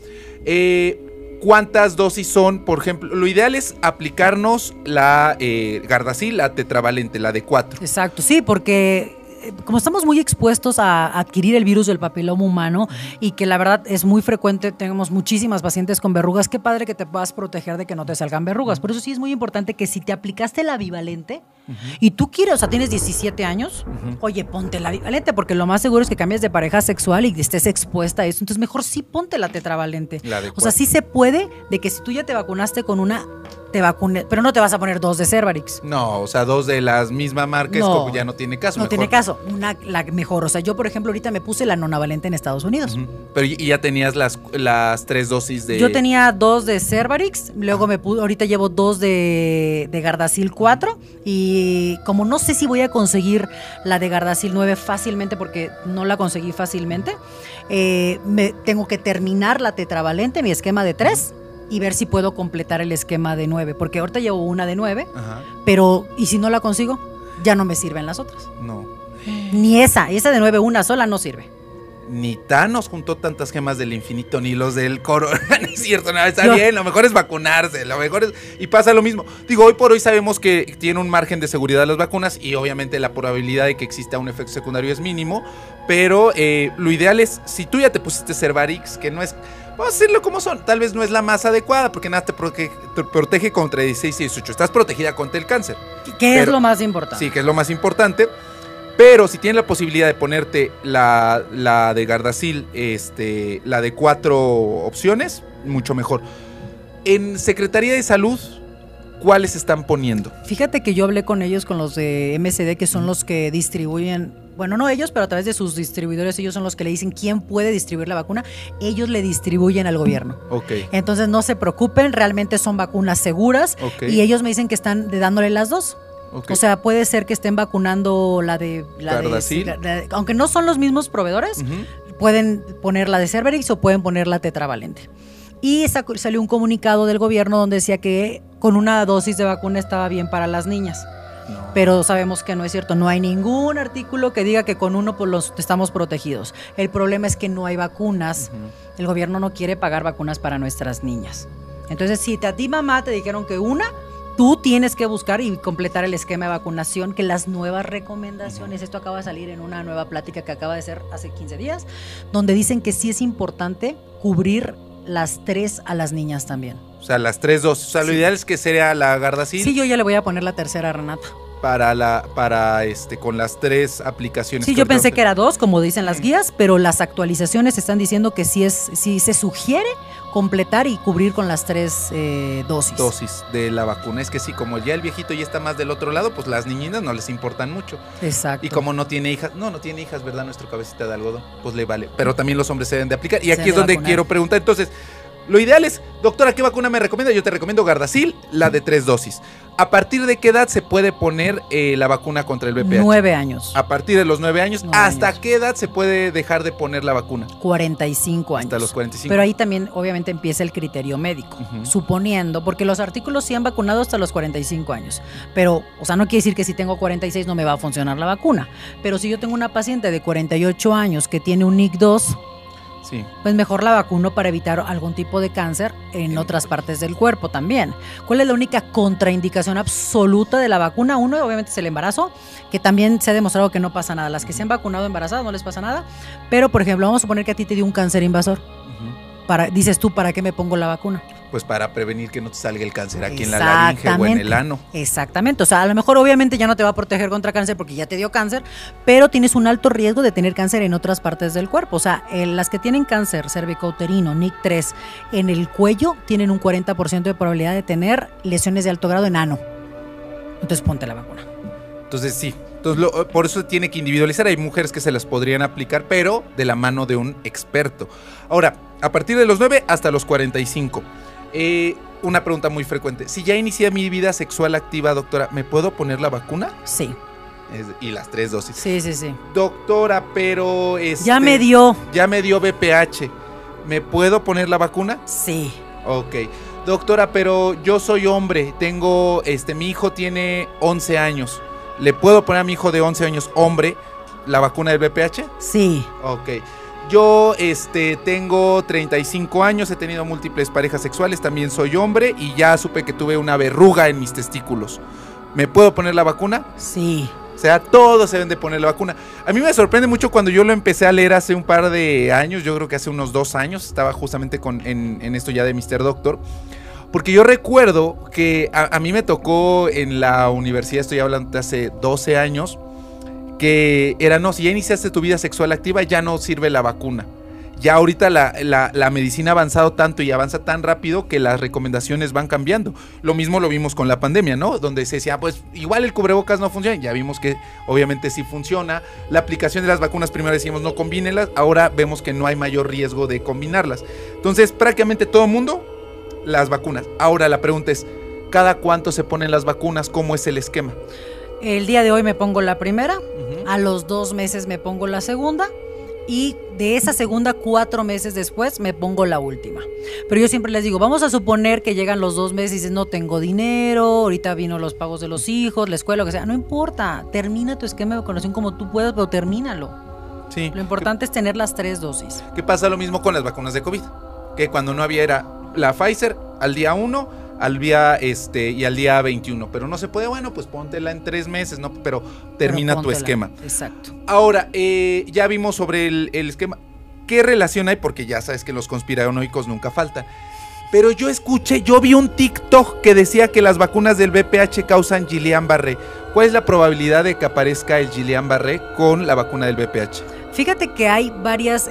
11. ¿Cuántas dosis son? Por ejemplo, lo ideal es aplicarnos la Gardasil, la tetravalente, la de 4. Exacto, sí, porque como estamos muy expuestos a adquirir el virus del papiloma humano y que la verdad es muy frecuente, tenemos muchísimas pacientes con verrugas, qué padre que te puedas proteger de que no te salgan verrugas. Por eso sí es muy importante que si te aplicaste la bivalente y tú quieres, o sea, tienes 17 años, oye, ponte la bivalente, porque lo más seguro es que cambies de pareja sexual y estés expuesta a eso. Entonces mejor sí ponte la tetravalente. O sea, sí se puede de que si tú ya te vacunaste con una, te vacunes, pero no te vas a poner 2 de Cervarix. No, o sea, 2 de la misma marca, no, como ya no tiene caso. No tiene caso, la mejor. O sea, yo por ejemplo ahorita me puse la nonavalente en Estados Unidos. Pero y ya tenías las 3 dosis de... Yo tenía 2 de Cervarix, luego ahorita llevo 2 de Gardasil 4 y como no sé si voy a conseguir la de Gardasil 9 fácilmente porque no la conseguí fácilmente, me tengo que terminar la tetravalente, mi esquema de 3. Y ver si puedo completar el esquema de 9, porque ahorita llevo una de 9, pero ¿y si no la consigo? Ya no me sirven las otras. No. Ni esa de 9, una sola no sirve. Ni Thanos juntó tantas gemas del infinito, ni los del corona, no es cierto, nada, está bien, lo mejor es vacunarse, lo mejor es, y pasa lo mismo. Digo, hoy por hoy sabemos que tiene un margen de seguridad las vacunas y obviamente la probabilidad de que exista un efecto secundario es mínimo, pero lo ideal es, si tú ya te pusiste Cervarix, que no es... Vamos a decirlo como son, tal vez no es la más adecuada porque nada te protege contra 16 y 18, estás protegida contra el cáncer. ¿Qué es lo más importante? Sí, que es lo más importante, pero si tienes la posibilidad de ponerte la de Gardasil, la de 4 opciones, mucho mejor. En Secretaría de Salud, ¿cuáles están poniendo? Fíjate que yo hablé con ellos, con los de MSD, que son los que distribuyen... Bueno, no ellos, pero a través de sus distribuidores, ellos son los que le dicen quién puede distribuir la vacuna. Ellos le distribuyen al gobierno. Entonces no se preocupen, realmente son vacunas seguras. Y ellos me dicen que están dándole las 2. O sea, puede ser que estén vacunando la de aunque no son los mismos proveedores, pueden poner la de Cervarix o pueden poner la tetravalente. Y salió un comunicado del gobierno donde decía que con una dosis de vacuna estaba bien para las niñas. No. Pero sabemos que no es cierto, no hay ningún artículo que diga que con uno pues estamos protegidos. El problema es que no hay vacunas, el gobierno no quiere pagar vacunas para nuestras niñas. Entonces, si a ti mamá te dijeron que una, tú tienes que buscar y completar el esquema de vacunación, que las nuevas recomendaciones, esto acaba de salir en una nueva plática que acaba de ser hace 15 días, donde dicen que sí es importante cubrir las 3 a las niñas también. O sea, las 3 dosis. O sea, lo ideal es que sea la Gardasil. Sí, yo ya le voy a poner la tercera a Renata. Con las 3 aplicaciones. Sí, yo pensé que era 2, como dicen las guías, pero las actualizaciones están diciendo que sí se sugiere completar y cubrir con las 3 dosis. Dosis de la vacuna. Es que sí, como ya el viejito ya está más del otro lado, pues las niñinas no les importan mucho. Exacto. Y como no tiene hijas, no tiene hijas, ¿verdad? Nuestro cabecita de algodón, pues le vale. Pero también los hombres se deben de aplicar. Y aquí es donde quiero preguntar, entonces, lo ideal es, doctora, ¿qué vacuna me recomienda? Yo te recomiendo Gardasil, la de 3 dosis. ¿A partir de qué edad se puede poner la vacuna contra el VPH? 9 años. A partir de los 9 años. 9 ¿Hasta años. qué edad se puede dejar de poner la vacuna? 45 años. Hasta los 45. Pero ahí también, obviamente, empieza el criterio médico, suponiendo, porque los artículos sí han vacunado hasta los 45 años. Pero, o sea, no quiere decir que si tengo 46 no me va a funcionar la vacuna. Pero si yo tengo una paciente de 48 años que tiene un NIC2, sí, pues mejor la vacuno para evitar algún tipo de cáncer en otras partes del cuerpo también. ¿Cuál es la única contraindicación absoluta de la vacuna? Uno, obviamente, es el embarazo, que también se ha demostrado que no pasa nada. Las que se han vacunado embarazadas no les pasa nada, pero, por ejemplo, vamos a suponer que a ti te dio un cáncer invasor. Dices tú, ¿para qué me pongo la vacuna? Pues para prevenir que no te salga el cáncer aquí en la laringe o en el ano. Exactamente, o sea, a lo mejor obviamente ya no te va a proteger contra cáncer porque ya te dio cáncer, pero tienes un alto riesgo de tener cáncer en otras partes del cuerpo. O sea, las que tienen cáncer cervicouterino, NIC3, en el cuello, tienen un 40% de probabilidad de tener lesiones de alto grado en ano. Entonces ponte la vacuna. Entonces sí, por eso tiene que individualizar. Hay mujeres que se las podrían aplicar, pero de la mano de un experto. Ahora, a partir de los 9 hasta los 45. Una pregunta muy frecuente. Si ya inicié mi vida sexual activa, doctora, ¿me puedo poner la vacuna? Sí. Y las 3 dosis. Sí, sí, sí. Doctora, pero Ya me dio. Ya me dio VPH. ¿Me puedo poner la vacuna? Sí. Ok. Doctora, pero yo soy hombre. Tengo, mi hijo tiene 11 años. ¿Le puedo poner a mi hijo de 11 años, hombre, la vacuna del VPH? Sí. Ok. Yo tengo 35 años, he tenido múltiples parejas sexuales, también soy hombre y ya supe que tuve una verruga en mis testículos. ¿Me puedo poner la vacuna? Sí. O sea, todos se deben de poner la vacuna. A mí me sorprende mucho cuando yo lo empecé a leer hace un par de años, yo creo que hace unos 2 años, estaba justamente en esto ya de Mr. Doctor, porque yo recuerdo que a mí me tocó en la universidad, estoy hablando de hace 12 años, que era, no, si ya iniciaste tu vida sexual activa, ya no sirve la vacuna. Ya ahorita la medicina ha avanzado tanto y avanza tan rápido que las recomendaciones van cambiando. Lo mismo lo vimos con la pandemia, ¿no? Donde se decía, pues igual el cubrebocas no funciona. Ya vimos que obviamente sí funciona. La aplicación de las vacunas, primero decimos no combínenlas, ahora vemos que no hay mayor riesgo de combinarlas. Entonces prácticamente todo el mundo, las vacunas. Ahora la pregunta es, ¿cada cuánto se ponen las vacunas? ¿Cómo es el esquema? El día de hoy me pongo la primera, a los 2 meses me pongo la segunda y de esa segunda 4 meses después me pongo la última. Pero yo siempre les digo, vamos a suponer que llegan los 2 meses y dices, no tengo dinero, ahorita vino los pagos de los hijos, la escuela, lo que sea. No importa, termina tu esquema de vacunación como tú puedas, pero termínalo. Sí. Lo importante es tener las 3 dosis. ¿Qué pasa lo mismo con las vacunas de COVID? Que cuando no había era la Pfizer al día 1, al día y al día 21, pero no se puede, bueno, pues póntela en 3 meses, ¿no? Pero termina tu esquema. Exacto. Ahora, ya vimos sobre el esquema. ¿Qué relación hay? Porque ya sabes que los conspiranoicos nunca faltan. Pero yo vi un TikTok que decía que las vacunas del VPH causan Guillain-Barré. ¿Cuál es la probabilidad de que aparezca el Guillain-Barré con la vacuna del VPH? Fíjate que hay varias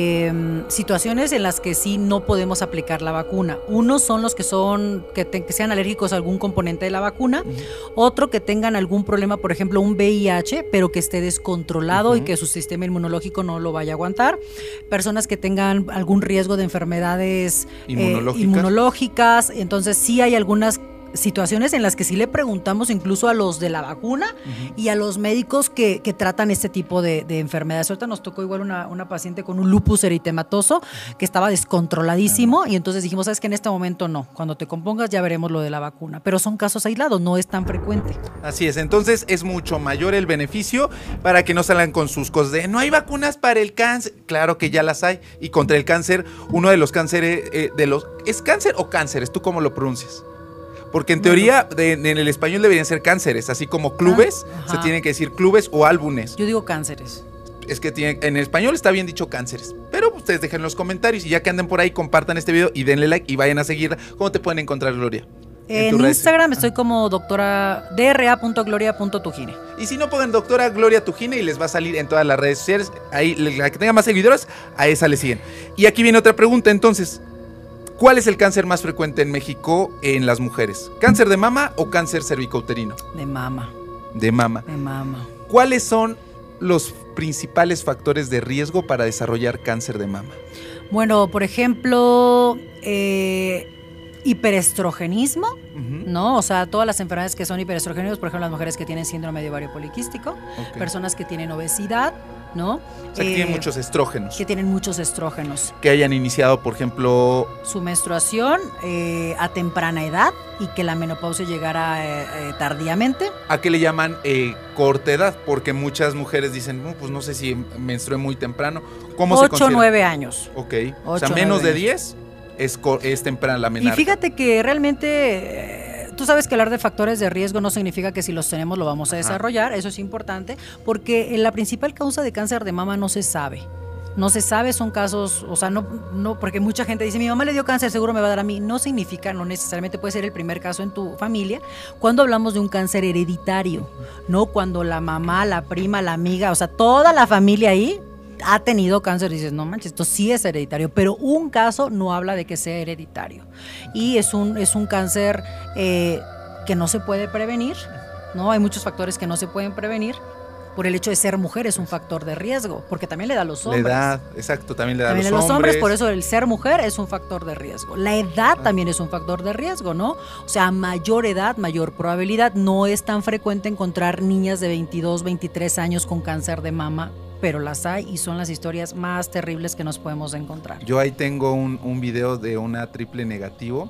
situaciones en las que sí no podemos aplicar la vacuna. Uno son los que sean alérgicos a algún componente de la vacuna. Otro que tengan algún problema, por ejemplo, un VIH, pero que esté descontrolado y que su sistema inmunológico no lo vaya a aguantar. Personas que tengan algún riesgo de enfermedades inmunológicas. Entonces sí hay algunas situaciones en las que sí le preguntamos incluso a los de la vacuna y a los médicos que tratan este tipo de enfermedades. Ahorita nos tocó igual una paciente con un lupus eritematoso que estaba descontroladísimo y entonces dijimos, sabes que en este momento no, cuando te compongas ya veremos lo de la vacuna, pero son casos aislados, no es tan frecuente. Así es, entonces es mucho mayor el beneficio para que no salgan con sus cosas de no hay vacunas para el cáncer. Claro que ya las hay, y contra el cáncer, uno de los cánceres ¿es cáncer o cánceres? ¿Tú cómo lo pronuncias? Porque en teoría en el español deberían ser cánceres, así como clubes, se tienen que decir clubes o álbumes. Yo digo cánceres. Es que en español está bien dicho cánceres, pero ustedes dejen en los comentarios y ya que anden por ahí, compartan este video y denle like y vayan a seguirla. ¿Cómo te pueden encontrar, Gloria? En Instagram estoy como dra.gloria.tujine. Y si no, pongan doctora Gloria Tujine y les va a salir en todas las redes sociales. Ahí, la que tenga más seguidores, a esa le siguen. Y aquí viene otra pregunta, entonces. ¿Cuál es el cáncer más frecuente en México en las mujeres? ¿Cáncer de mama o cáncer cervicouterino? De mama. De mama. De mama. ¿Cuáles son los principales factores de riesgo para desarrollar cáncer de mama? Bueno, por ejemplo, hiperestrogenismo, ¿no? O sea, todas las enfermedades que son hiperestrogénicos, por ejemplo, las mujeres que tienen síndrome de ovario poliquístico, personas que tienen obesidad, ¿no? O sea, que tienen muchos estrógenos. Que tienen muchos estrógenos. Que hayan iniciado, por ejemplo, su menstruación a temprana edad y que la menopausia llegara tardíamente. ¿A qué le llaman corta edad? Porque muchas mujeres dicen, pues no sé si menstrué muy temprano. ¿Cómo se considera? 8 o 9 años. Ok. 8, o sea, menos de 10 es temprana la menarca. Y fíjate que realmente... tú sabes que hablar de factores de riesgo no significa que si los tenemos lo vamos a desarrollar, eso es importante, porque la principal causa de cáncer de mama no se sabe. No se sabe, son casos, o sea, no, porque mucha gente dice, mi mamá le dio cáncer, seguro me va a dar a mí. No significa, no necesariamente puede ser el primer caso en tu familia. Cuando hablamos de un cáncer hereditario, ¿no? Cuando la mamá, la prima, la amiga, o sea, toda la familia ahí ha tenido cáncer, dices, no manches, esto sí es hereditario, pero un caso no habla de que sea hereditario. Y es un cáncer que no se puede prevenir, ¿no? Hay muchos factores que no se pueden prevenir por el hecho de ser mujer es un factor de riesgo, porque también le da a los hombres. La edad, exacto, también le da también a los hombres. Por eso el ser mujer es un factor de riesgo. La edad también es un factor de riesgo, ¿no? O sea, a mayor edad, mayor probabilidad. No es tan frecuente encontrar niñas de 22, 23 años con cáncer de mama, pero las hay y son las historias más terribles que nos podemos encontrar. Yo ahí tengo un video de una triple negativo,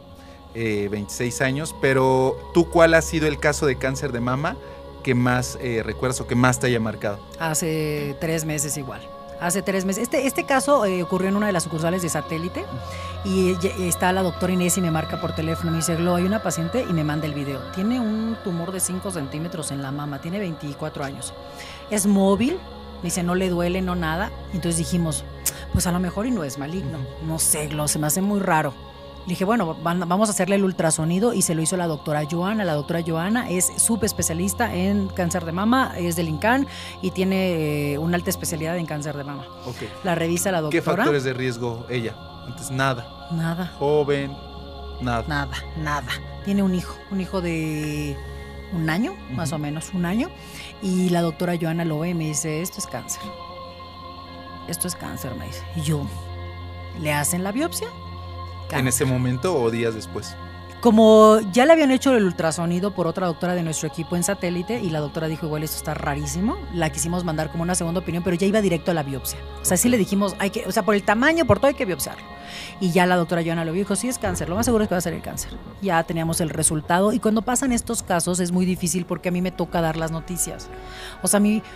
26 años, pero ¿tú cuál ha sido el caso de cáncer de mama que más recuerdas o que más te haya marcado? Hace 3 meses igual. Hace 3 meses. Este caso ocurrió en una de las sucursales de Satélite y está la doctora Inés y me marca por teléfono. Me dice, Glo, hay una paciente y me manda el video. Tiene un tumor de 5 centímetros en la mama, tiene 24 años. Es móvil, me dice, no le duele, no nada. Entonces dijimos, pues a lo mejor y no es maligno. No sé, Glo, se me hace muy raro. Le dije, bueno, vamos a hacerle el ultrasonido y se lo hizo la doctora Joana. La doctora Joana es subespecialista en cáncer de mama, es del INCAN y tiene una alta especialidad en cáncer de mama. Okay. La revisa la doctora. ¿Qué factores de riesgo ella? Antes nada. Nada. Joven, nada. Nada. Tiene un hijo de 1 año, más o menos 1 año. Y la doctora Joana lo ve y me dice, esto es cáncer. Esto es cáncer, me dice. Y yo, ¿le hacen la biopsia? Cáncer. ¿En ese momento o días después? Como ya le habían hecho el ultrasonido por otra doctora de nuestro equipo en Satélite y la doctora dijo, igual esto está rarísimo, la quisimos mandar como una segunda opinión, pero ya iba directo a la biopsia. O sea, sí le dijimos, por el tamaño, por todo hay que biopsiarlo. Y ya la doctora Joana lo vio y dijo, sí es cáncer, lo más seguro es que va a ser el cáncer. Ya teníamos el resultado y cuando pasan estos casos es muy difícil porque a mí me toca dar las noticias. O sea, a mí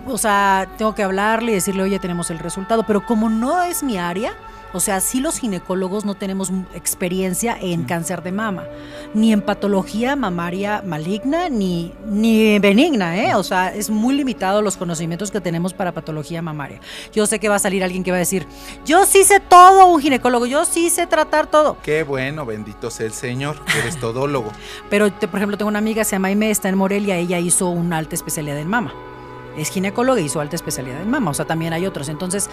tengo que hablarle y decirle, oye, tenemos el resultado, pero como no es mi área, o sea, sí los ginecólogos no tenemos experiencia en cáncer de mama, ni en patología mamaria maligna, ni benigna, ¿eh? O sea, es muy limitado los conocimientos que tenemos para patología mamaria. Yo sé que va a salir alguien que va a decir, yo sí sé todo, un ginecólogo, yo sí sé tratar todo. Qué bueno, bendito sea el Señor, que eres todólogo. Pero, por ejemplo, tengo una amiga, se llama Aime, está en Morelia, ella hizo una alta especialidad en mama. Es ginecóloga y hizo alta especialidad en mama, o sea, también hay otros. Entonces,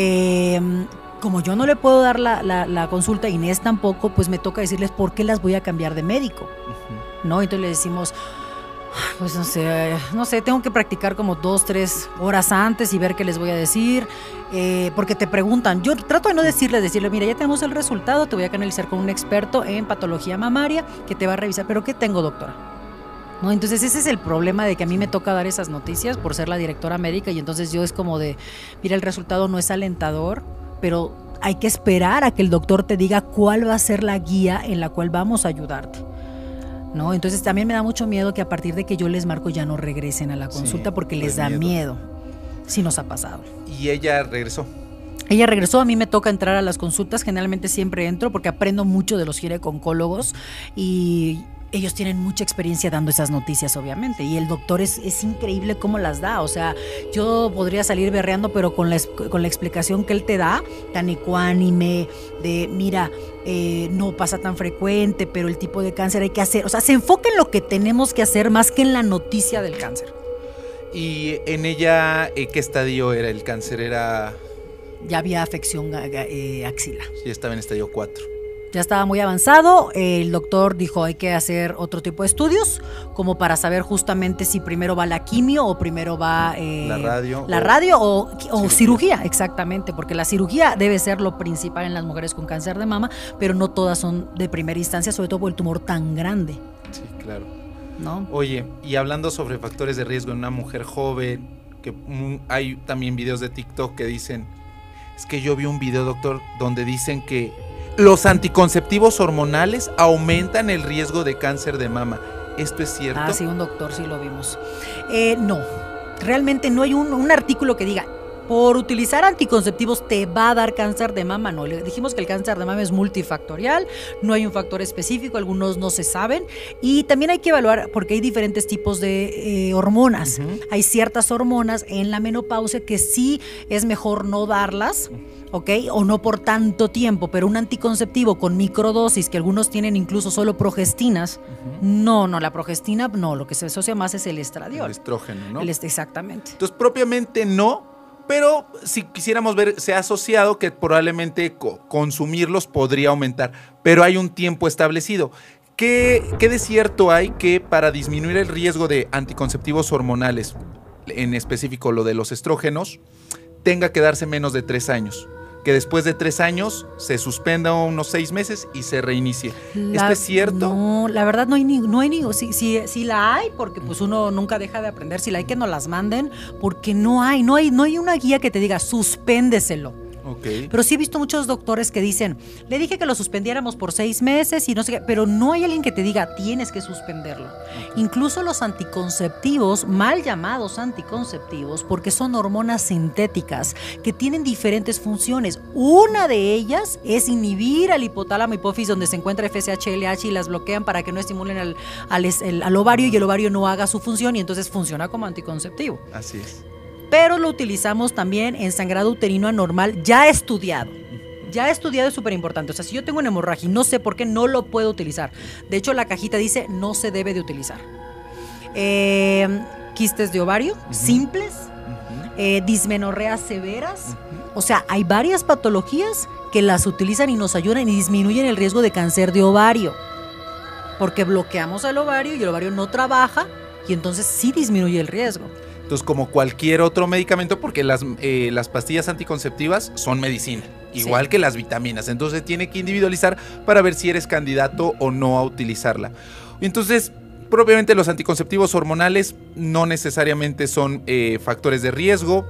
como yo no le puedo dar la consulta, Inés tampoco, pues me toca decirles por qué las voy a cambiar de médico, ¿no? Entonces le decimos, pues no sé, tengo que practicar como 2-3 horas antes y ver qué les voy a decir, porque te preguntan. Yo trato de no decirle, mira, ya tenemos el resultado, te voy a canalizar con un experto en patología mamaria que te va a revisar, pero ¿qué tengo, doctora? ¿No? Entonces ese es el problema de que a mí me toca dar esas noticias por ser la directora médica y entonces yo es como de, mira, el resultado no es alentador, pero hay que esperar a que el doctor te diga cuál va a ser la guía en la cual vamos a ayudarte, ¿no? Entonces también me da mucho miedo que a partir de que yo les marco ya no regresen a la consulta porque les da miedo. Sí nos ha pasado. ¿Y ella regresó? Ella regresó, a mí me toca entrar a las consultas, generalmente siempre entro porque aprendo mucho de los gineconcólogos y ellos tienen mucha experiencia dando esas noticias, obviamente, y el doctor es increíble cómo las da. O sea, yo podría salir berreando, pero con la explicación que él te da, tan ecuánime, de mira, no pasa tan frecuente, pero el tipo de cáncer hay que hacer. O sea, se enfoca en lo que tenemos que hacer más que en la noticia del cáncer. ¿Y en ella qué estadio era el cáncer? Ya había afección axila. Sí, estaba en estadio 4. Ya estaba muy avanzado, el doctor dijo hay que hacer otro tipo de estudios como para saber justamente si primero va la quimio o primero va la radio o cirugía, exactamente, porque la cirugía debe ser lo principal en las mujeres con cáncer de mama, pero no todas son de primera instancia, sobre todo por el tumor tan grande. Sí, claro. ¿No? Oye, y hablando sobre factores de riesgo en una mujer joven, que hay también videos de TikTok que dicen, es que yo vi un video, doctor, donde dicen que los anticonceptivos hormonales aumentan el riesgo de cáncer de mama. ¿Esto es cierto? Ah, sí, un doctor, sí lo vimos. No, realmente no hay un artículo que diga, por utilizar anticonceptivos te va a dar cáncer de mama. No, le dijimos que el cáncer de mama es multifactorial, no hay un factor específico, algunos no se saben. Y también hay que evaluar, porque hay diferentes tipos de hormonas. Hay ciertas hormonas en la menopausia que sí es mejor no darlas, ¿ok? O no por tanto tiempo, pero un anticonceptivo con microdosis, que algunos tienen incluso solo progestinas, no, la progestina no, lo que se asocia más es el estradiol. El estrógeno, ¿no? Exactamente. Entonces, propiamente no, pero si quisiéramos ver, se ha asociado que probablemente consumirlos podría aumentar, pero hay un tiempo establecido. ¿Qué de cierto hay que para disminuir el riesgo de anticonceptivos hormonales, en específico lo de los estrógenos, tenga que darse menos de 3 años. Que después de 3 años se suspenda unos 6 meses y se reinicie. ¿Esto es cierto? No, la verdad no hay ni, si la hay, porque pues uno nunca deja de aprender, si la hay que nos las manden, porque no hay una guía que te diga suspéndeselo. Okay. Pero sí he visto muchos doctores que dicen, le dije que lo suspendiéramos por 6 meses y no sé qué, pero no hay alguien que te diga, tienes que suspenderlo. Okay. Incluso los anticonceptivos, mal llamados anticonceptivos, porque son hormonas sintéticas que tienen diferentes funciones. Una de ellas es inhibir al hipotálamo hipófisis donde se encuentra FSH, LH y las bloquean para que no estimulen al ovario y el ovario no haga su función y entonces funciona como anticonceptivo. Así es. Pero lo utilizamos también en sangrado uterino anormal ya estudiado. Ya estudiado es súper importante. O sea, si yo tengo una hemorragia y no sé por qué, no lo puedo utilizar. De hecho, la cajita dice no se debe de utilizar. Quistes de ovario, simples, dismenorreas severas. O sea, hay varias patologías que las utilizan y nos ayudan y disminuyen el riesgo de cáncer de ovario. Porque bloqueamos al ovario y el ovario no trabaja y entonces sí disminuye el riesgo. Entonces, como cualquier otro medicamento, porque las pastillas anticonceptivas son medicina, igual sí que las vitaminas. Entonces, tiene que individualizar para ver si eres candidato o no a utilizarla. Entonces, propiamente los anticonceptivos hormonales no necesariamente son factores de riesgo.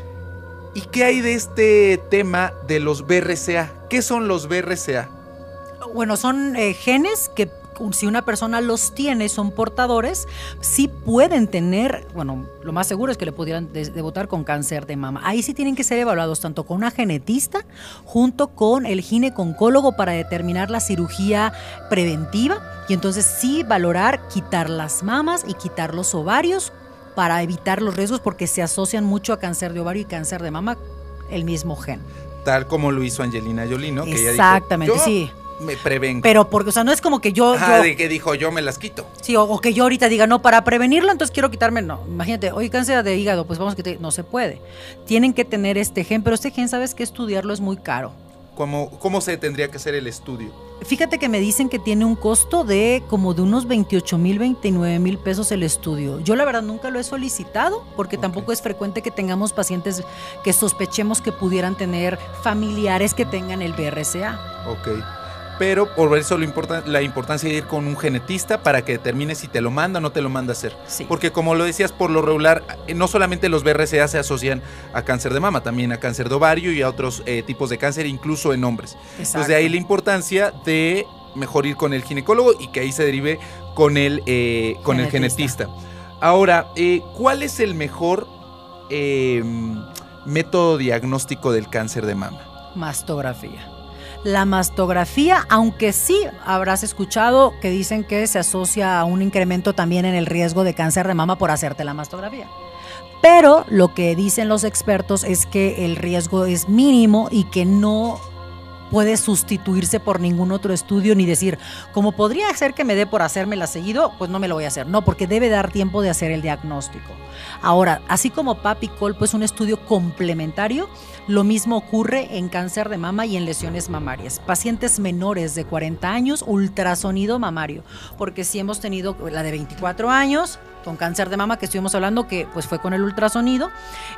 ¿Y qué hay de este tema de los BRCA? ¿Qué son los BRCA? Bueno, son genes que si una persona los tiene, son portadores, sí pueden tener, bueno, lo más seguro es que le pudieran debutar con cáncer de mama. Ahí sí tienen que ser evaluados tanto con una genetista junto con el gineco-oncólogo para determinar la cirugía preventiva y entonces sí valorar quitar las mamas y quitar los ovarios para evitar los riesgos porque se asocian mucho a cáncer de ovario y cáncer de mama el mismo gen. Tal como lo hizo Angelina Jolie, ¿no? Exactamente, que ella dijo, sí. Me prevengo. Pero porque, o sea, no es como que yo... de que dijo, yo me las quito. Sí, o que yo ahorita diga, no, para prevenirlo, entonces quiero quitarme, no. Imagínate, oye, cáncer de hígado, pues vamos a quitar, no se puede. Tienen que tener este gen, pero este gen, ¿sabes qué? Estudiarlo es muy caro. ¿Cómo se tendría que hacer el estudio? Fíjate que me dicen que tiene un costo de como de unos 28,000, 29,000 pesos el estudio. Yo la verdad nunca lo he solicitado porque tampoco es frecuente que tengamos pacientes que sospechemos que pudieran tener familiares que tengan el BRCA. Ok. Pero por eso la importancia de ir con un genetista para que determine si te lo manda o no te lo manda a hacer. Sí. Porque como lo decías, por lo regular, no solamente los BRCA se asocian a cáncer de mama, también a cáncer de ovario y a otros tipos de cáncer, incluso en hombres. Exacto. Entonces de ahí la importancia de mejor ir con el ginecólogo y que ahí se derive con el genetista. Ahora, ¿cuál es el mejor método diagnóstico del cáncer de mama? Mastografía. La mastografía, aunque sí habrás escuchado que dicen que se asocia a un incremento también en el riesgo de cáncer de mama por hacerte la mastografía. Pero lo que dicen los expertos es que el riesgo es mínimo y que no puede sustituirse por ningún otro estudio ni decir, como podría ser que me dé por hacérmela seguido, pues no me lo voy a hacer. No, porque debe dar tiempo de hacer el diagnóstico. Ahora, así como PAP y COL, pues un estudio complementario, lo mismo ocurre en cáncer de mama y en lesiones mamarias. Pacientes menores de 40 años, ultrasonido mamario, porque si hemos tenido la de 24 años, con cáncer de mama que estuvimos hablando, que pues fue con el ultrasonido,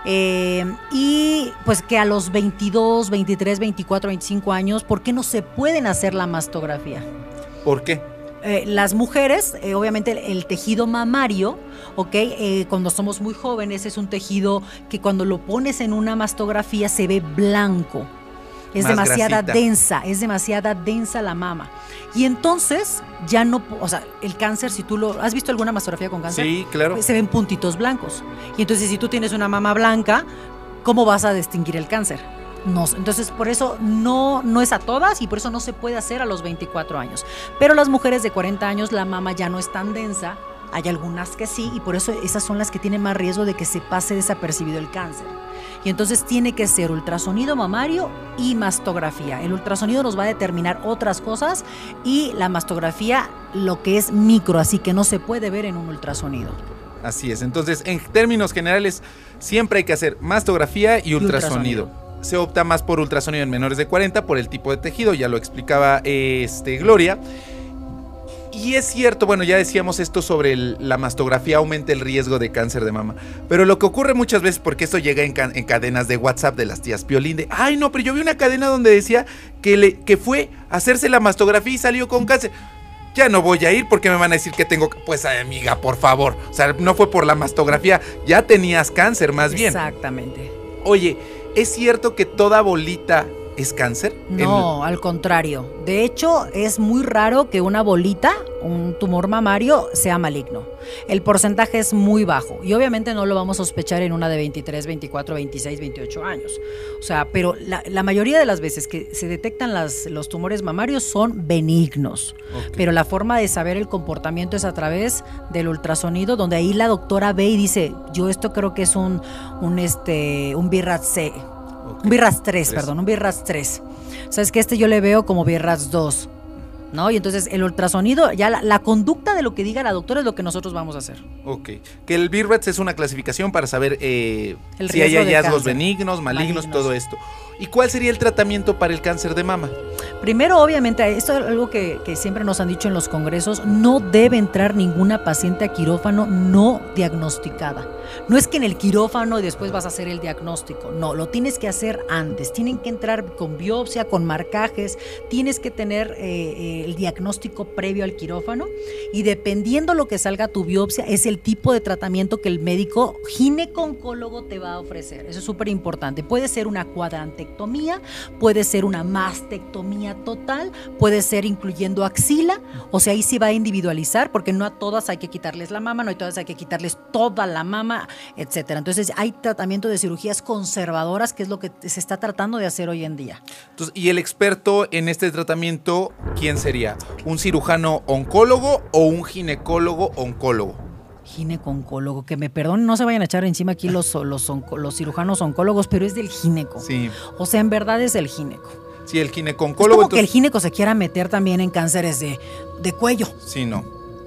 y pues que a los 22, 23, 24, 25 años, ¿por qué no se pueden hacer la mastografía? ¿Por qué? Las mujeres, obviamente el tejido mamario, cuando somos muy jóvenes es un tejido que cuando lo pones en una mastografía se ve blanco. Es demasiada densa la mama. Y entonces ya no, o sea, el cáncer, si tú ¿has visto alguna mastografía con cáncer? Sí, claro. Pues se ven puntitos blancos. Y entonces si tú tienes una mama blanca, ¿cómo vas a distinguir el cáncer? No, entonces por eso no es a todas y por eso no se puede hacer a los 24 años. Pero las mujeres de 40 años la mama ya no es tan densa, hay algunas que sí y por eso esas son las que tienen más riesgo de que se pase desapercibido el cáncer. Y entonces tiene que ser ultrasonido mamario y mastografía. El ultrasonido nos va a determinar otras cosas y la mastografía lo que es micro, así que no se puede ver en un ultrasonido. Así es, entonces en términos generales siempre hay que hacer mastografía y ultrasonido. Se opta más por ultrasonido en menores de 40 por el tipo de tejido, ya lo explicaba Gloria. Y es cierto, bueno, ya decíamos esto sobre la mastografía aumenta el riesgo de cáncer de mama, pero lo que ocurre muchas veces, porque esto llega en cadenas de WhatsApp de las tías Piolín, de, ay no, pero yo vi una cadena donde decía que fue a hacerse la mastografía y salió con cáncer. Ya no voy a ir porque me van a decir que tengo, pues amiga, por favor, o sea, no fue por la mastografía, ya tenías cáncer más bien. Exactamente. Oye, ¿es cierto que toda bolita es cáncer? No, al contrario. De hecho, es muy raro que una bolita, un tumor mamario, sea maligno. El porcentaje es muy bajo y obviamente no lo vamos a sospechar en una de 23, 24, 26, 28 años. O sea, pero la mayoría de las veces que se detectan los tumores mamarios son benignos. Okay. Pero la forma de saber el comportamiento es a través del ultrasonido, donde ahí la doctora ve y dice, yo esto creo que es un BRAF-C. Okay. Un BRAF 3. Sabes que yo le veo como BRAF 2, ¿no? Y entonces el ultrasonido, ya la conducta de lo que diga la doctora es lo que nosotros vamos a hacer. Ok. Que el BRAF es una clasificación para saber si hay hallazgos benignos, malignos, todo esto. ¿Y cuál sería el tratamiento para el cáncer de mama? Primero, obviamente, esto es algo que siempre nos han dicho en los congresos, no debe entrar ninguna paciente a quirófano no diagnosticada. No es que en el quirófano y después vas a hacer el diagnóstico, no, lo tienes que hacer antes. Tienen que entrar con biopsia, con marcajes, tienes que tener el diagnóstico previo al quirófano y dependiendo lo que salga tu biopsia, es el tipo de tratamiento que el médico gineco-oncólogo te va a ofrecer. Eso es súper importante. Puede ser una cuadrantectomía, puede ser una mastectomía total, puede ser incluyendo axila, o sea, ahí sí va a individualizar, porque no a todas hay que quitarles la mama, no a todas hay que quitarles toda la mama, etcétera. Entonces, hay tratamiento de cirugías conservadoras, que es lo que se está tratando de hacer hoy en día. Entonces, ¿y el experto en este tratamiento, quién sería? ¿Un cirujano oncólogo o un ginecólogo oncólogo? Gineco-oncólogo, que me perdonen, no se vayan a echar encima aquí los cirujanos oncólogos, pero es del gineco. Sí. O sea, en verdad es del gineco. Sí, el gineco-oncólogo. Es como que el gineco se quiera meter también en cánceres de cuello. Sí, no,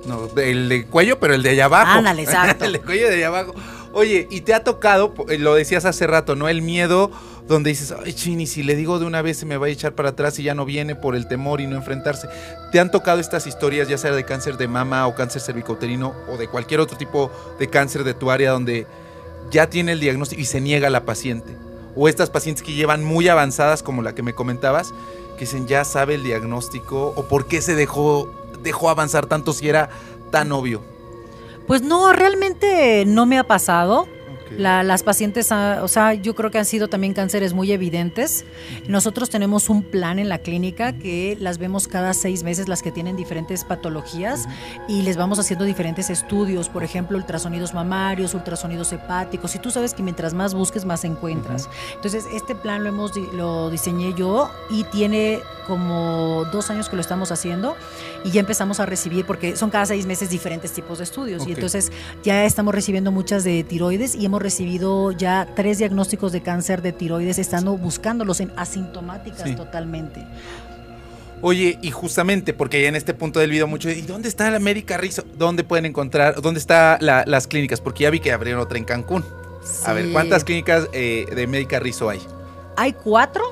el de cuello, pero el de allá abajo. Ándale, exacto. El de cuello de allá abajo. Oye, y te ha tocado, lo decías hace rato, ¿no? El miedo donde dices, ay, chini, si le digo de una vez se me va a echar para atrás y ya no viene por el temor y no enfrentarse. ¿Te han tocado estas historias, ya sea de cáncer de mama o cáncer cervicouterino o de cualquier otro tipo de cáncer de tu área donde ya tiene el diagnóstico y se niega la paciente? O estas pacientes que llevan muy avanzadas, como la que me comentabas, que dicen, ya sabe el diagnóstico, o por qué se dejó avanzar tanto si era tan obvio. Pues no, realmente no me ha pasado. Okay. Las pacientes, o sea, yo creo que han sido también cánceres muy evidentes. Nosotros tenemos un plan en la clínica que las vemos cada 6 meses, las que tienen diferentes patologías, y les vamos haciendo diferentes estudios, por ejemplo, ultrasonidos mamarios, ultrasonidos hepáticos, y tú sabes que mientras más busques, más encuentras. Entonces, este plan lo diseñé yo y tiene como 2 años que lo estamos haciendo y ya empezamos a recibir, porque son cada 6 meses diferentes tipos de estudios. Okay. Y entonces ya estamos recibiendo muchas de tiroides y hemos recibido ya 3 diagnósticos de cáncer de tiroides, estando buscándolos en asintomáticas totalmente. Oye, y justamente porque ya en este punto del video mucho, ¿y dónde está la Médica Rizo? ¿Dónde pueden encontrar, dónde están las clínicas? Porque ya vi que abrieron otra en Cancún. Sí. A ver, ¿cuántas clínicas de Médica Rizo hay? Hay 4.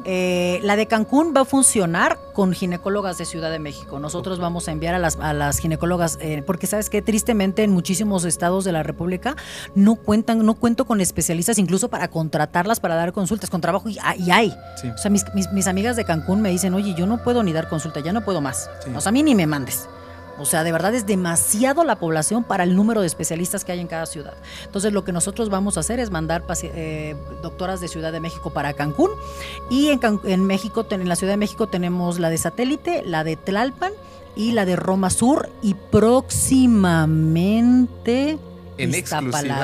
La de Cancún va a funcionar con ginecólogas de Ciudad de México. Nosotros vamos a enviar a las ginecólogas, porque sabes que tristemente en muchísimos estados de la República no cuento con especialistas incluso para contratarlas, para dar consultas con trabajo, y hay. Sí. O sea, mis amigas de Cancún me dicen, oye, yo no puedo ni dar consulta, ya no puedo más. Sí. O sea, a mí ni me mandes. O sea, de verdad es demasiado la población para el número de especialistas que hay en cada ciudad. Entonces, lo que nosotros vamos a hacer es mandar doctoras de Ciudad de México para Cancún. Y en México, en la Ciudad de México tenemos la de Satélite, la de Tlalpan y la de Roma Sur. Y próximamente en exclusiva.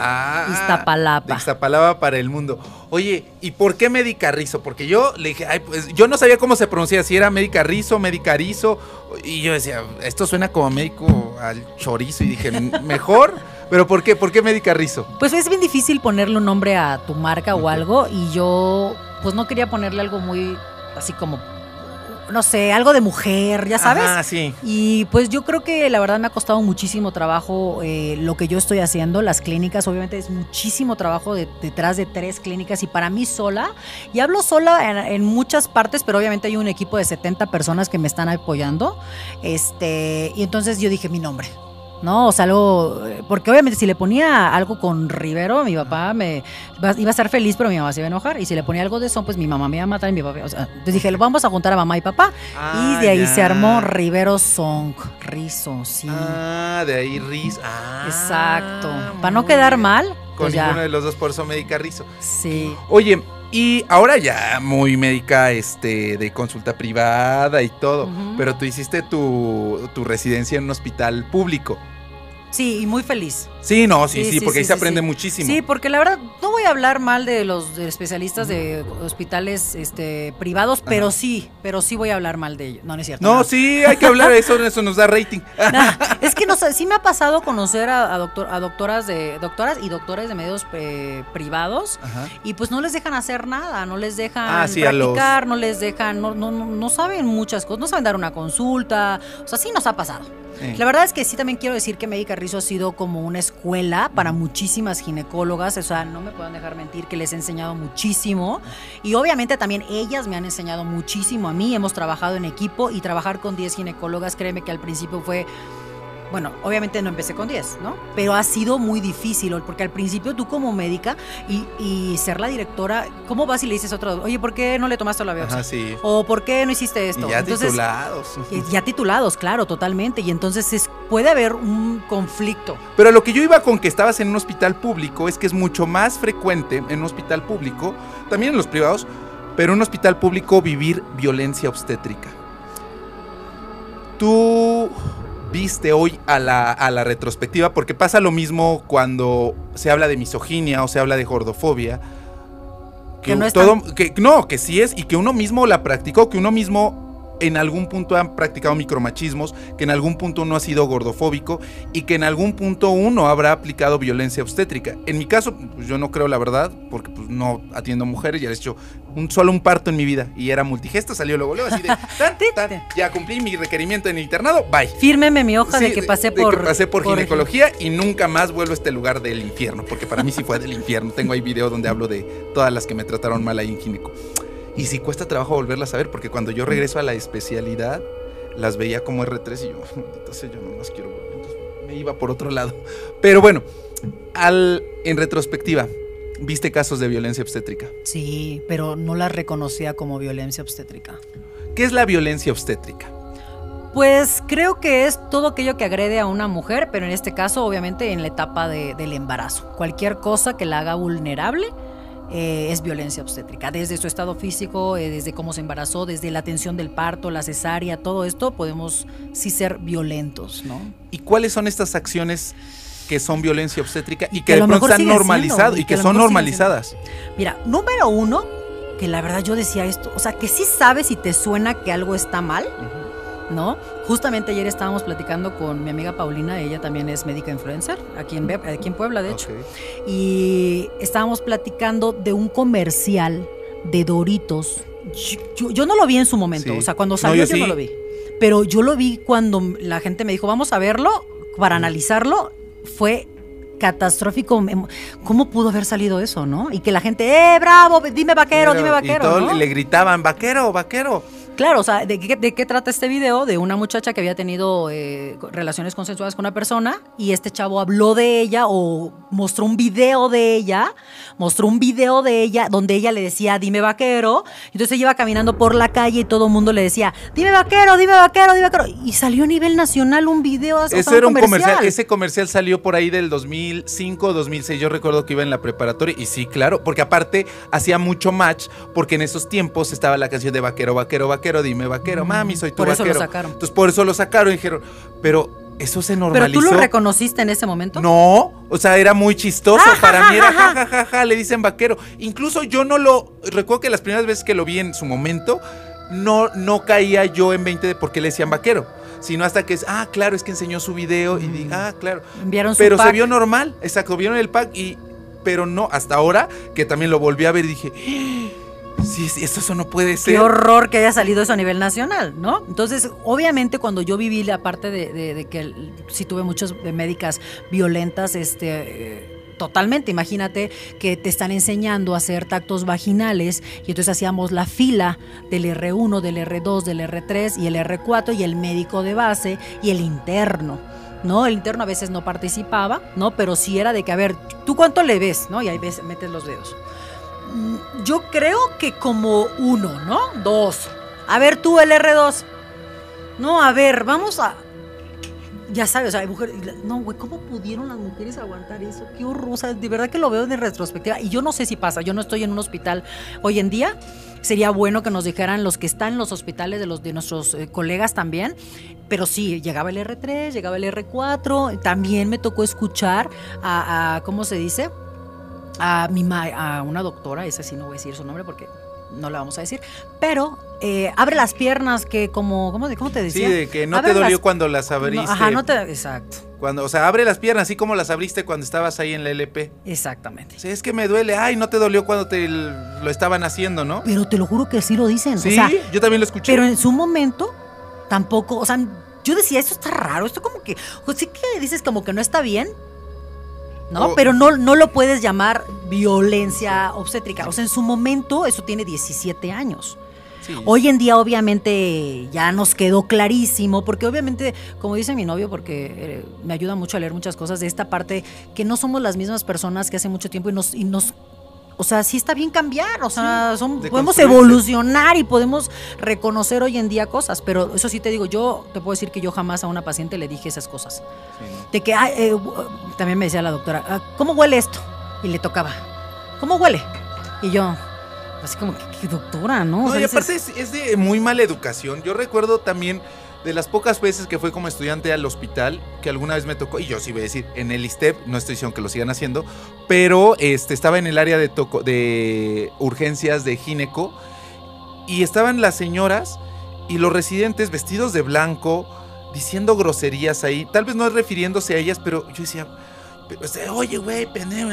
Iztapalapa para el mundo. Oye, ¿y por qué Médica Rizo? Porque yo le dije, pues yo no sabía cómo se pronunciaba, si era Médica Rizo, Médica Rizo, y yo decía, esto suena como médico al chorizo, y dije, mejor, pero ¿por qué? ¿Por qué Médica Rizo? Pues es bien difícil ponerle un nombre a tu marca o algo, y yo pues no quería ponerle algo muy así como no sé, algo de mujer, ya sabes. Ajá, sí. Y pues yo creo que la verdad me ha costado muchísimo trabajo lo que yo estoy haciendo, las clínicas, obviamente es muchísimo trabajo detrás de 3 clínicas y para mí sola, y hablo sola en muchas partes, pero obviamente hay un equipo de 70 personas que me están apoyando, y entonces yo dije mi nombre. No, o sea, algo, porque obviamente si le ponía algo con Rivero, mi papá iba a estar feliz, pero mi mamá se iba a enojar. Y si le ponía algo de Son, pues mi mamá me iba a matar y mi papá. O sea, entonces dije, vamos a juntar a mamá y papá. Y de ahí ya. se armó Rivero Song, Rizo, sí. De ahí Rizo. Exacto. Para no quedar mal. Con pues ninguno ya. de los dos, por eso médica Rizo. Sí. Oye, y ahora ya muy médica de consulta privada y todo, pero tú hiciste tu residencia en un hospital público. Sí, y muy feliz. Sí, no, sí, porque ahí se aprende muchísimo. Sí, porque la verdad no voy a hablar mal de los especialistas de hospitales privados, pero sí voy a hablar mal de ellos. No, no es cierto. No, sí, hay que hablar de eso, eso nos da rating. Es que no sé, sí me ha pasado conocer a doctoras y doctores de medios privados. Ajá. Y pues no les dejan hacer nada, no les dejan practicar, no les dejan, no saben muchas cosas, no saben dar una consulta, o sea, sí nos ha pasado. La verdad es que sí también quiero decir que Médica Rizo ha sido como una escuela para muchísimas ginecólogas, o sea, no me puedan dejar mentir que les he enseñado muchísimo y obviamente también ellas me han enseñado muchísimo a mí, hemos trabajado en equipo y trabajar con 10 ginecólogas, créeme que al principio fue... Bueno, obviamente no empecé con 10, ¿no? Pero ha sido muy difícil, porque al principio tú como médica y ser la directora, ¿cómo vas y le dices a otro, oye, ¿por qué no le tomaste la biopsia? Ajá, sí. O ¿por qué no hiciste esto? Y ya entonces, titulados. Ya titulados, claro, totalmente. Y entonces puede haber un conflicto. Pero lo que yo iba con que estabas en un hospital público es que es mucho más frecuente en un hospital público, también en los privados, pero en un hospital público vivir violencia obstétrica. Tú... viste hoy a la retrospectiva, porque pasa lo mismo cuando se habla de misoginia o se habla de gordofobia, que no es todo, que sí es, y que uno mismo la practicó, que uno mismo en algún punto ha practicado micromachismos, que en algún punto uno ha sido gordofóbico y que en algún punto uno habrá aplicado violencia obstétrica. En mi caso, pues yo no creo la verdad, porque pues no atiendo mujeres, ya les he hecho solo un parto en mi vida y era multigesto, salió luego así de ya cumplí mi requerimiento en el internado, bye. Fírmeme mi hoja de que pasé por ginecología y nunca más vuelvo a este lugar del infierno, porque para mí sí fue del infierno. Tengo ahí video donde hablo de todas las que me trataron mal ahí en gineco. Y sí cuesta trabajo volverlas a ver, porque cuando yo regreso a la especialidad, las veía como R3 y yo, entonces yo no más quiero volver. Entonces me iba por otro lado. Pero bueno, en retrospectiva, ¿viste casos de violencia obstétrica? Sí, pero no las reconocía como violencia obstétrica. ¿Qué es la violencia obstétrica? Pues creo que es todo aquello que agrede a una mujer, pero en este caso, obviamente, en la etapa del embarazo. Cualquier cosa que la haga vulnerable es violencia obstétrica, desde su estado físico, desde cómo se embarazó, desde la atención del parto, la cesárea, todo esto podemos sí ser violentos, ¿no? ¿Y cuáles son estas acciones que son violencia obstétrica y que de pronto están normalizadas y que son normalizadas? Mira, número 1, que la verdad yo decía esto, o sea, que sí sabes y te suena que algo está mal, ¿no? Justamente ayer estábamos platicando con mi amiga Paulina, ella también es médica influencer, aquí en Puebla, de hecho. Okay. Y estábamos platicando de un comercial de Doritos. Yo no lo vi en su momento, sí. O sea, cuando salió yo no lo vi. Pero yo lo vi cuando la gente me dijo, vamos a verlo, para analizarlo, fue catastrófico. ¿Cómo pudo haber salido eso, no? Y que la gente, bravo, dime vaquero, dime vaquero. Y todos, ¿no? Le gritaban, vaquero, vaquero. Claro, o sea, ¿de qué trata este video? De una muchacha que había tenido relaciones consensuadas con una persona y este chavo habló de ella o mostró un video de ella donde ella le decía, dime vaquero. Entonces ella iba caminando por la calle y todo el mundo le decía, dime vaquero, dime vaquero, dime vaquero. Y salió a nivel nacional un video. Eso era un comercial. Ese comercial salió por ahí del 2005, 2006. Yo recuerdo que iba en la preparatoria y sí, claro, porque aparte hacía mucho match, porque en esos tiempos estaba la canción de vaquero, vaquero, vaquero. Dime vaquero, mami, soy tu vaquero. Por eso lo sacaron. Entonces por eso lo sacaron y dijeron, pero eso se normalizó. ¿Pero tú lo reconociste en ese momento? No, o sea, era muy chistoso. Para mí era jajajaja, le dicen vaquero. Incluso yo no lo, recuerdo que las primeras veces que lo vi en su momento, no caía yo en 20 de por qué le decían vaquero. Sino hasta que es, claro, es que enseñó su video y di, claro. Enviaron su pero pack. Se vio normal, exacto, vieron el pack pero no, hasta ahora que también lo volví a ver y dije, Sí, sí, eso no puede ser. Qué horror que haya salido eso a nivel nacional, ¿no? Entonces, obviamente, cuando yo viví la parte de que sí tuve muchas médicas violentas, totalmente, imagínate que te están enseñando a hacer tactos vaginales y entonces hacíamos la fila del R1, del R2, del R3 y el R4 y el médico de base y el interno, ¿no? El interno a veces no participaba, ¿no? Pero sí era de que, a ver, ¿tú cuánto le ves? ¿No? Y ahí metes los dedos. Yo creo que como 1, ¿no? 2. A ver, tú el R2. No, a ver, vamos a... Ya sabes, o sea, hay mujeres... No, güey, ¿cómo pudieron las mujeres aguantar eso? Qué horror, o sea, de verdad que lo veo en retrospectiva. Y yo no sé si pasa, yo no estoy en un hospital hoy en día. Sería bueno que nos dijeran los que están en los hospitales de nuestros colegas también. Pero sí, llegaba el R3, llegaba el R4. También me tocó escuchar a ¿cómo se dice? A una doctora, esa sí no voy a decir su nombre porque no la vamos a decir, pero abre las piernas, que ¿cómo te decía? Sí, de que no te dolió cuando las abriste. No, ajá, exacto. Cuando, o sea, abre las piernas así como las abriste cuando estabas ahí en la LP. Exactamente. O sea, es que me duele, ay, no te dolió cuando lo estaban haciendo, ¿no? Pero te lo juro que sí lo dicen. Sí, o sea, yo también lo escuché. Pero en su momento tampoco, o sea, yo decía, esto está raro, esto como que, pues sí que dices como que no está bien, ¿no? Pero no lo puedes llamar violencia obstétrica. O sea, en su momento eso tiene 17 años. Sí. Hoy en día obviamente ya nos quedó clarísimo, porque obviamente, como dice mi novio, porque me ayuda mucho a leer muchas cosas de esta parte, que no somos las mismas personas que hace mucho tiempo y nos o sea, sí está bien cambiar, o sea, podemos evolucionar y podemos reconocer hoy en día cosas, pero eso sí te digo, yo te puedo decir que yo jamás a una paciente le dije esas cosas. Sí, ¿no? De que, también me decía la doctora, ¿cómo huele esto? Y le tocaba, ¿cómo huele? Y yo, así como, ¿qué doctora, no? No, o sea, y aparte es de muy mala educación. Yo recuerdo también de las pocas veces que fui como estudiante al hospital, que alguna vez me tocó, y yo sí voy a decir, en el ISSSTE, no estoy diciendo que lo sigan haciendo, pero estaba en el área de urgencias de gineco, y estaban las señoras y los residentes vestidos de blanco, diciendo groserías ahí, tal vez no refiriéndose a ellas, pero yo decía, oye, güey, pendejo,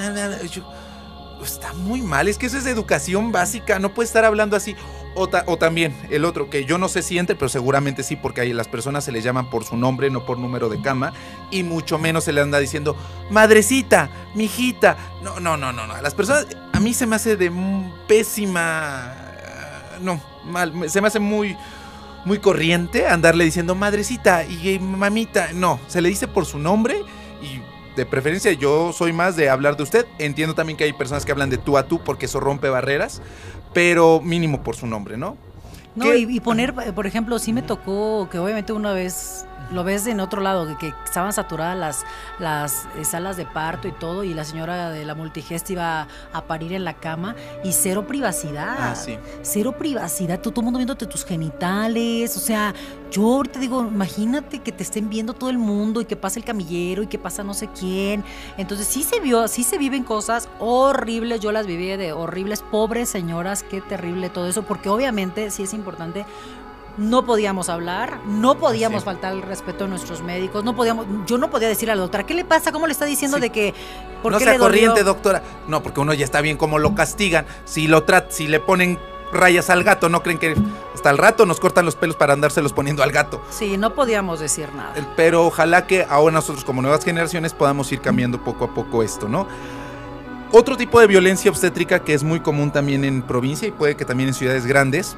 está muy mal, es que eso es educación básica, no puede estar hablando así. O también el otro, que yo no sé si entre, pero seguramente sí, porque ahí las personas se les llaman por su nombre, no por número de cama, y mucho menos se le anda diciendo, madrecita, mijita. No. A las personas, a mí se me hace de pésima, mal, se me hace muy, muy corriente andarle diciendo madrecita y mamita. No, se le dice por su nombre y de preferencia yo soy más de hablar de usted. Entiendo también que hay personas que hablan de tú a tú porque eso rompe barreras, pero mínimo por su nombre, ¿no? No, y poner, por ejemplo, sí me tocó que obviamente una vez lo ves en otro lado, que estaban saturadas las salas de parto y todo, y la señora de la multigest iba a parir en la cama, y cero privacidad. Ah, sí. Cero privacidad, todo el mundo viéndote tus genitales, o sea, yo ahorita digo, imagínate que te estén viendo todo el mundo, y que pasa el camillero, y que pasa no sé quién. Entonces sí se viven cosas horribles, yo las viví de horribles, pobres señoras, qué terrible todo eso, porque obviamente sí es importante. No podíamos hablar, no podíamos faltar el respeto a nuestros médicos, yo no podía decirle a la doctora, ¿qué le pasa? ¿Cómo le está diciendo de que por no qué sea le dolió? corriente, doctora? No, porque uno ya está bien como lo castigan. Si le ponen rayas al gato, ¿no creen que hasta el rato nos cortan los pelos para andárselos poniendo al gato? Sí, no podíamos decir nada. Pero ojalá que ahora nosotros como nuevas generaciones podamos ir cambiando poco a poco esto, ¿no? Otro tipo de violencia obstétrica que es muy común también en provincia y puede que también en ciudades grandes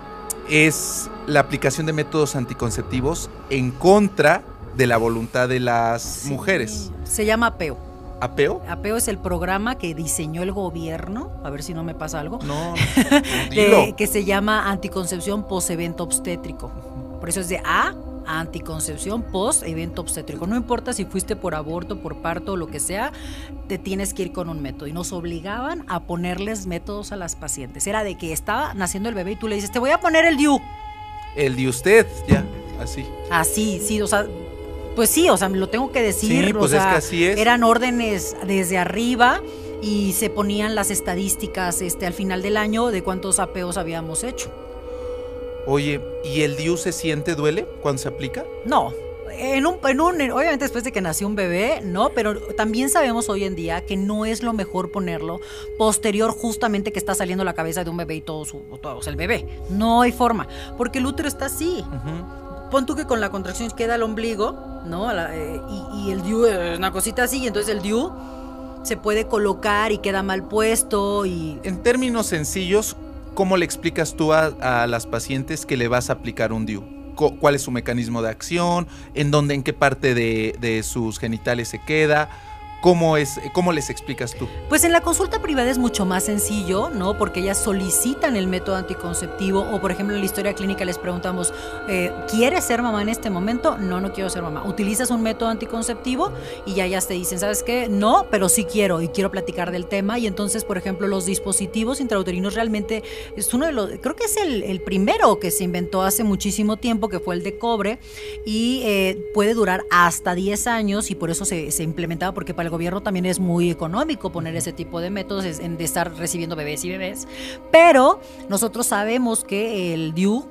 es la aplicación de métodos anticonceptivos en contra de la voluntad de las mujeres. Se llama apeo. ¿Apeo? Apeo es el programa que diseñó el gobierno, a ver si no me pasa algo, no dilo. Que se llama anticoncepción post-evento obstétrico. Por eso es de anticoncepción post-evento obstétrico. No importa si fuiste por aborto, por parto o lo que sea, te tienes que ir con un método. Y nos obligaban a ponerles métodos a las pacientes. Era de que estaba naciendo el bebé y tú le dices, te voy a poner el DIU. El de usted, ya, así. Así, sí, o sea, pues sí, o sea, me lo tengo que decir. Sí, pues o sea, es que así es. Eran órdenes desde arriba y se ponían las estadísticas al final del año de cuántos apeos habíamos hecho. Oye, ¿y el DIU se duele cuando se aplica? No, obviamente después de que nació un bebé, ¿no? Pero también sabemos hoy en día que no es lo mejor ponerlo posterior justamente que está saliendo la cabeza de un bebé y todo, o sea, el bebé. No hay forma, porque el útero está así. Pon tú que con la contracción queda el ombligo, ¿no? Y el DIU es una cosita así, y entonces el DIU se puede colocar y queda mal puesto. En términos sencillos, ¿cómo le explicas tú a las pacientes que le vas a aplicar un DIU? ¿Cuál es su mecanismo de acción? ¿En qué parte de sus genitales se queda? ¿Cómo les explicas tú? Pues en la consulta privada es mucho más sencillo, ¿no? Porque ellas solicitan el método anticonceptivo o, por ejemplo, en la historia clínica les preguntamos, ¿quieres ser mamá en este momento? No quiero ser mamá. ¿Utilizas un método anticonceptivo? Y ya ellas te dicen, ¿sabes qué? No, pero sí quiero y quiero platicar del tema. Y entonces, por ejemplo, los dispositivos intrauterinos realmente es uno de los, creo que es el primero que se inventó hace muchísimo tiempo, que fue el de cobre y puede durar hasta 10 años y por eso se implementaba, porque para el gobierno también es muy económico poner ese tipo de métodos de estar recibiendo bebés y bebés, pero nosotros sabemos que el DIU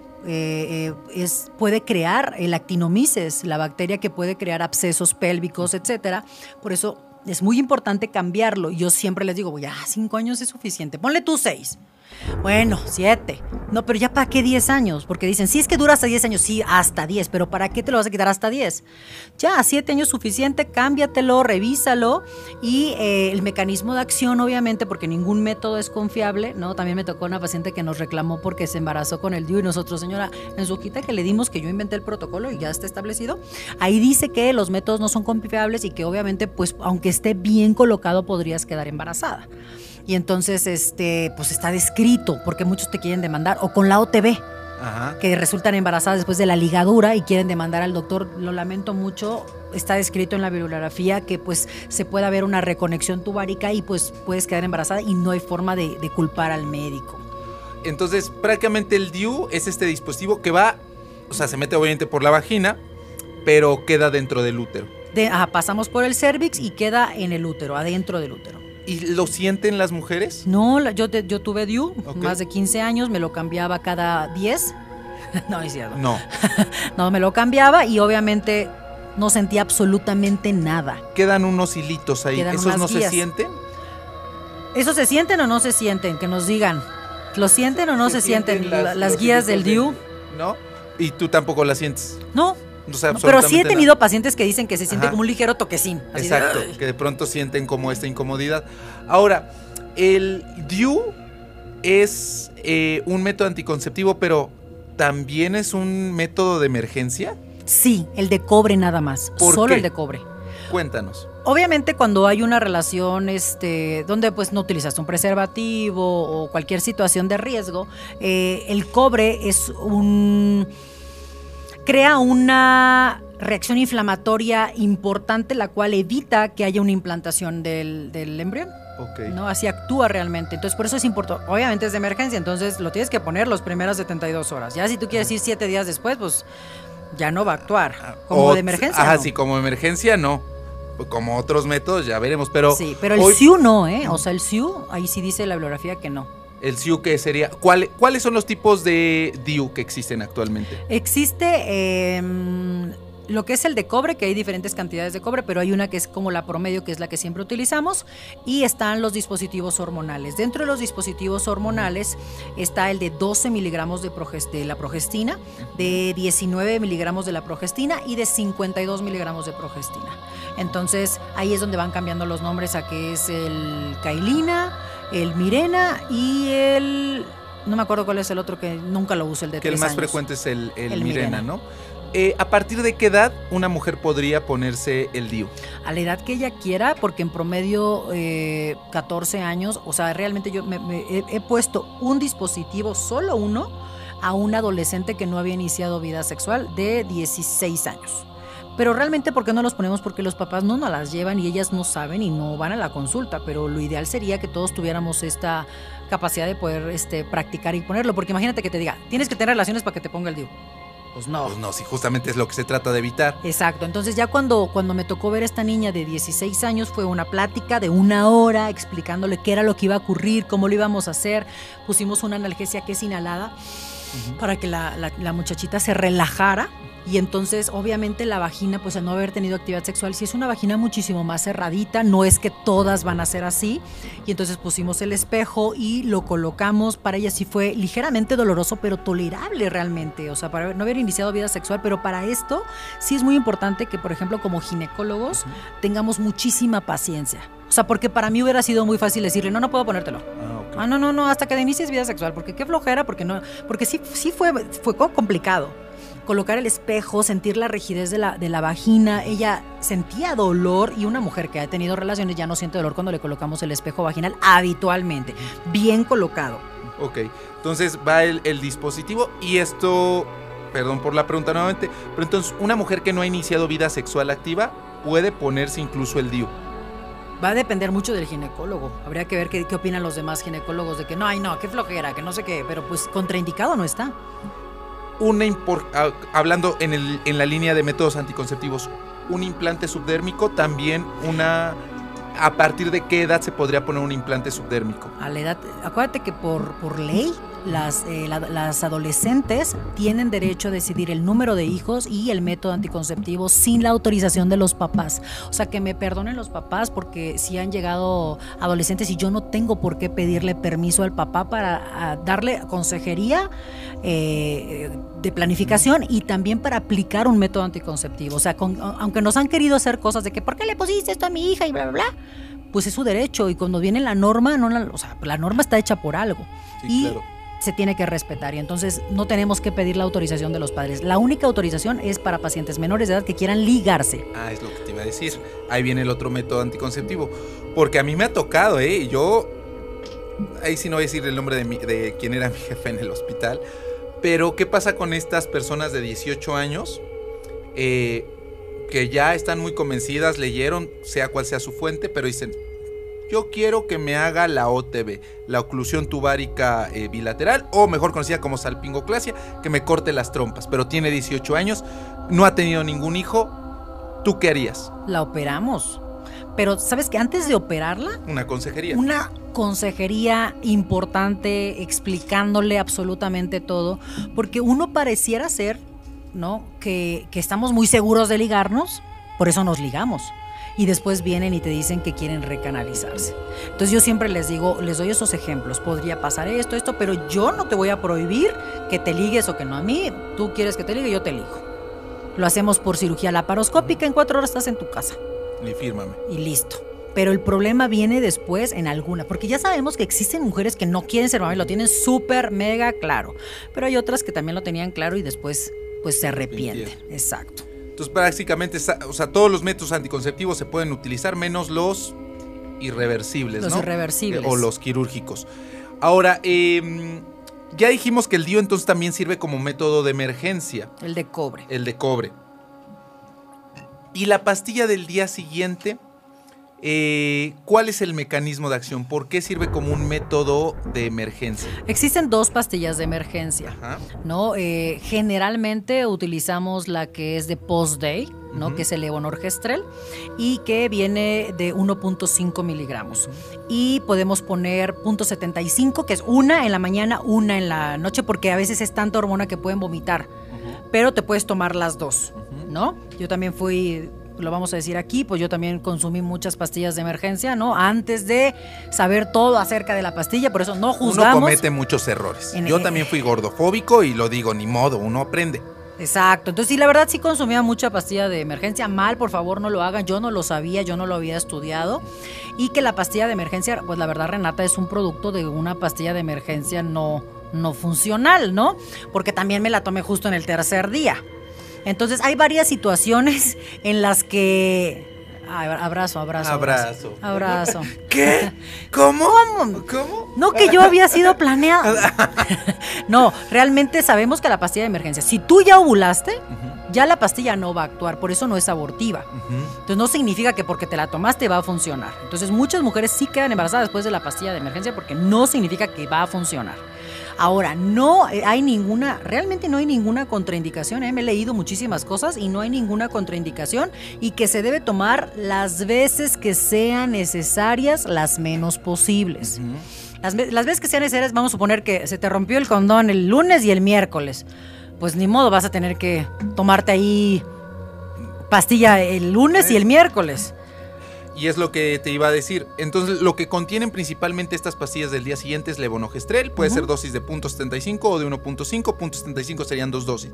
puede crear el actinomyces, la bacteria que puede crear abscesos pélvicos, etcétera. Por eso es muy importante cambiarlo. Yo siempre les digo, ya 5 años es suficiente, ponle tú 6. Bueno, 7. No, pero ya ¿para qué 10 años? Porque dicen, sí, es que dura hasta 10 años. Sí, hasta 10, pero ¿para qué te lo vas a quitar hasta 10? Ya, 7 años suficiente, cámbiatelo, revísalo. Y el mecanismo de acción, obviamente, porque ningún método es confiable, ¿no? También me tocó una paciente que nos reclamó porque se embarazó con el DIU y nosotros, señora, en su hojita que le dimos, que yo inventé el protocolo y ya está establecido, ahí dice que los métodos no son confiables y que obviamente, pues, aunque esté bien colocado, podrías quedar embarazada. Y entonces, pues está descrito, porque muchos te quieren demandar, o con la OTB, ajá, que resultan embarazadas después de la ligadura y quieren demandar al doctor. Lo lamento mucho, está descrito en la bibliografía que pues se puede haber una reconexión tubárica y pues puedes quedar embarazada y no hay forma de culpar al médico. Entonces, prácticamente el DIU es este dispositivo que va, o sea, se mete obviamente por la vagina, pero queda dentro del útero. Pasamos por el cervix y queda en el útero, adentro del útero. ¿Y lo sienten las mujeres? No, yo tuve DIU, okay, más de 15 años, me lo cambiaba cada 10. No, es cierto. No. No, me lo cambiaba y obviamente no sentía absolutamente nada. Quedan unos hilitos ahí, ¿esos no se sienten? ¿Esos se sienten o no se sienten? Que nos digan. ¿Lo sienten o no se sienten las guías del DIU? ¿No? ¿Y tú tampoco las sientes? No. O sea, no, pero sí he tenido pacientes que dicen que se siente, ajá, como un ligero toquecín. Así exacto, que de pronto sienten como esta incomodidad. Ahora, el DIU es un método anticonceptivo, pero ¿también es un método de emergencia? Sí, el de cobre nada más, solo el de cobre. Cuéntanos. Obviamente cuando hay una relación donde pues no utilizas un preservativo o cualquier situación de riesgo, el cobre crea una reacción inflamatoria importante, la cual evita que haya una implantación del embrión. Okay. ¿No? Así actúa realmente. Entonces, por eso es importante. Obviamente es de emergencia, entonces lo tienes que poner las primeras 72 horas. Ya si tú quieres ir 7 días después, pues ya no va a actuar. Como de emergencia. Ajá, no. Sí, como emergencia no. Como otros métodos ya veremos, pero... Sí, pero el SIU no, ¿eh? O sea, el SIU, ahí sí dice la bibliografía que no. El SIU, ¿qué sería? ¿Cuáles son los tipos de DIU que existen actualmente? Existe lo que es el de cobre, que hay diferentes cantidades de cobre, pero hay una que es como la promedio, que es la que siempre utilizamos, y están los dispositivos hormonales. Dentro de los dispositivos hormonales está el de 12 miligramos de la progestina, de 19 miligramos de la progestina y de 52 miligramos de progestina. Entonces, ahí es donde van cambiando los nombres a que es el Cailina, el Mirena y no me acuerdo cuál es el otro que nunca lo uso, el de 3 años. Que el más frecuente es el Mirena, ¿no? ¿A partir de qué edad una mujer podría ponerse el DIU? A la edad que ella quiera, porque en promedio 14 años, o sea, realmente yo he puesto un dispositivo, solo uno, a un adolescente que no había iniciado vida sexual de 16 años. Pero realmente, ¿por qué no los ponemos? Porque los papás no nos las llevan y ellas no saben y no van a la consulta, pero lo ideal sería que todos tuviéramos esta capacidad de poder practicar y ponerlo, porque imagínate que te diga, tienes que tener relaciones para que te ponga el DIU. Pues no. Pues no, sí, justamente es lo que se trata de evitar. Exacto, entonces ya cuando me tocó ver a esta niña de 16 años, fue una plática de 1 hora explicándole qué era lo que iba a ocurrir, cómo lo íbamos a hacer, pusimos una analgesia que es inhalada. para que la muchachita se relajara. Y entonces, obviamente, la vagina, pues al no haber tenido actividad sexual, sí es una vagina muchísimo más cerradita, no es que todas van a ser así. Y entonces pusimos el espejo y lo colocamos. Para ella sí fue ligeramente doloroso, pero tolerable realmente. O sea, para no haber iniciado vida sexual, pero para esto sí es muy importante que, por ejemplo, como ginecólogos, tengamos muchísima paciencia. O sea, porque para mí hubiera sido muy fácil decirle, no puedo ponértelo. Okay. No, hasta que inicies vida sexual, porque qué flojera, porque sí fue complicado. Colocar el espejo, sentir la rigidez de la vagina, ella sentía dolor y una mujer que ha tenido relaciones ya no siente dolor cuando le colocamos el espejo vaginal habitualmente, bien colocado. Ok, entonces va el dispositivo y esto, perdón por la pregunta nuevamente, pero entonces una mujer que no ha iniciado vida sexual activa puede ponerse incluso el DIU. Va a depender mucho del ginecólogo. Habría que ver qué opinan los demás ginecólogos de que no, qué flojera, que no sé qué, pero pues contraindicado no está. Hablando en la línea de métodos anticonceptivos, un implante subdérmico también ¿a partir de qué edad se podría poner un implante subdérmico? A la edad, acuérdate que por ley las adolescentes tienen derecho a decidir el número de hijos y el método anticonceptivo sin la autorización de los papás. O sea, que me perdonen los papás porque si han llegado adolescentes y yo no tengo por qué pedirle permiso al papá para darle consejería de planificación y también para aplicar un método anticonceptivo. O sea, aunque nos han querido hacer cosas de que ¿por qué le pusiste esto a mi hija? Y bla, bla, bla. Pues es su derecho y cuando viene la norma, la norma está hecha por algo. Sí, y claro. Se tiene que respetar y entonces no tenemos que pedir la autorización de los padres. La única autorización es para pacientes menores de edad que quieran ligarse. Es lo que te iba a decir. Ahí viene el otro método anticonceptivo. Porque a mí me ha tocado, yo... Ahí sí no voy a decir el nombre de quién era mi jefe en el hospital. Pero ¿qué pasa con estas personas de 18 años que ya están muy convencidas, leyeron, sea cual sea su fuente, pero dicen... Yo quiero que me haga la OTB, la oclusión tubárica bilateral, o mejor conocida como salpingoclasia, que me corte las trompas, pero tiene 18 años, no ha tenido ningún hijo. ¿Tú qué harías? La operamos. Pero, ¿sabes qué? Antes de operarla... Una consejería. Una consejería importante, explicándole absolutamente todo, porque uno pareciera ser, ¿no? Que estamos muy seguros de ligarnos, por eso nos ligamos. Y después vienen y te dicen que quieren recanalizarse. Entonces yo siempre les doy esos ejemplos. Podría pasar esto, pero yo no te voy a prohibir que te ligues o que no. A mí, tú quieres que te ligue, yo te ligo. Lo hacemos por cirugía laparoscópica, en 4 horas estás en tu casa. Y fírmame. Y listo. Pero el problema viene después en alguna, porque ya sabemos que existen mujeres que no quieren ser mamá y lo tienen súper mega claro. Pero hay otras que también lo tenían claro y después pues se arrepienten. Exacto. Entonces prácticamente, todos los métodos anticonceptivos se pueden utilizar, menos los irreversibles, ¿no? Los irreversibles. O los quirúrgicos. Ahora, ya dijimos que el DIU entonces también sirve como método de emergencia. El de cobre. Y la pastilla del día siguiente, ¿cuál es el mecanismo de acción? ¿Por qué sirve como un método de emergencia? Existen 2 pastillas de emergencia, ¿no? Generalmente utilizamos la que es de post-day, ¿no? Que es el levonorgestrel y que viene de 1.5 miligramos. Y podemos poner 0.75, que es una en la mañana, una en la noche, porque a veces es tanta hormona que pueden vomitar, pero te puedes tomar las 2, ¿no? Yo también lo vamos a decir aquí, pues yo también consumí muchas pastillas de emergencia, ¿no? Antes de saber todo acerca de la pastilla, por eso no juzgamos. Uno comete muchos errores. Yo también fui gordofóbico y lo digo, ni modo, uno aprende. Exacto, entonces sí, la verdad sí consumía mucha pastilla de emergencia, mal, por favor no lo hagan, yo no lo sabía, yo no lo había estudiado, y que la pastilla de emergencia, pues la verdad, Renata, es un producto de una pastilla de emergencia no funcional, ¿no? Porque también me la tomé justo en el 3er día. Entonces hay varias situaciones en las que... Abrazo. ¿Qué? ¿Cómo? No, que yo había sido planeado. No, realmente sabemos que la pastilla de emergencia, si tú ya ovulaste, ya la pastilla no va a actuar, por eso no es abortiva. Entonces no significa que porque te la tomaste va a funcionar. Entonces muchas mujeres sí quedan embarazadas después de la pastilla de emergencia porque no significa que va a funcionar. Ahora, realmente no hay ninguna contraindicación, me he leído muchísimas cosas y no hay ninguna contraindicación y que se debe tomar las veces que sean necesarias, las menos posibles. Las veces que sean necesarias, vamos a suponer que se te rompió el condón el lunes y el miércoles. Pues ni modo, vas a tener que tomarte ahí pastilla el lunes y el miércoles. Y es lo que te iba a decir. Entonces, lo que contienen principalmente estas pastillas del día siguiente es levonorgestrel. Puede ser dosis de 0.75 o de 1.5. 0.75 serían 2 dosis.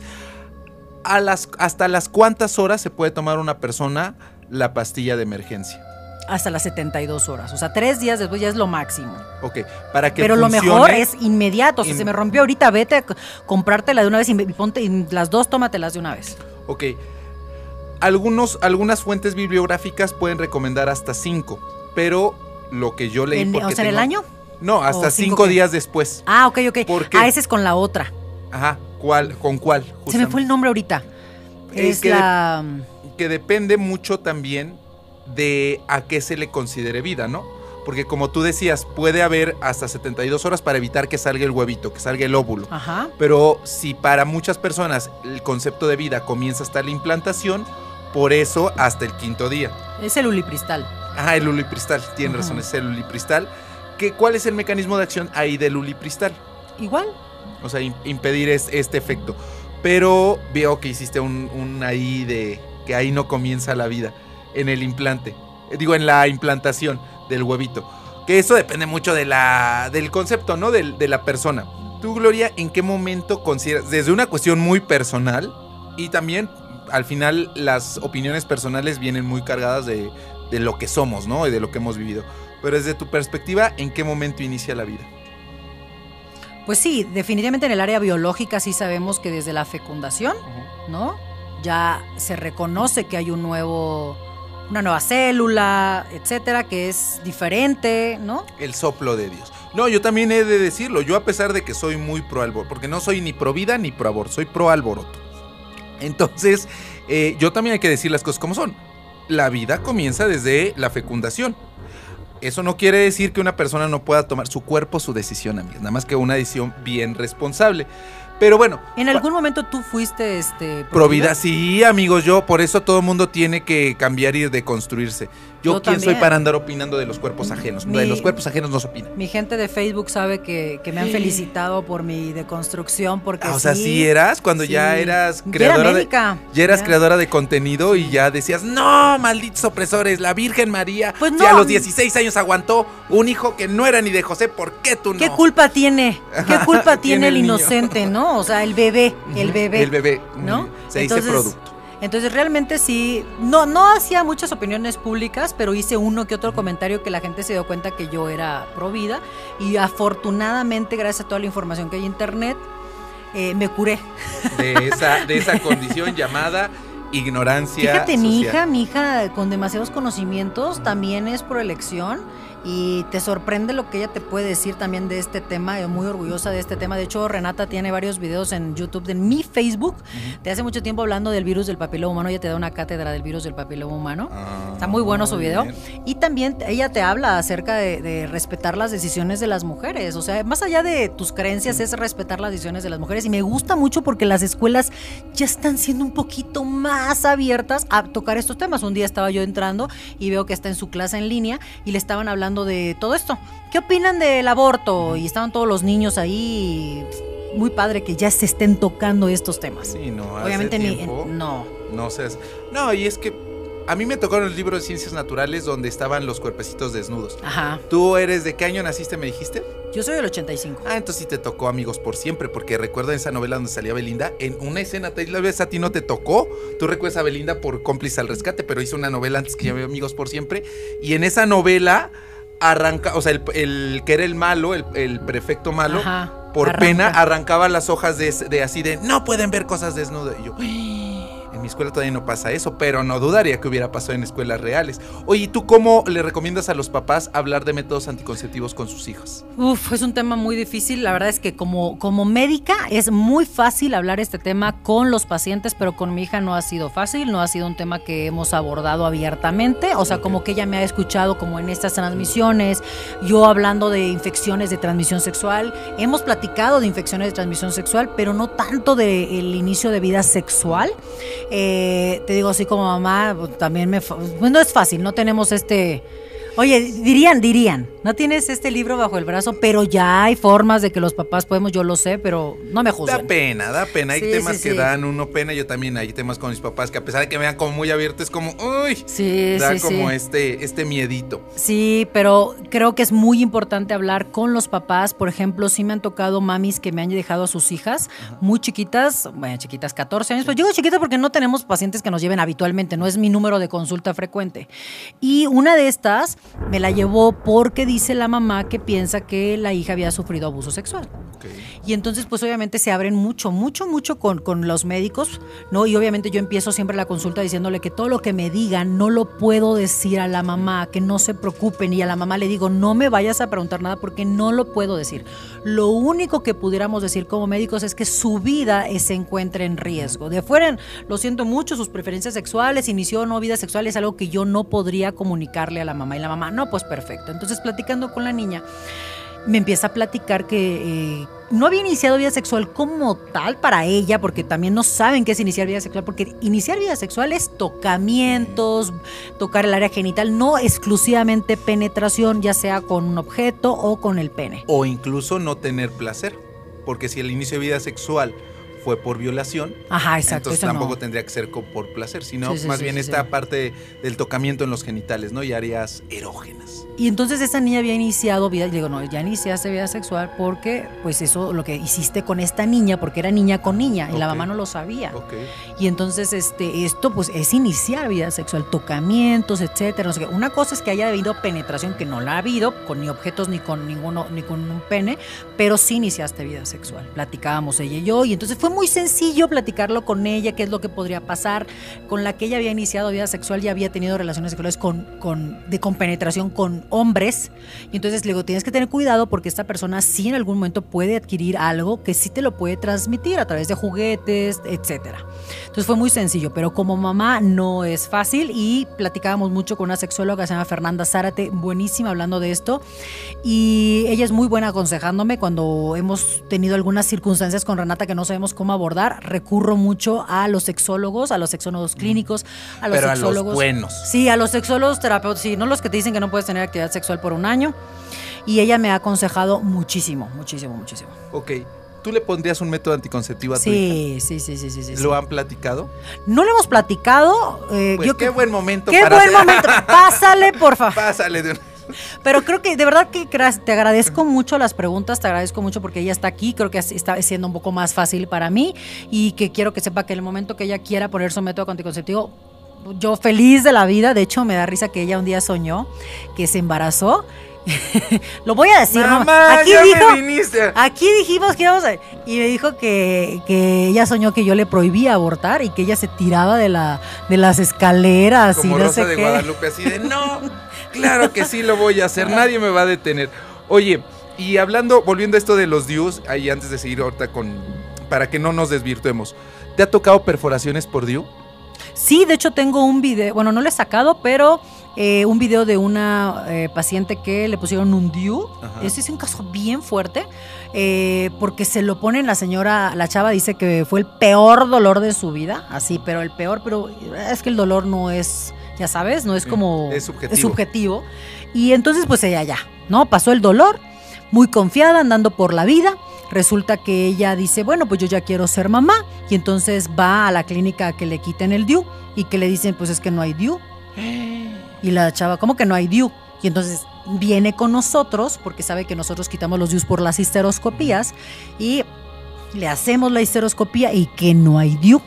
¿Hasta las cuántas horas se puede tomar una persona la pastilla de emergencia? Hasta las 72 horas. O sea, 3 días después ya es lo máximo. Ok, para que Pero funcione, lo mejor es inmediato. O sea, se me rompió ahorita, vete a comprártela de una vez y ponte y las dos, tómatelas de una vez. Ok. Algunas fuentes bibliográficas pueden recomendar hasta 5, pero lo que yo leí... ¿O sea, en el año? No, hasta 5 días después. Ah, ok. ¿Por qué? Ese es con la otra. Ajá, ¿con cuál? Se me fue el nombre ahorita. Es que depende mucho también de a qué se le considere vida, ¿no? Porque como tú decías, puede haber hasta 72 horas para evitar que salga el huevito, que salga el óvulo. Ajá. Pero si para muchas personas el concepto de vida comienza hasta la implantación, por eso hasta el 5º día. Es el ulipristal. Ajá, el ulipristal, tienes razón, es el ulipristal. ¿Cuál es el mecanismo de acción ahí del ulipristal? Igual. O sea, impedir este efecto. Pero veo que hiciste un ahí de que ahí no comienza la vida, en el implante. En la implantación del huevito. Que eso depende mucho del concepto, ¿no? De la persona. Tú, Gloria, ¿en qué momento consideras, desde una cuestión muy personal, y también al final las opiniones personales vienen muy cargadas de lo que somos, ¿no? Y de lo que hemos vivido. Pero desde tu perspectiva, ¿en qué momento inicia la vida? Pues sí, definitivamente en el área biológica sí sabemos que desde la fecundación, ¿no? Ya se reconoce que hay una nueva célula, etcétera, que es diferente, ¿no? El soplo de Dios. No, yo también he de decirlo. Yo, a pesar de que soy muy pro alboroto, porque no soy ni pro vida ni pro aborto, soy pro alboroto. Entonces, yo también hay que decir las cosas como son. La vida comienza desde la fecundación. Eso no quiere decir que una persona no pueda tomar su cuerpo, su decisión, amigas. Nada más que una decisión bien responsable. Pero bueno. ¿En algún momento tú fuiste pro vida? Sí, amigos, yo por eso todo el mundo tiene que cambiar y deconstruirse. Yo quién soy para andar opinando de los cuerpos ajenos. De los cuerpos ajenos no se opina. Mi gente de Facebook sabe que me han felicitado por mi deconstrucción. Porque o sea, sí eras cuando ya eras creadora creadora de contenido y ya decías, no, malditos opresores, la Virgen María, pues no. Si a los 16 años aguantó un hijo que no era ni de José, ¿por qué tú no? ¿Qué culpa tiene? ¿Qué culpa tiene el inocente, no? O sea, el bebé, ¿no? Se dice producto. Entonces realmente sí, no hacía muchas opiniones públicas, pero hice uno que otro comentario que la gente se dio cuenta que yo era pro vida, y afortunadamente, gracias a toda la información que hay en internet, me curé. De esa condición llamada ignorancia. Fíjate, social. mi hija con demasiados conocimientos también es por elección. Y te sorprende lo que ella te puede decir también de este tema. Yo muy orgullosa de este tema. De hecho, Renata tiene varios videos en YouTube, en mi Facebook, de hace mucho tiempo, hablando del virus del papiloma humano. Ella te da una cátedra del virus del papiloma humano. Está muy bueno su video. Bien. Y también ella te habla acerca de respetar las decisiones de las mujeres. O sea, más allá de tus creencias, es respetar las decisiones de las mujeres. Y me gusta mucho porque las escuelas ya están siendo un poquito más abiertas a tocar estos temas. Un día estaba yo entrando y veo que está en su clase en línea y le estaban hablando de todo esto. ¿Qué opinan del aborto? Y estaban todos los niños ahí. Muy padre que ya se estén tocando estos temas. Sí, no, obviamente no, y es que a mí me tocaron el libro de Ciencias Naturales donde estaban los cuerpecitos desnudos. Ajá. ¿Tú eres de qué año naciste, me dijiste? Yo soy del 85. Entonces sí te tocó Amigos por Siempre, porque recuerdo esa novela donde salía Belinda, en una escena, tal vez a ti no te tocó, tú recuerdas a Belinda por Cómplice al Rescate, pero hizo una novela antes que llamé Amigos por Siempre, y en esa novela arranca, o sea, el que era el malo, el prefecto malo, por pena arrancaba las hojas de así de, no pueden ver cosas desnudas. Y yo, en mi escuela todavía no pasa eso, pero no dudaría que hubiera pasado en escuelas reales. Oye, ¿y tú cómo le recomiendas a los papás hablar de métodos anticonceptivos con sus hijos? Es un tema muy difícil. La verdad es que como médica es muy fácil hablar este tema con los pacientes, pero con mi hija no ha sido fácil, no ha sido un tema que hemos abordado abiertamente. O sea, como que ella me ha escuchado como en estas transmisiones, yo hablando de infecciones de transmisión sexual. Hemos platicado de infecciones de transmisión sexual, pero no tanto del inicio de vida sexual. Te digo, así como mamá, también no es fácil, no tenemos Oye, dirían, no tienes este libro bajo el brazo, pero ya hay formas de que los papás podemos, yo lo sé, pero no me juzguen. Da pena. Hay Sí, temas sí, que sí. dan uno pena. Yo también hay temas con mis papás que a pesar de que me vean como muy abiertos, es como, uy, Sí, da sí, como sí. este miedito. Sí, pero creo que es muy importante hablar con los papás. Por ejemplo, sí me han tocado mamis que me han dejado a sus hijas muy chiquitas, bueno, chiquitas, 14 años, pero yo digo chiquitas porque no tenemos pacientes que nos lleven habitualmente, no es mi número de consulta frecuente. Y una de estas me la llevó porque dice la mamá que piensa que la hija había sufrido abuso sexual. Okay. Y entonces pues obviamente se abren mucho con los médicos, ¿no? Y obviamente yo empiezo siempre la consulta diciéndole que todo lo que me digan no lo puedo decir a la mamá, que no se preocupen, y a la mamá le digo, no me vayas a preguntar nada porque no lo puedo decir. Lo único que pudiéramos decir como médicos es que su vida se encuentra en riesgo. De fuera, lo siento mucho, sus preferencias sexuales, inició o no vida sexual, es algo que yo no podría comunicarle a la mamá. Y la mamá, no, pues perfecto. Entonces platicando con la niña, me empieza a platicar que no había iniciado vida sexual como tal para ella, porque también no saben qué es iniciar vida sexual, porque iniciar vida sexual es tocamientos, tocar el área genital, no exclusivamente penetración, ya sea con un objeto o con el pene. O incluso no tener placer, porque si el inicio de vida sexual fue por violación, Ajá, exacto, entonces eso tampoco no. tendría que ser por placer, sino Sí, sí, más sí, bien sí, esta sí. parte del tocamiento en los genitales, ¿no? Y áreas erógenas. Y entonces esa niña había iniciado vida, y le digo, no, ya iniciaste vida sexual porque, pues eso, lo que hiciste con esta niña, porque era niña con niña, y la Ok. mamá no lo sabía. Ok. Y entonces esto pues es iniciar vida sexual, tocamientos, etcétera, no sé qué. Una cosa es que haya habido penetración, que no la ha habido, con ni objetos ni con ninguno, ni con un pene, pero sí iniciaste vida sexual. Platicábamos ella y yo, y entonces fue muy sencillo platicarlo con ella, qué es lo que podría pasar. Con la que ella había iniciado vida sexual, ya había tenido relaciones sexuales con penetración con hombres. Y entonces le digo, tienes que tener cuidado porque esta persona sí en algún momento puede adquirir algo que sí te lo puede transmitir a través de juguetes, etcétera. Entonces fue muy sencillo, pero como mamá no es fácil, y platicábamos mucho con una sexóloga que se llama Fernanda Zárate, buenísima hablando de esto, y ella es muy buena aconsejándome cuando hemos tenido algunas circunstancias con Renata que no sabemos cómo abordar. Recurro mucho a los sexólogos clínicos, a los Pero sexólogos. a los buenos. Sí, a los sexólogos terapeutas, sí, no los que te dicen que no puedes tener actividad sexual por un año. Y ella me ha aconsejado muchísimo. Ok. ¿Tú le pondrías un método anticonceptivo a tu hija? Sí. ¿Lo han platicado? No lo hemos platicado. Pues qué buen momento Qué para buen hacer- momento. Pásale, por favor. Pásale de una- Pero creo que de verdad que te agradezco mucho las preguntas, te agradezco mucho porque ella está aquí, creo que está siendo un poco más fácil para mí, y que quiero que sepa que en el momento que ella quiera poner su método anticonceptivo, yo feliz de la vida. De hecho me da risa que ella un día soñó que se embarazó. Lo voy a decir, ¿no? Mamá, Aquí ya dijo, me viniste. aquí dijimos que íbamos a... Y me dijo que ella soñó que yo le prohibía abortar y que ella se tiraba de las escaleras Como y no Rosa sé de qué. Guadalupe, así de no, claro que sí lo voy a hacer, nadie me va a detener. Oye, y volviendo a esto de los DIUs, ahí antes de seguir ahorita para que no nos desvirtuemos, ¿te ha tocado perforaciones por DIU? Sí, de hecho tengo un video, bueno, no lo he sacado, pero un video de una paciente que le pusieron un DIU. Ajá. Ese es un caso bien fuerte, porque se lo ponen la chava dice que fue el peor dolor de su vida, así, pero el peor, pero es que el dolor no es, ya sabes, no es como... es subjetivo. Es subjetivo. Y entonces pues ella ya, ¿no? Pasó el dolor, muy confiada, andando por la vida. Resulta que ella dice, bueno, pues yo ya quiero ser mamá, y entonces va a la clínica a que le quiten el DIU y que le dicen, pues es que no hay DIU. Y la chava, ¿cómo que no hay DIU? Y entonces viene con nosotros porque sabe que nosotros quitamos los DIUs por las histeroscopías, y le hacemos la histeroscopía y que no hay DIU.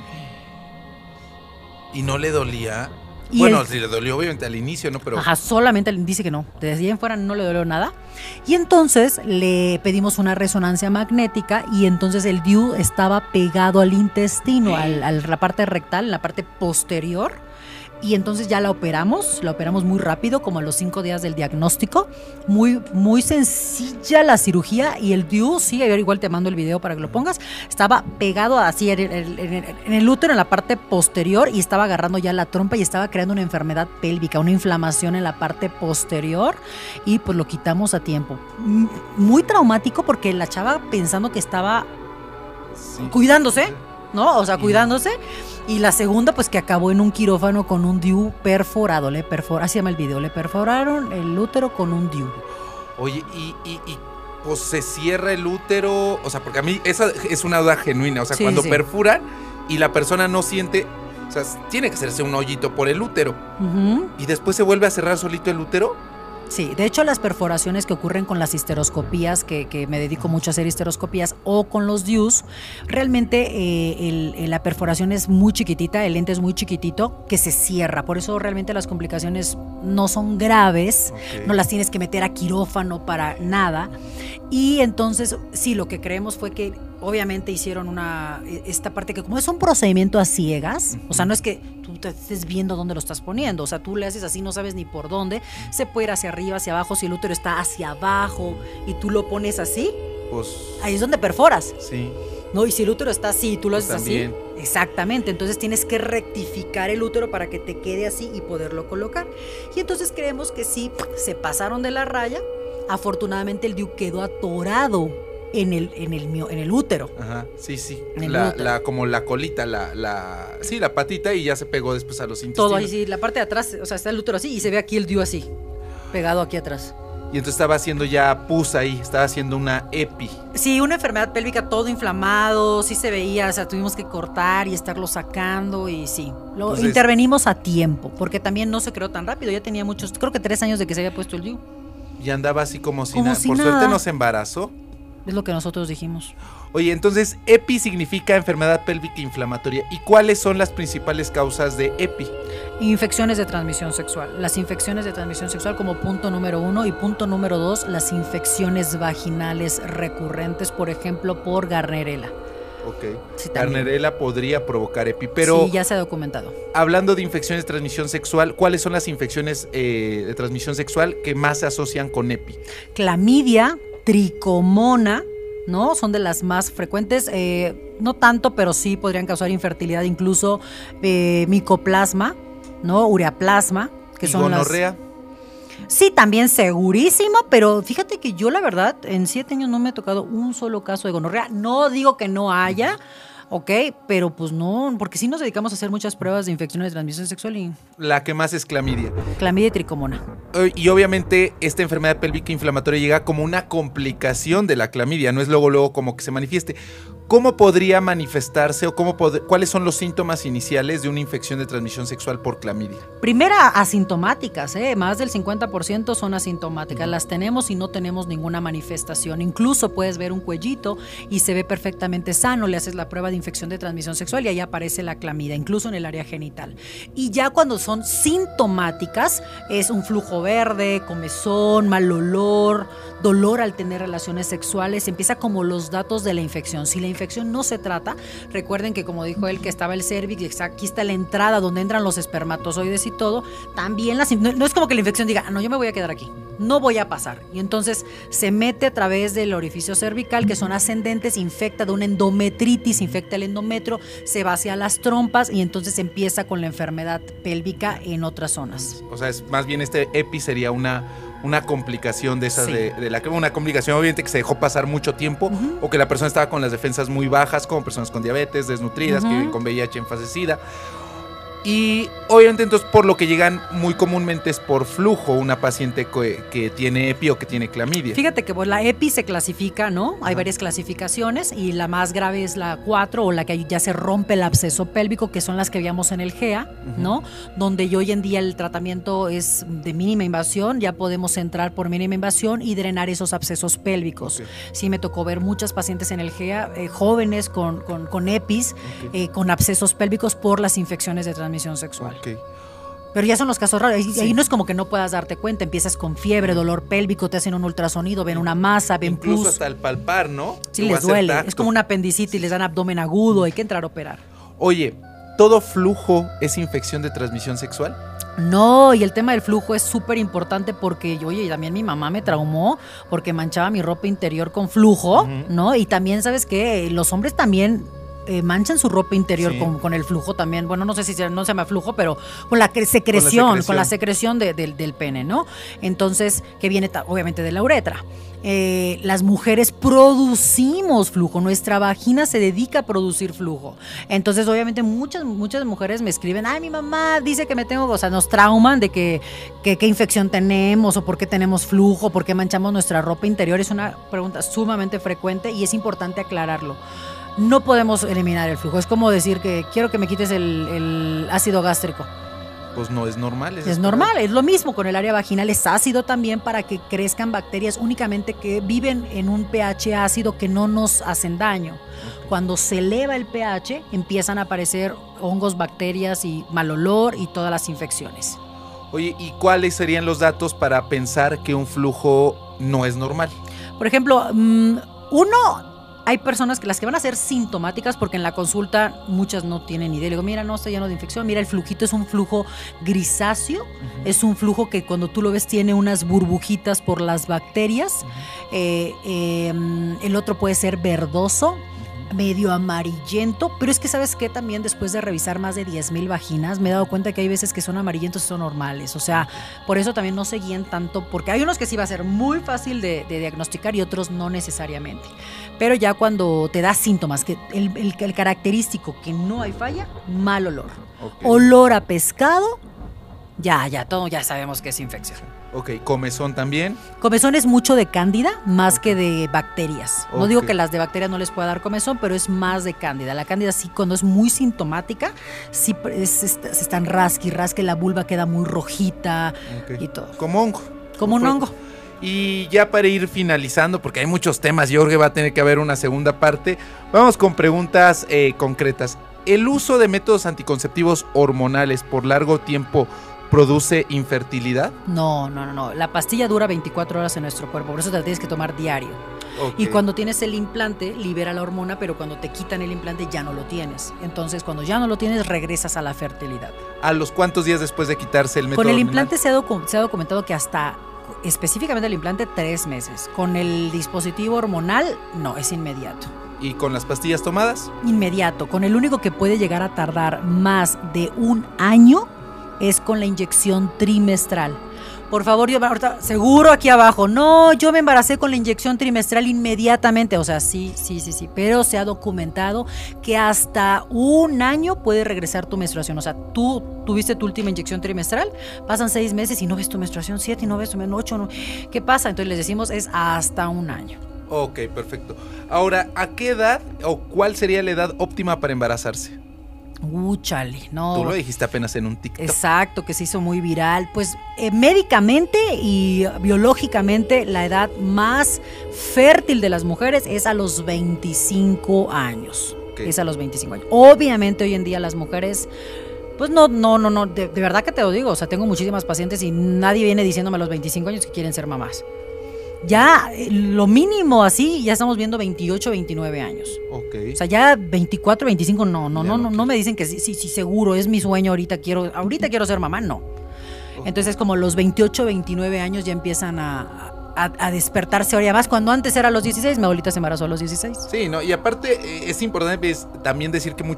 ¿Y no le dolía? Y Bueno, sí le dolió obviamente al inicio, ¿no? Pero Ajá, solamente dice que no, desde ahí en fuera no le dolió nada. Y entonces le pedimos una resonancia magnética, y entonces el DIU estaba pegado al intestino, a la parte rectal, en la parte posterior. Y entonces ya la operamos muy rápido, como a los 5 días del diagnóstico. Muy sencilla la cirugía, y el DIU, sí, igual te mando el video para que lo pongas, estaba pegado así en el útero, en la parte posterior, y estaba agarrando ya la trompa y estaba creando una enfermedad pélvica, una inflamación en la parte posterior, y pues lo quitamos a tiempo. Muy traumático porque la chava pensando que estaba sí. cuidándose, ¿no? O sea, cuidándose. Y la segunda, pues que acabó en un quirófano con un DIU perforado, así se llama el video, le perforaron el útero con un DIU. Oye, pues se cierra el útero, o sea, porque a mí esa es una duda genuina, o sea, Sí, cuando sí. perfuran y la persona no siente, o sea, tiene que hacerse un hoyito por el útero Ujú. y después se vuelve a cerrar solito el útero. Sí, de hecho las perforaciones que ocurren con las histeroscopías, que me dedico mucho a hacer histeroscopías, o con los DIUs, realmente la perforación es muy chiquitita, el lente es muy chiquitito, que se cierra. Por eso realmente las complicaciones no son graves, Ok. no las tienes que meter a quirófano para nada. Y entonces, sí, lo que creemos fue que obviamente hicieron esta parte que como es un procedimiento a ciegas, o sea, no es que tú te estés viendo dónde lo estás poniendo, o sea, tú le haces así, no sabes ni por dónde, se puede ir hacia arriba, hacia abajo, si el útero está hacia abajo y tú lo pones así, Pues ahí es donde perforas, sí. ¿no? Y si el útero está así y tú lo Pues haces también. así, exactamente, entonces tienes que rectificar el útero para que te quede así y poderlo colocar. Y entonces creemos que sí, se pasaron de la raya, afortunadamente el DIU quedó atorado en el útero. Ajá, sí, sí. En el útero. Como la colita, sí, la patita y ya se pegó después a los intestinos. Todo ahí, sí, la parte de atrás, o sea, está el útero así y se ve aquí el DIU así, pegado aquí atrás. Y entonces estaba haciendo ya pus ahí, estaba haciendo una epi. Sí, una enfermedad pélvica todo inflamado, sí se veía, o sea, tuvimos que cortar y estarlo sacando y sí, Entonces, intervenimos a tiempo, porque también no se creó tan rápido, ya tenía muchos, creo que 3 años de que se había puesto el DIU, Y andaba así como si Como nada. si Por nada. suerte no se embarazó. es lo que nosotros dijimos. Oye, entonces EPI significa enfermedad pélvica inflamatoria. ¿Y cuáles son las principales causas de EPI? Infecciones de transmisión sexual. Las infecciones de transmisión sexual como punto número 1 y punto número 2, las infecciones vaginales recurrentes, por ejemplo, por Gardnerella. Ok. Sí, también. Gardnerella podría provocar EPI, pero Sí, ya se ha documentado. hablando de infecciones de transmisión sexual, ¿cuáles son las infecciones de transmisión sexual que más se asocian con EPI? Clamidia, tricomona, ¿no? Son de las más frecuentes, no tanto, pero sí podrían causar infertilidad, incluso micoplasma, ¿no? Ureaplasma, que ¿Y son gonorrea? Sí, también segurísimo, pero fíjate que yo la verdad en 7 años no me ha tocado un solo caso de gonorrea. No digo que no haya, ok, pero pues no, porque sí nos dedicamos a hacer muchas pruebas de infecciones de transmisión sexual y La que más es clamidia. clamidia y tricomona. Y obviamente esta enfermedad pélvica inflamatoria llega como una complicación de la clamidia, no es luego como que se manifieste. ¿Cómo podría manifestarse o cuáles son los síntomas iniciales de una infección de transmisión sexual por clamidia? Primera, asintomáticas, más del 50% son asintomáticas. Las tenemos y no tenemos ninguna manifestación. Incluso puedes ver un cuellito y se ve perfectamente sano. Le haces la prueba de infección de transmisión sexual y ahí aparece la clamidia, incluso en el área genital. Y ya cuando son sintomáticas, es un flujo verde, comezón, mal olor, dolor al tener relaciones sexuales. Empieza como los datos de la infección. Si la infección no se trata, recuerden que como dijo él que estaba el cervix, aquí está la entrada donde entran los espermatozoides y todo, también no es como que la infección diga, no, yo me voy a quedar aquí, no voy a pasar. Y entonces se mete a través del orificio cervical, que son ascendentes, infecta de una endometritis, infecta el endometrio, se va hacia las trompas y entonces empieza con la enfermedad pélvica en otras zonas. O sea, es más bien este EPI sería una complicación de esas Sí. una complicación obviamente que se dejó pasar mucho tiempo o que la persona estaba con las defensas muy bajas, como personas con diabetes, desnutridas, que viven con VIH en fase SIDA. Y obviamente entonces por lo que llegan muy comúnmente es por flujo una paciente que tiene EPI o que tiene clamidia. Fíjate que pues, la EPI se clasifica, ¿no? Hay varias clasificaciones y la más grave es la 4 o la que ya se rompe el absceso pélvico, que son las que veíamos en el GEA, ¿no? Donde hoy en día el tratamiento es de mínima invasión, ya podemos entrar por mínima invasión y drenar esos abscesos pélvicos. Ok. Sí, me tocó ver muchas pacientes en el GEA, jóvenes con EPIs, con abscesos pélvicos por las infecciones de transmisión sexual. Ok. Pero ya son los casos raros. Sí. Ahí no es como que no puedas darte cuenta. Empiezas con fiebre, dolor pélvico, te hacen un ultrasonido, ven una masa, ven Incluso pus. hasta el palpar, ¿no? Sí, O les hacer duele. tacto. Es como una apendicitis, les dan abdomen agudo, hay que entrar a operar. Oye, ¿todo flujo es infección de transmisión sexual? No, y el tema del flujo es súper importante porque, oye, también mi mamá me traumó porque manchaba mi ropa interior con flujo, ¿no? Y también, ¿sabes qué? Los hombres también manchan su ropa interior Sí. con el flujo también. Bueno, no sé si no se llama flujo, pero con la secreción del pene, ¿no? Entonces, que viene obviamente de la uretra. Las mujeres producimos flujo, nuestra vagina se dedica a producir flujo. Entonces, obviamente, muchas mujeres me escriben, ay, mi mamá dice que me tengo, o sea, nos trauman de qué infección tenemos, o por qué tenemos flujo, por qué manchamos nuestra ropa interior. Es una pregunta sumamente frecuente y es importante aclararlo. No podemos eliminar el flujo. Es como decir que quiero que me quites el ácido gástrico. Pues no es normal. Es normal, es lo mismo con el área vaginal, es ácido también para que crezcan bacterias únicamente que viven en un pH ácido que no nos hacen daño. Cuando se eleva el pH empiezan a aparecer hongos, bacterias y mal olor y todas las infecciones. Oye, ¿y cuáles serían los datos para pensar que un flujo no es normal? Por ejemplo, hay personas que las que van a ser sintomáticas, porque en la consulta muchas no tienen idea. Le digo, mira, no, está lleno de infección. Mira, el flujito es un flujo grisáceo. Es un flujo que cuando tú lo ves tiene unas burbujitas por las bacterias. El otro puede ser verdoso, medio amarillento, pero es que ¿sabes qué? También después de revisar más de 10,000 vaginas me he dado cuenta que hay veces que son amarillentos y son normales, o sea, por eso también no se guíen tanto, porque hay unos que sí va a ser muy fácil de diagnosticar y otros no necesariamente, pero ya cuando te da síntomas, que el característico que no hay falla, mal olor, olor a pescado, todo ya sabemos que es infección. Ok, comezón también. Comezón es mucho de cándida más que de bacterias. No digo que las de bacterias no les pueda dar comezón, pero es más de cándida. La cándida sí, cuando es muy sintomática, sí se están rasque, la vulva queda muy rojita y todo. Como hongo. Como un hongo. Y ya para ir finalizando, porque hay muchos temas, Jorge, va a tener que haber una segunda parte, vamos con preguntas concretas. ¿El uso de métodos anticonceptivos hormonales por largo tiempo produce infertilidad? No. La pastilla dura 24 horas en nuestro cuerpo, por eso te la tienes que tomar diario. Okay. Y cuando tienes el implante, libera la hormona, pero cuando te quitan el implante ya no lo tienes. Entonces, cuando ya no lo tienes, regresas a la fertilidad. ¿A los cuántos días después de quitarse el método Con el hormonal? implante se ha documentado que hasta, específicamente el implante, 3 meses. Con el dispositivo hormonal, no, es inmediato. ¿Y con las pastillas tomadas? Inmediato. Con el único que puede llegar a tardar más de 1 año es con la inyección trimestral. Por favor, yo ahorita seguro aquí abajo, no, yo me embaracé con la inyección trimestral inmediatamente, o sea, sí, pero se ha documentado que hasta 1 año puede regresar tu menstruación, o sea, tú tuviste tu última inyección trimestral, pasan 6 meses y no ves tu menstruación, 7 y no ves tu menstruación, 8, no. ¿Qué pasa? Entonces les decimos es hasta 1 año. Ok, perfecto. Ahora, ¿a qué edad o cuál sería la edad óptima para embarazarse? Chale, no. Tú lo dijiste apenas en un TikTok. Exacto, que se hizo muy viral. Pues médicamente y biológicamente la edad más fértil de las mujeres es a los 25 años. Okay. Es a los 25 años. Obviamente hoy en día las mujeres, pues no, de verdad que te lo digo, o sea, tengo muchísimas pacientes y nadie viene diciéndome a los 25 años que quieren ser mamás. Ya lo mínimo así, ya estamos viendo 28, 29 años. Okay. O sea, ya 24, 25, no me dicen que sí, seguro, es mi sueño, ahorita quiero ser mamá, no. Entonces como los 28, 29 años ya empiezan a despertarse ahora más, cuando antes era a los 16, mi abuelita se embarazó a los 16. Sí, no, y aparte es importante también decir que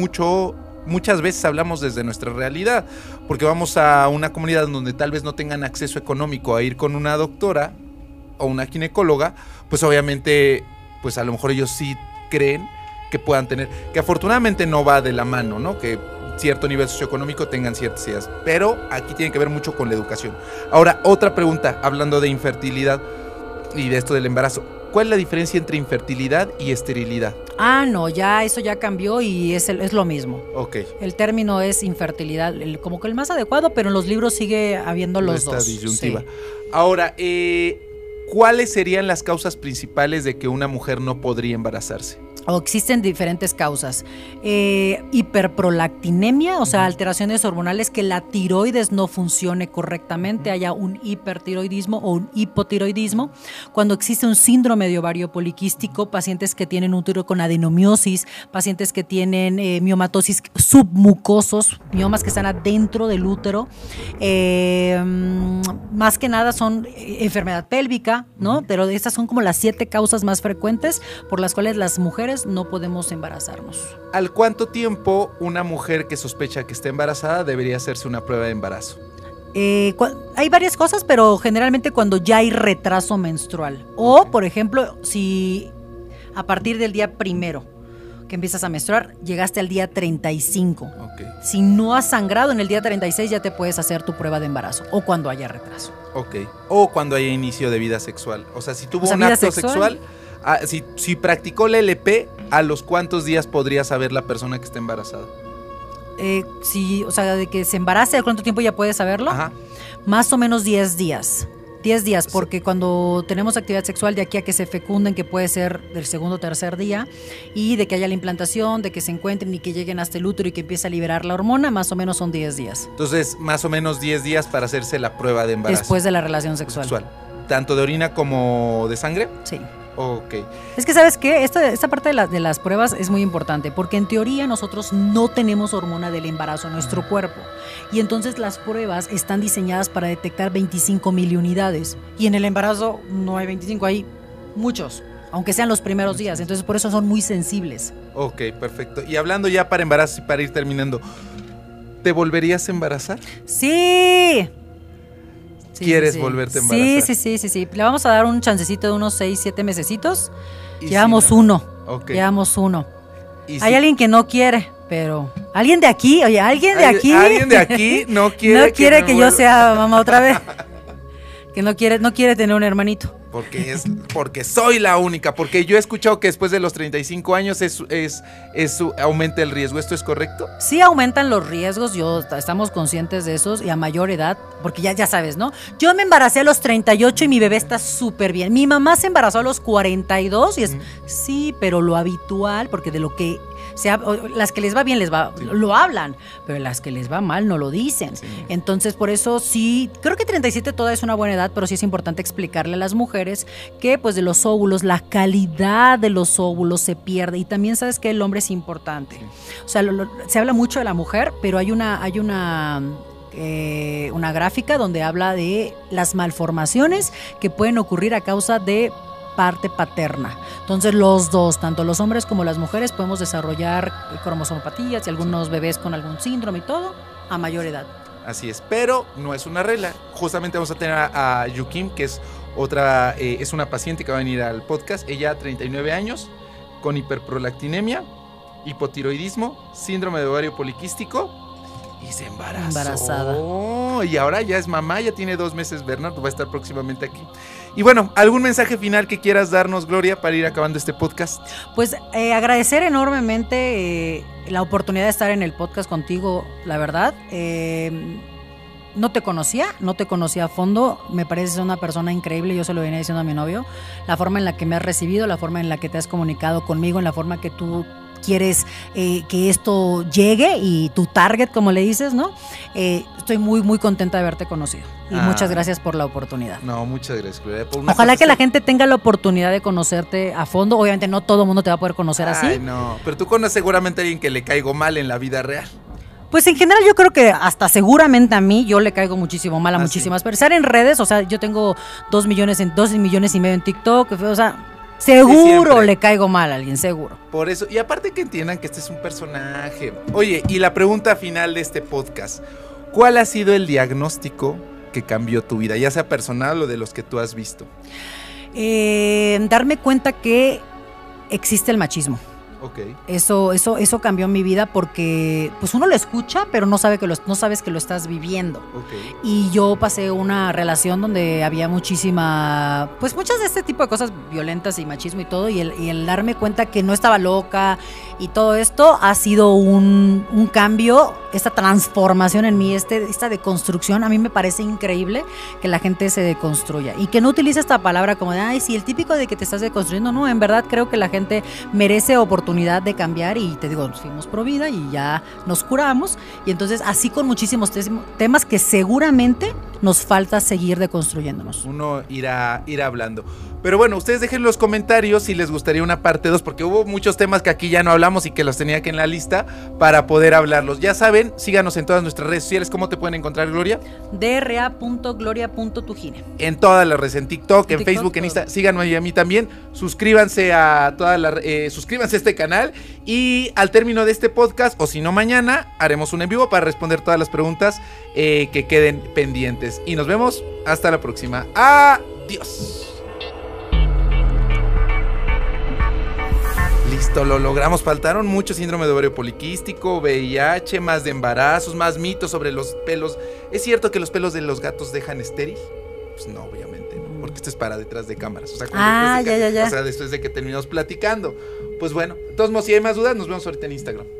muchas veces hablamos desde nuestra realidad, porque vamos a una comunidad donde tal vez no tengan acceso económico a ir con una doctora o una ginecóloga, pues obviamente, pues a lo mejor ellos sí creen que puedan tener, que afortunadamente no va de la mano, ¿no? Que cierto nivel socioeconómico tengan ciertas ideas, pero aquí tiene que ver mucho con la educación. Ahora, otra pregunta, hablando de infertilidad y de esto del embarazo, ¿cuál es la diferencia entre infertilidad y esterilidad? No, ya eso ya cambió y es lo mismo. Ok. El término es infertilidad, como que el más adecuado, pero en los libros sigue habiendo los dos. Esta disyuntiva. Sí. Ahora, ¿cuáles serían las causas principales de que una mujer no podría embarazarse? Existen diferentes causas. Hiperprolactinemia, o sea, alteraciones hormonales, que la tiroides no funcione correctamente, haya un hipertiroidismo o un hipotiroidismo. Cuando existe un síndrome de ovario poliquístico, pacientes que tienen útero con adenomiosis, pacientes que tienen miomatosis submucosos, miomas que están adentro del útero. Más que nada son enfermedad pélvica, ¿no? Pero estas son como las 7 causas más frecuentes por las cuales las mujeres entonces no podemos embarazarnos. ¿Al cuánto tiempo una mujer que sospecha que está embarazada debería hacerse una prueba de embarazo? Hay varias cosas, pero generalmente cuando ya hay retraso menstrual. O, por ejemplo, si a partir del día 1 que empiezas a menstruar, llegaste al día 35. Okay. Si no has sangrado en el día 36, ya te puedes hacer tu prueba de embarazo. O cuando haya retraso. Ok. O cuando haya inicio de vida sexual. O sea, si tuvo un acto sexual, si practicó la LP, ¿a los cuántos días podría saber la persona que está embarazada? Sí, o sea, de que se embarace, ¿de cuánto tiempo ya puede saberlo? Ajá. Más o menos 10 días. 10 días, porque cuando tenemos actividad sexual, de aquí a que se fecunden, que puede ser del segundo o tercer día, y de que haya la implantación, de que se encuentren y que lleguen hasta el útero y que empiece a liberar la hormona, más o menos son 10 días. Entonces, más o menos 10 días para hacerse la prueba de embarazo. Después de la relación sexual. ¿Tanto de orina como de sangre? Sí. Ok. Es que, ¿sabes qué? Esta parte de las pruebas es muy importante, porque en teoría nosotros no tenemos hormona del embarazo en nuestro cuerpo. Y entonces las pruebas están diseñadas para detectar 25,000 unidades. Y en el embarazo no hay 25, hay muchos, aunque sean los primeros días. Entonces por eso son muy sensibles. Ok, perfecto. Y hablando ya para embarazo y para ir terminando, ¿te volverías a embarazar? ¡Sí! ¿Quieres volverte a embarazar? Sí. Le vamos a dar un chancecito de unos 6, 7 mesecitos. Llevamos si no. uno. Okay. Llevamos uno. Hay alguien que no quiere, pero... ¿Alguien de aquí? Oye, ¿alguien de aquí? ¿Alguien de aquí no quiere? No quiere que yo sea mamá otra vez. Que no quiere tener un hermanito. Porque soy la única. Porque yo he escuchado que después de los 35 años aumenta el riesgo. ¿Esto es correcto? Sí, aumentan los riesgos. Estamos conscientes de esos y a mayor edad, porque ya sabes, ¿no? Yo me embaracé a los 38 y mi bebé está súper bien. Mi mamá se embarazó a los 42 y es sí, pero lo habitual, porque de lo que las que les va bien lo hablan, pero las que les va mal no lo dicen. Sí. Entonces, por eso sí, creo que 37 toda es una buena edad, pero sí es importante explicarle a las mujeres que pues de los óvulos, la calidad de los óvulos se pierde, y también sabes que el hombre es importante. Sí. O sea, se habla mucho de la mujer, pero hay una gráfica donde habla de las malformaciones que pueden ocurrir a causa de parte paterna. Entonces los dos, tanto los hombres como las mujeres, podemos desarrollar cromosomopatías y algunos bebés con algún síndrome y todo a mayor edad. Así es, pero no es una regla. Justamente vamos a tener a Yukim, que es es una paciente que va a venir al podcast. Ella, 39 años, con hiperprolactinemia, hipotiroidismo, síndrome de ovario poliquístico, y se embarazó. Embarazada. Y ahora ya es mamá, ya tiene 2 meses. Bernardo va a estar próximamente aquí. Y bueno, ¿algún mensaje final que quieras darnos, Gloria, para ir acabando este podcast? Pues agradecer enormemente la oportunidad de estar en el podcast contigo, la verdad. No te conocía a fondo, me pareces una persona increíble, yo se lo venía diciendo a mi novio, la forma en la que me has recibido, la forma en la que te has comunicado conmigo, en la forma que tú quieres que esto llegue y tu target, como le dices, ¿no? Estoy muy, muy contenta de haberte conocido y muchas gracias por la oportunidad. No, muchas gracias, Gloria. Ojalá que la gente tenga la oportunidad de conocerte a fondo. Obviamente no todo el mundo te va a poder conocer así. No, pero tú conoces seguramente a alguien que le caigo mal en la vida real. Pues en general yo creo que hasta seguramente a mí yo le caigo muchísimo mal a muchísimas personas. Estar en redes, o sea, yo tengo 2 millones y medio en TikTok, o sea, seguro le caigo mal a alguien, seguro. Por eso, y aparte que entiendan que este es un personaje. Oye, y la pregunta final de este podcast, ¿cuál ha sido el diagnóstico que cambió tu vida, ya sea personal o de los que tú has visto? Darme cuenta que existe el machismo. Okay. Eso cambió mi vida porque pues uno lo escucha, pero no sabes que lo estás viviendo. Okay. Y yo pasé una relación donde había muchas de este tipo de cosas violentas y machismo y todo, y el darme cuenta que no estaba loca y todo esto ha sido un cambio, esta transformación en mí, esta deconstrucción. A mí me parece increíble que la gente se deconstruya y que no utilice esta palabra como de, ay, sí, el típico de que te estás deconstruyendo. No, en verdad creo que la gente merece oportunidad de cambiar, y te digo, nos fuimos pro vida y ya nos curamos, y entonces así con muchísimos temas que seguramente nos falta seguir deconstruyéndonos. Uno irá hablando. Pero bueno, ustedes dejen en los comentarios si les gustaría una parte 2, porque hubo muchos temas que aquí ya no hablamos y que los tenía aquí en la lista para poder hablarlos. Ya saben, síganos en todas nuestras redes sociales. ¿Cómo te pueden encontrar, Gloria? dra.gloria.tujine. En todas las redes, en TikTok, en TikTok, Facebook, en todo. Instagram. Síganme a mí también. Suscríbanse a suscríbanse a este canal. Y al término de este podcast, o si no mañana, haremos un en vivo para responder todas las preguntas que queden pendientes. Y nos vemos hasta la próxima. Adiós. Listo, lo logramos. Faltaron mucho: síndrome de ovario poliquístico, VIH, más de embarazos, más mitos sobre los pelos. ¿Es cierto que los pelos de los gatos dejan estéril? Pues no, obviamente no, porque esto es para detrás de cámaras. O sea, Ya. O sea, después de que terminamos platicando. Pues bueno, de todos modos, si hay más dudas, nos vemos ahorita en Instagram.